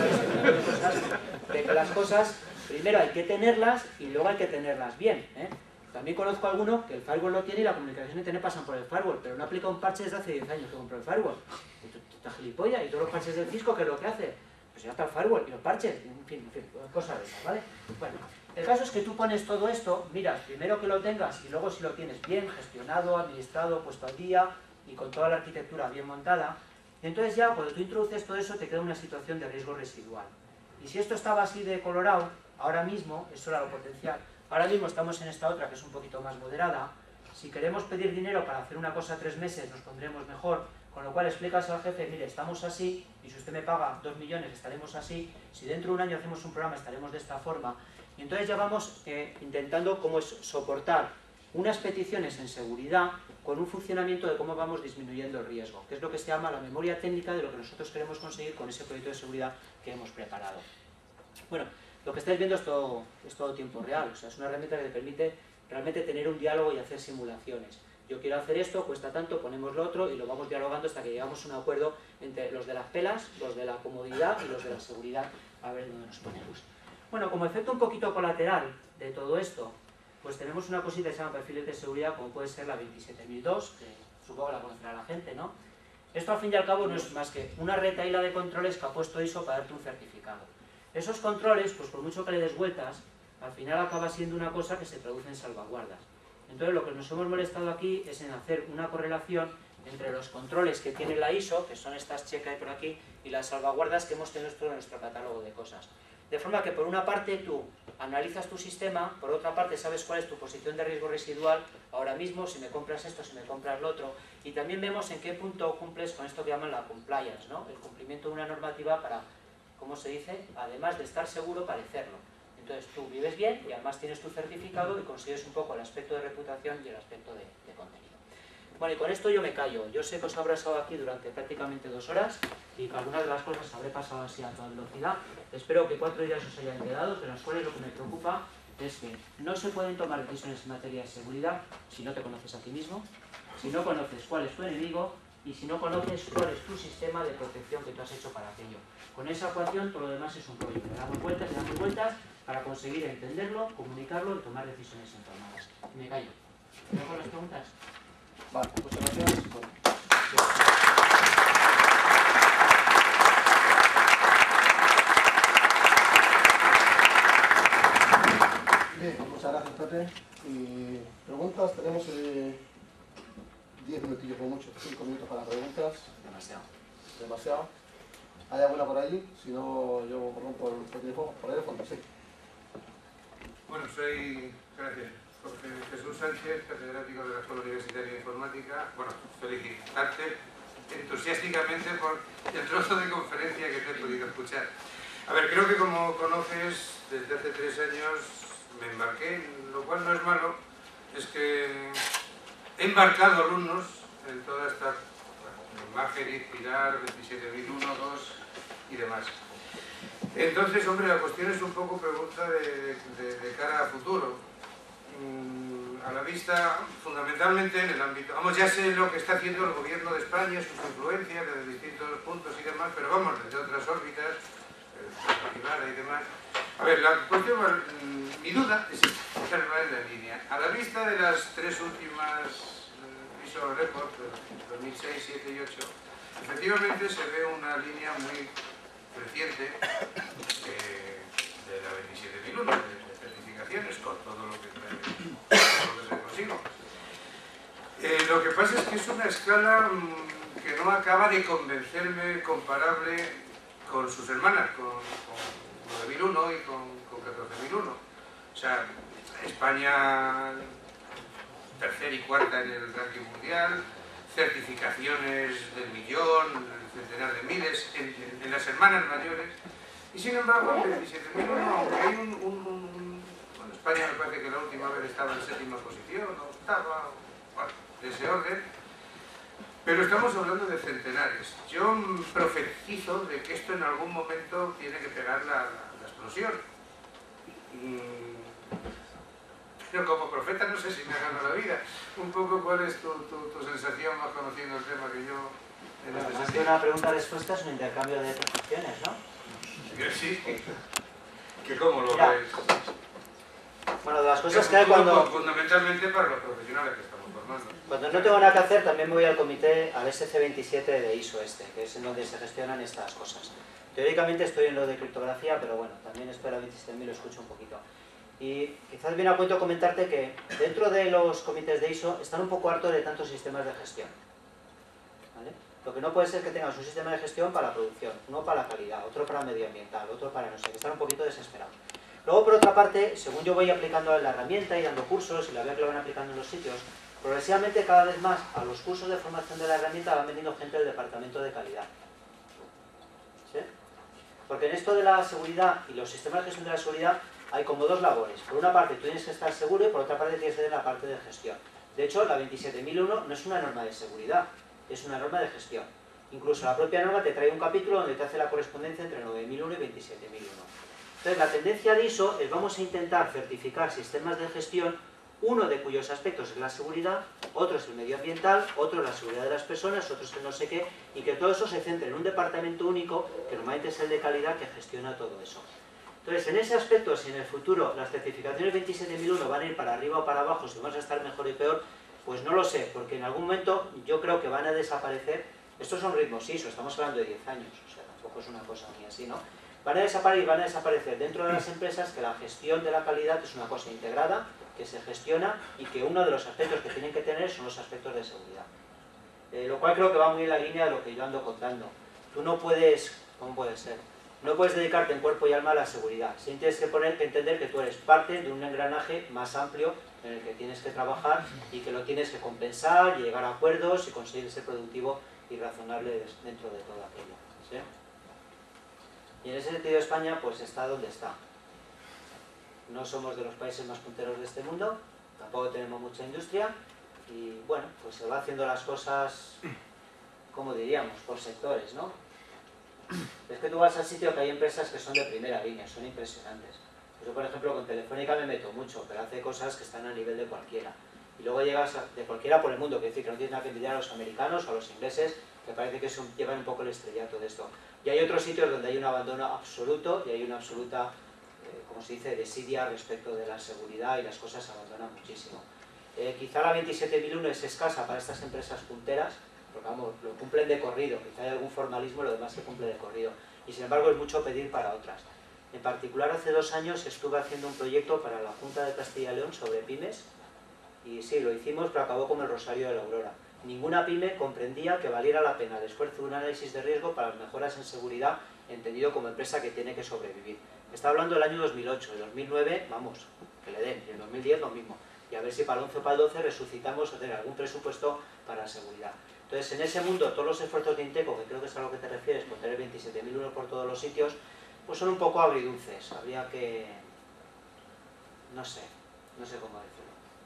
de que las cosas, primero hay que tenerlas y luego hay que tenerlas bien, ¿eh? También conozco a alguno que el firewall lo tiene y la comunicación de internet pasan por el firewall, pero no aplica un parche desde hace diez años que compró el firewall. Y tú, tú estás gilipollas, y todos los parches del Cisco, ¿qué es lo que hace? Pues ya está el firewall y los parches, en fin, en fin, cosas de esas, ¿vale? Bueno, el caso es que tú pones todo esto, miras, primero que lo tengas y luego si lo tienes bien gestionado, administrado, puesto al día y con toda la arquitectura bien montada, y entonces ya cuando tú introduces todo eso te queda una situación de riesgo residual. Y si esto estaba así de colorado, ahora mismo, eso era lo potencial, ahora mismo estamos en esta otra que es un poquito más moderada. Si queremos pedir dinero para hacer una cosa tres meses nos pondremos mejor, Con lo cual explicas al jefe, mire, estamos así, y si usted me paga dos millones estaremos así, si dentro de un año hacemos un programa estaremos de esta forma. Y entonces ya vamos eh, intentando cómo es soportar unas peticiones en seguridad con un funcionamiento de cómo vamos disminuyendo el riesgo, que es lo que se llama la memoria técnica de lo que nosotros queremos conseguir con ese proyecto de seguridad que hemos preparado. Bueno, lo que estáis viendo es todo, es todo tiempo real, o sea, es una herramienta que te permite realmente tener un diálogo y hacer simulaciones. Yo quiero hacer esto, cuesta tanto, ponemos lo otro y lo vamos dialogando hasta que llegamos a un acuerdo entre los de las pelas, los de la comodidad y los de la seguridad, a ver dónde nos ponemos. Bueno, como efecto un poquito colateral de todo esto, pues tenemos una cosita que se llama perfiles de seguridad, como puede ser la veintisiete mil dos, que supongo que la conocerá la gente, ¿no? Esto al fin y al cabo no es más que una retahíla de controles que ha puesto I S O para darte un certificado. Esos controles, pues por mucho que le des vueltas, al final acaba siendo una cosa que se traduce en salvaguardas. Entonces lo que nos hemos molestado aquí es en hacer una correlación entre los controles que tiene la I S O, que son estas checas que hay por aquí, y las salvaguardas que hemos tenido en nuestro catálogo de cosas. De forma que por una parte tú analizas tu sistema, por otra parte sabes cuál es tu posición de riesgo residual, ahora mismo si me compras esto, si me compras lo otro, y también vemos en qué punto cumples con esto que llaman la compliance, ¿no? El cumplimiento de una normativa para, ¿cómo se dice? Además de estar seguro, parecerlo. Entonces tú vives bien y además tienes tu certificado y consigues un poco el aspecto de reputación y el aspecto de, de contenido. Bueno, y con esto yo me callo. Yo sé que os habré estado aquí durante prácticamente dos horas y que algunas de las cosas habré pasado así a toda velocidad. Espero que cuatro días os hayan quedado, pero las cuales lo que me preocupa es que no se pueden tomar decisiones en materia de seguridad si no te conoces a ti mismo, si no conoces cuál es tu enemigo y si no conoces cuál es tu sistema de protección que tú has hecho para aquello. Con esa ecuación todo lo demás es un rollo. Le damos vueltas, le damos vueltas para conseguir entenderlo, comunicarlo y tomar decisiones informadas. Y me callo. ¿Me con las preguntas? Vale, muchas gracias. Bueno. Bien, muchas gracias, Pepe. Y preguntas, tenemos eh, diez minutillos por mucho, cinco minutos para preguntas. Demasiado. Demasiado. ¿Hay alguna por allí? Si no, yo rompo el por teléfono, por teléfono, sí. Bueno, soy, gracias, Jorge Jesús Sánchez, catedrático de la Escuela Universitaria de Informática. Bueno, felicitarte entusiásticamente por el trozo de conferencia que te he podido escuchar. A ver, creo que como conoces, desde hace tres años me embarqué, lo cual no es malo, es que he embarcado alumnos en toda esta, bueno, Margery, Pilar, veintisiete mil uno, dos y demás. Entonces, hombre, la cuestión es un poco pregunta de, de, de cara a futuro. Mm, a la vista, fundamentalmente en el ámbito... Vamos, ya sé lo que está haciendo el gobierno de España, sus influencias desde distintos puntos y demás, pero vamos, desde otras órbitas, eh, privada y demás. A ver, la cuestión, mm, mi duda es esta, en la línea. A la vista de las tres últimas eh, I S O Report, dos mil seis, siete y ocho, efectivamente se ve una línea muy reciente eh, de la veintisiete mil uno, de, de certificaciones, con todo lo que trae, todo lo que trae consigo. Eh, lo que pasa es que es una escala mmm, que no acaba de convencerme comparable con sus hermanas, con, con nueve mil uno y con, con catorce mil uno. O sea, España tercera y cuarta en el ranking mundial, certificaciones del millón, centenar de miles en, en, en las hermanas mayores, y sin embargo en veintisiete mil uno, aunque hay un, un, un... Bueno, España me parece que la última vez estaba en séptima posición, o octava, bueno, de ese orden, pero estamos hablando de centenares. Yo profetizo de que esto en algún momento tiene que pegar la, la, la explosión. Pero como profeta no sé si me ha ganado la vida. Un poco cuál es tu, tu, tu sensación más conociendo el tema que yo... Bueno, más que una pregunta-respuesta es un intercambio de percepciones, ¿no? Sí, que cómo lo Mira, ves. Bueno, de las cosas que hay cuando... Fundamentalmente para los profesionales que estamos formando. Cuando no tengo nada que hacer, también me voy al comité, al S C veintisiete de I S O este, que es en donde se gestionan estas cosas. Teóricamente estoy en lo de criptografía, pero bueno, también estoy en la veintisiete mil, lo escucho un poquito. Y quizás viene a cuento comentarte que dentro de los comités de I S O están un poco hartos de tantos sistemas de gestión. ¿Vale? Lo que no puede ser que tengas un sistema de gestión para la producción, uno para la calidad, otro para medioambiental, otro para no sé, que están un poquito desesperados. Luego, por otra parte, según yo voy aplicando la herramienta y dando cursos y la veo que lo van aplicando en los sitios, Progresivamente, cada vez más, a los cursos de formación de la herramienta van veniendo gente del departamento de calidad. ¿Sí? Porque en esto de la seguridad y los sistemas de gestión de la seguridad hay como dos labores. Por una parte, tú tienes que estar seguro y por otra parte tienes que tener la parte de gestión. De hecho, la veintisiete mil uno no es una norma de seguridad, es una norma de gestión. Incluso la propia norma te trae un capítulo donde te hace la correspondencia entre nueve mil uno y veintisiete mil uno. Entonces, la tendencia de I S O es vamos a intentar certificar sistemas de gestión, uno de cuyos aspectos es la seguridad, otro es el medioambiental, otro es la seguridad de las personas, otro es el no sé qué, y que todo eso se centre en un departamento único, que normalmente es el de calidad, que gestiona todo eso. Entonces, en ese aspecto, si en el futuro las certificaciones veintisiete mil uno van a ir para arriba o para abajo, si vamos a estar mejor y peor, pues no lo sé, porque en algún momento yo creo que van a desaparecer. Estos son ritmos I S O, estamos hablando de diez años, o sea, tampoco es una cosa muy así, ¿no? Van a desaparecer y van a desaparecer dentro de las empresas que la gestión de la calidad es una cosa integrada, que se gestiona y que uno de los aspectos que tienen que tener son los aspectos de seguridad. Eh, lo cual creo que va muy en la línea de lo que yo ando contando. Tú no puedes, ¿cómo puede ser? No puedes dedicarte en cuerpo y alma a la seguridad. Sí tienes que, poner, que entender que tú eres parte de un engranaje más amplio en el que tienes que trabajar y que lo tienes que compensar y llegar a acuerdos y conseguir ser productivo y razonable dentro de todo aquello. ¿Sí? Y en ese sentido España pues está donde está. No somos de los países más punteros de este mundo, tampoco tenemos mucha industria y bueno, pues se va haciendo las cosas, como diríamos, por sectores, ¿no? Es que tú vas al sitio que hay empresas que son de primera línea, son impresionantes. Yo, por ejemplo, con Telefónica me meto mucho, pero hace cosas que están a nivel de cualquiera. Y luego llegas a, de cualquiera por el mundo, que decir que no tienes nada que envidiar a los americanos o a los ingleses, que parece que son, llevan un poco el estrellato de esto. Y hay otros sitios donde hay un abandono absoluto y hay una absoluta, eh, como se dice, desidia respecto de la seguridad y las cosas se abandonan muchísimo. Eh, quizá la veintisiete mil uno es escasa para estas empresas punteras, porque vamos, lo cumplen de corrido, quizá hay algún formalismo, lo demás se cumple de corrido. Y sin embargo es mucho pedir para otras. En particular, hace dos años estuve haciendo un proyecto para la Junta de Castilla y León sobre pymes, y sí, lo hicimos, pero acabó como el Rosario de la Aurora. Ninguna pyme comprendía que valiera la pena el esfuerzo de un análisis de riesgo para las mejoras en seguridad, entendido como empresa que tiene que sobrevivir. Está hablando del año dos mil ocho, el dos mil nueve, vamos, que le den, y el dos mil diez lo mismo. Y a ver si para el once o para el doce resucitamos a tener algún presupuesto para la seguridad. Entonces, en ese mundo, todos los esfuerzos de Inteco, que creo que es a lo que te refieres, por tener veintisiete mil uno por todos los sitios, pues son un poco agridulces. Habría que... no sé, no sé cómo decirlo.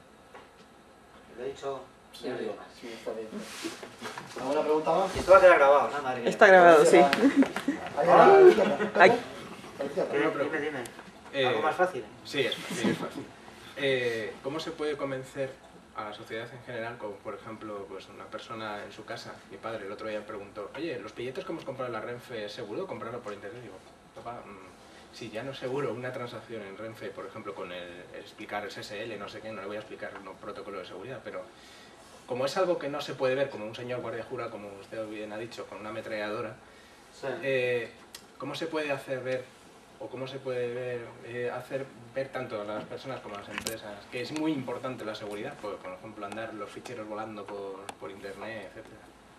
Lo he dicho... Sí, no digo más. Sí, está bien. ¿Alguna pregunta más? Y esto va a quedar grabado, ¿no? Madre mía. Está grabado, sí. Ahí a la izquierda. Ay. A la izquierda. ¿Qué? Dime, dime. Eh, ¿Algo más fácil? Sí, es, sí, es fácil. Eh, ¿Cómo se puede convencer a la sociedad en general, como por ejemplo pues una persona en su casa, mi padre el otro día me preguntó, oye, los billetes que hemos comprado en la Renfe, ¿es seguro comprarlo por internet? Digo, papá, mmm, si ya no es seguro una transacción en Renfe, por ejemplo, con el, el explicar el S S L, no sé qué, no le voy a explicar un protocolo de seguridad, pero como es algo que no se puede ver, como un señor guardia jura, como usted bien ha dicho, con una ametralladora, Sí. eh, ¿cómo se puede hacer ver, o cómo se puede ver, eh, hacer ver tanto a las personas como a las empresas, que es muy importante la seguridad, por, por ejemplo, andar los ficheros volando por, por internet, etcétera?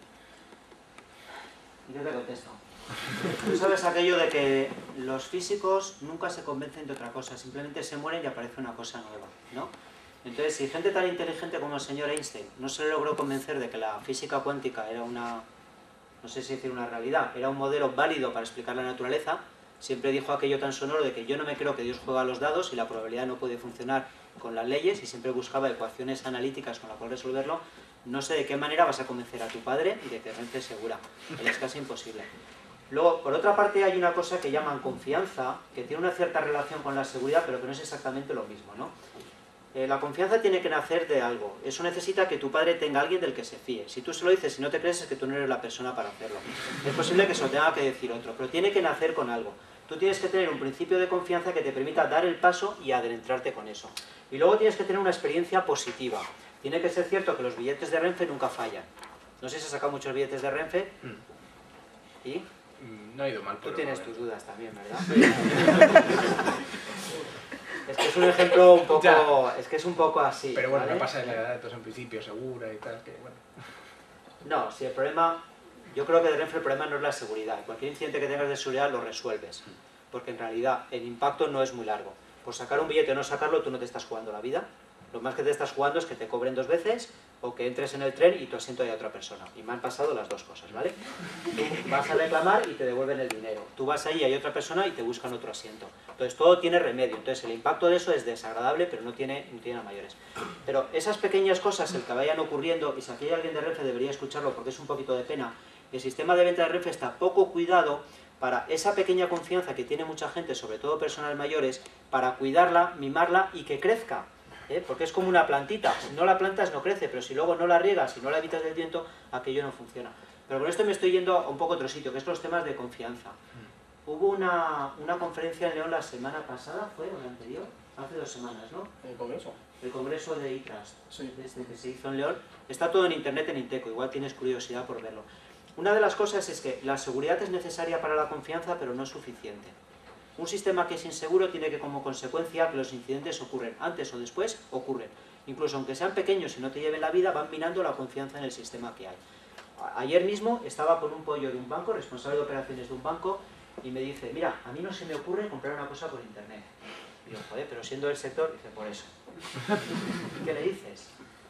Yo te contesto. Tú sabes aquello de que los físicos nunca se convencen de otra cosa, simplemente se mueren y aparece una cosa nueva, ¿no? Entonces, si gente tan inteligente como el señor Einstein no se le logró convencer de que la física cuántica era una, no sé si decir una realidad, era un modelo válido para explicar la naturaleza, siempre dijo aquello tan sonoro de que yo no me creo que Dios juega a los dados y la probabilidad no puede funcionar con las leyes, y siempre buscaba ecuaciones analíticas con las cuales resolverlo. No sé de qué manera vas a convencer a tu padre de que Renfe es segura, es casi imposible. Luego, por otra parte, hay una cosa que llaman confianza, que tiene una cierta relación con la seguridad, pero que no es exactamente lo mismo, ¿no? Eh, la confianza tiene que nacer de algo. Eso necesita que tu padre tenga a alguien del que se fíe. Si tú se lo dices y no te crees, es que tú no eres la persona para hacerlo. Es posible que se lo tenga que decir otro, pero tiene que nacer con algo. Tú tienes que tener un principio de confianza que te permita dar el paso y adentrarte con eso. Y luego tienes que tener una experiencia positiva. Tiene que ser cierto que los billetes de Renfe nunca fallan. No sé si has sacado muchos billetes de Renfe. ¿Y? No ha ido mal, Tú pero tienes no, tus dudas también, ¿verdad? Es que es un ejemplo un poco... Ya. Es que es un poco así. Pero bueno, ¿vale? no pasa de la edad de datos en principio, segura y tal, que bueno. No, si el problema... Yo creo que de Renfe el problema no es la seguridad. Cualquier incidente que tengas de seguridad lo resuelves. Porque en realidad el impacto no es muy largo. Por sacar un billete o no sacarlo, tú no te estás jugando la vida. Lo más que te estás jugando es que te cobren dos veces, o que entres en el tren y tu asiento haya otra persona. Y me han pasado las dos cosas, ¿vale? Tú vas a reclamar y te devuelven el dinero. Tú vas ahí y hay otra persona y te buscan otro asiento. Entonces todo tiene remedio. Entonces el impacto de eso es desagradable, pero no tiene, no tiene a mayores. Pero esas pequeñas cosas, el que vayan ocurriendo, y si aquí hay alguien de Renfe debería escucharlo porque es un poquito de pena, el sistema de venta de Renfe está poco cuidado para esa pequeña confianza que tiene mucha gente, sobre todo personas mayores, para cuidarla, mimarla y que crezca. ¿Eh? Porque es como una plantita, si no la plantas no crece, pero si luego no la riegas, si no la evitas del viento, aquello no funciona. Pero con esto me estoy yendo a un poco otro sitio, que es los temas de confianza. Hubo una, una conferencia en León la semana pasada, ¿fue o la anterior? Hace dos semanas, ¿no? ¿El congreso? El congreso de iTrust, Sí. desde que se hizo en León. Está todo en internet en Inteco, igual tienes curiosidad por verlo. Una de las cosas es que la seguridad es necesaria para la confianza, pero no es suficiente. Un sistema que es inseguro tiene que, como consecuencia, que los incidentes ocurren antes o después, ocurren. Incluso aunque sean pequeños y no te lleven la vida, van minando la confianza en el sistema que hay. Ayer mismo estaba con un pollo de un banco, responsable de operaciones de un banco, y me dice, mira, a mí no se me ocurre comprar una cosa por internet. Y yo, joder, pero siendo del sector, dice, por eso. ¿Qué le dices?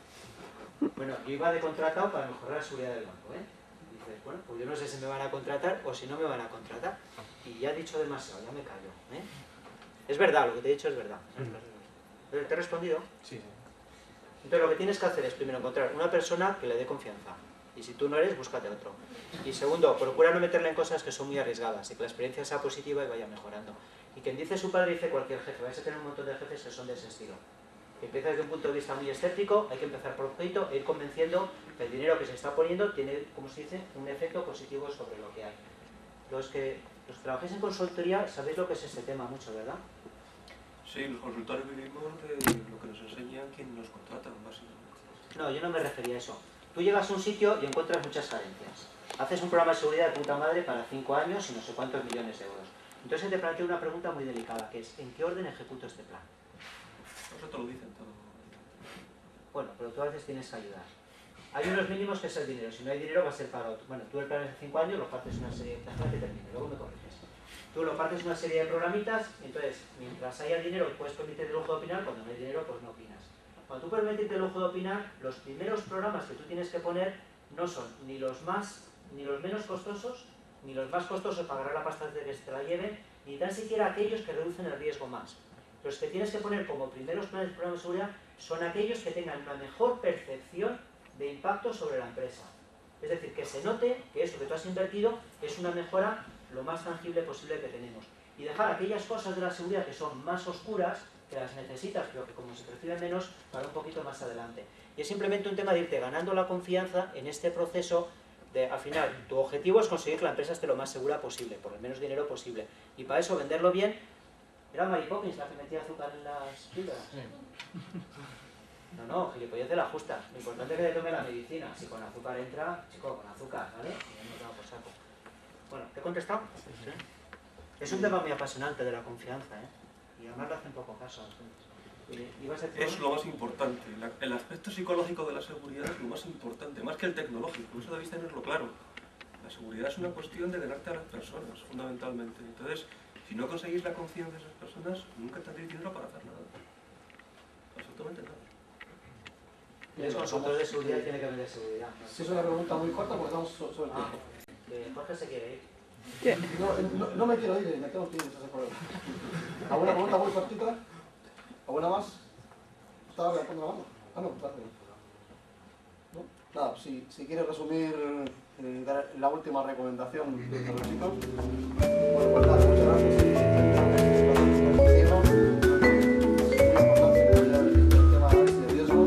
Bueno, yo iba de contratado para mejorar la seguridad del banco, ¿eh? Bueno, pues yo no sé si me van a contratar o si no me van a contratar. Y ya he dicho demasiado, ya me callo. ¿eh? Es verdad, lo que te he dicho es verdad. ¿Te he respondido? Sí, sí. Entonces lo que tienes que hacer es primero encontrar una persona que le dé confianza. Y si tú no eres, búscate otro. Y segundo, procura no meterle en cosas que son muy arriesgadas y que la experiencia sea positiva y vaya mejorando. Y quien dice su padre dice cualquier jefe. Vais a tener un montón de jefes que son de ese estilo. Que empieza desde un punto de vista muy escéptico, hay que empezar por poquito e ir convenciendo que el dinero que se está poniendo tiene, como se dice, un efecto positivo sobre lo que hay. Los que, los que trabajáis en consultoría sabéis lo que es este tema mucho, ¿verdad? Sí, los consultores vivimos de lo que nos enseñan quienes nos contratan, básicamente. No, yo no me refería a eso. Tú llegas a un sitio y encuentras muchas carencias. Haces un programa de seguridad de puta madre para cinco años y no sé cuántos millones de euros. Entonces te planteo una pregunta muy delicada, que es, ¿en qué orden ejecuto este plan? Eso te lo dicen todo. Bueno, pero tú a veces tienes que ayudar. Hay unos mínimos que es el dinero. Si no hay dinero va a ser para otro. Bueno, tú el plan es de cinco años, lo partes una serie de... Déjame que termine, luego me corriges. Tú lo partes una serie de programitas, entonces, mientras haya dinero, puedes permitirte el lujo de opinar, cuando no hay dinero, pues no opinas. Cuando tú permites el lujo de opinar, los primeros programas que tú tienes que poner no son ni los más, ni los menos costosos, ni los más costosos para ganar la pasta de que se te la lleven, ni tan siquiera aquellos que reducen el riesgo más. Los que tienes que poner como primeros planes de programa de seguridad son aquellos que tengan una mejor percepción de impacto sobre la empresa. Es decir, que se note que eso que tú has invertido es una mejora lo más tangible posible que tenemos. Y dejar aquellas cosas de la seguridad que son más oscuras, que las necesitas, pero que como se perciben menos, para un poquito más adelante. Y es simplemente un tema de irte ganando la confianza en este proceso de, al final, tu objetivo es conseguir que la empresa esté lo más segura posible, por el menos dinero posible. Y para eso venderlo bien. ¿Era Mary Poppins la que metía azúcar en las píldoras? Sí. No, no, gilipollez de la justa. Lo importante es que te tome la medicina. Si con azúcar entra, chico, con azúcar, ¿vale? Y no te va por saco. Bueno, ¿te he contestado? Sí. Es un tema muy apasionante de la confianza, ¿eh? Y además le hace un poco caso. ¿Ibas a decir Es lo más importante. La, el aspecto psicológico de la seguridad es lo más importante, más que el tecnológico. Eso debéis tenerlo claro. La seguridad es una cuestión de ganarte a las personas, fundamentalmente. Entonces, si no conseguís la confianza de esas personas, nunca tendréis dinero para hacer nada. Absolutamente nada. El consultor de seguridad tiene que vender seguridad. ¿No? Sí, es una pregunta muy corta porque estamos sobre el tiempo. Ah, eh, Jorge se quiere ir. ¿Qué? No, no, no me quiero ir, me tengo que ir, ese problema. ¿Alguna pregunta muy cortita? ¿Alguna más? ¿Estaba levantando la mano? Ah, no, está bien. ¿No? Nada, si, si quieres resumir eh, dar la última recomendación a los chicos. Bueno, pues nada, muchas gracias. Es muy importante el tema de riesgo.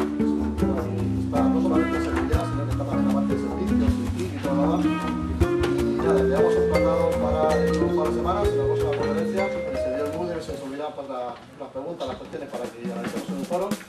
No solamente seguridad, sino que está más en la parte de servicios y todo lo demás. Nada, le damos un tratado para dentro de un par de semanas y la próxima conferencia, el señor Moody se subirá pues, la, las preguntas, las cuestiones para que ya estemos en un foro.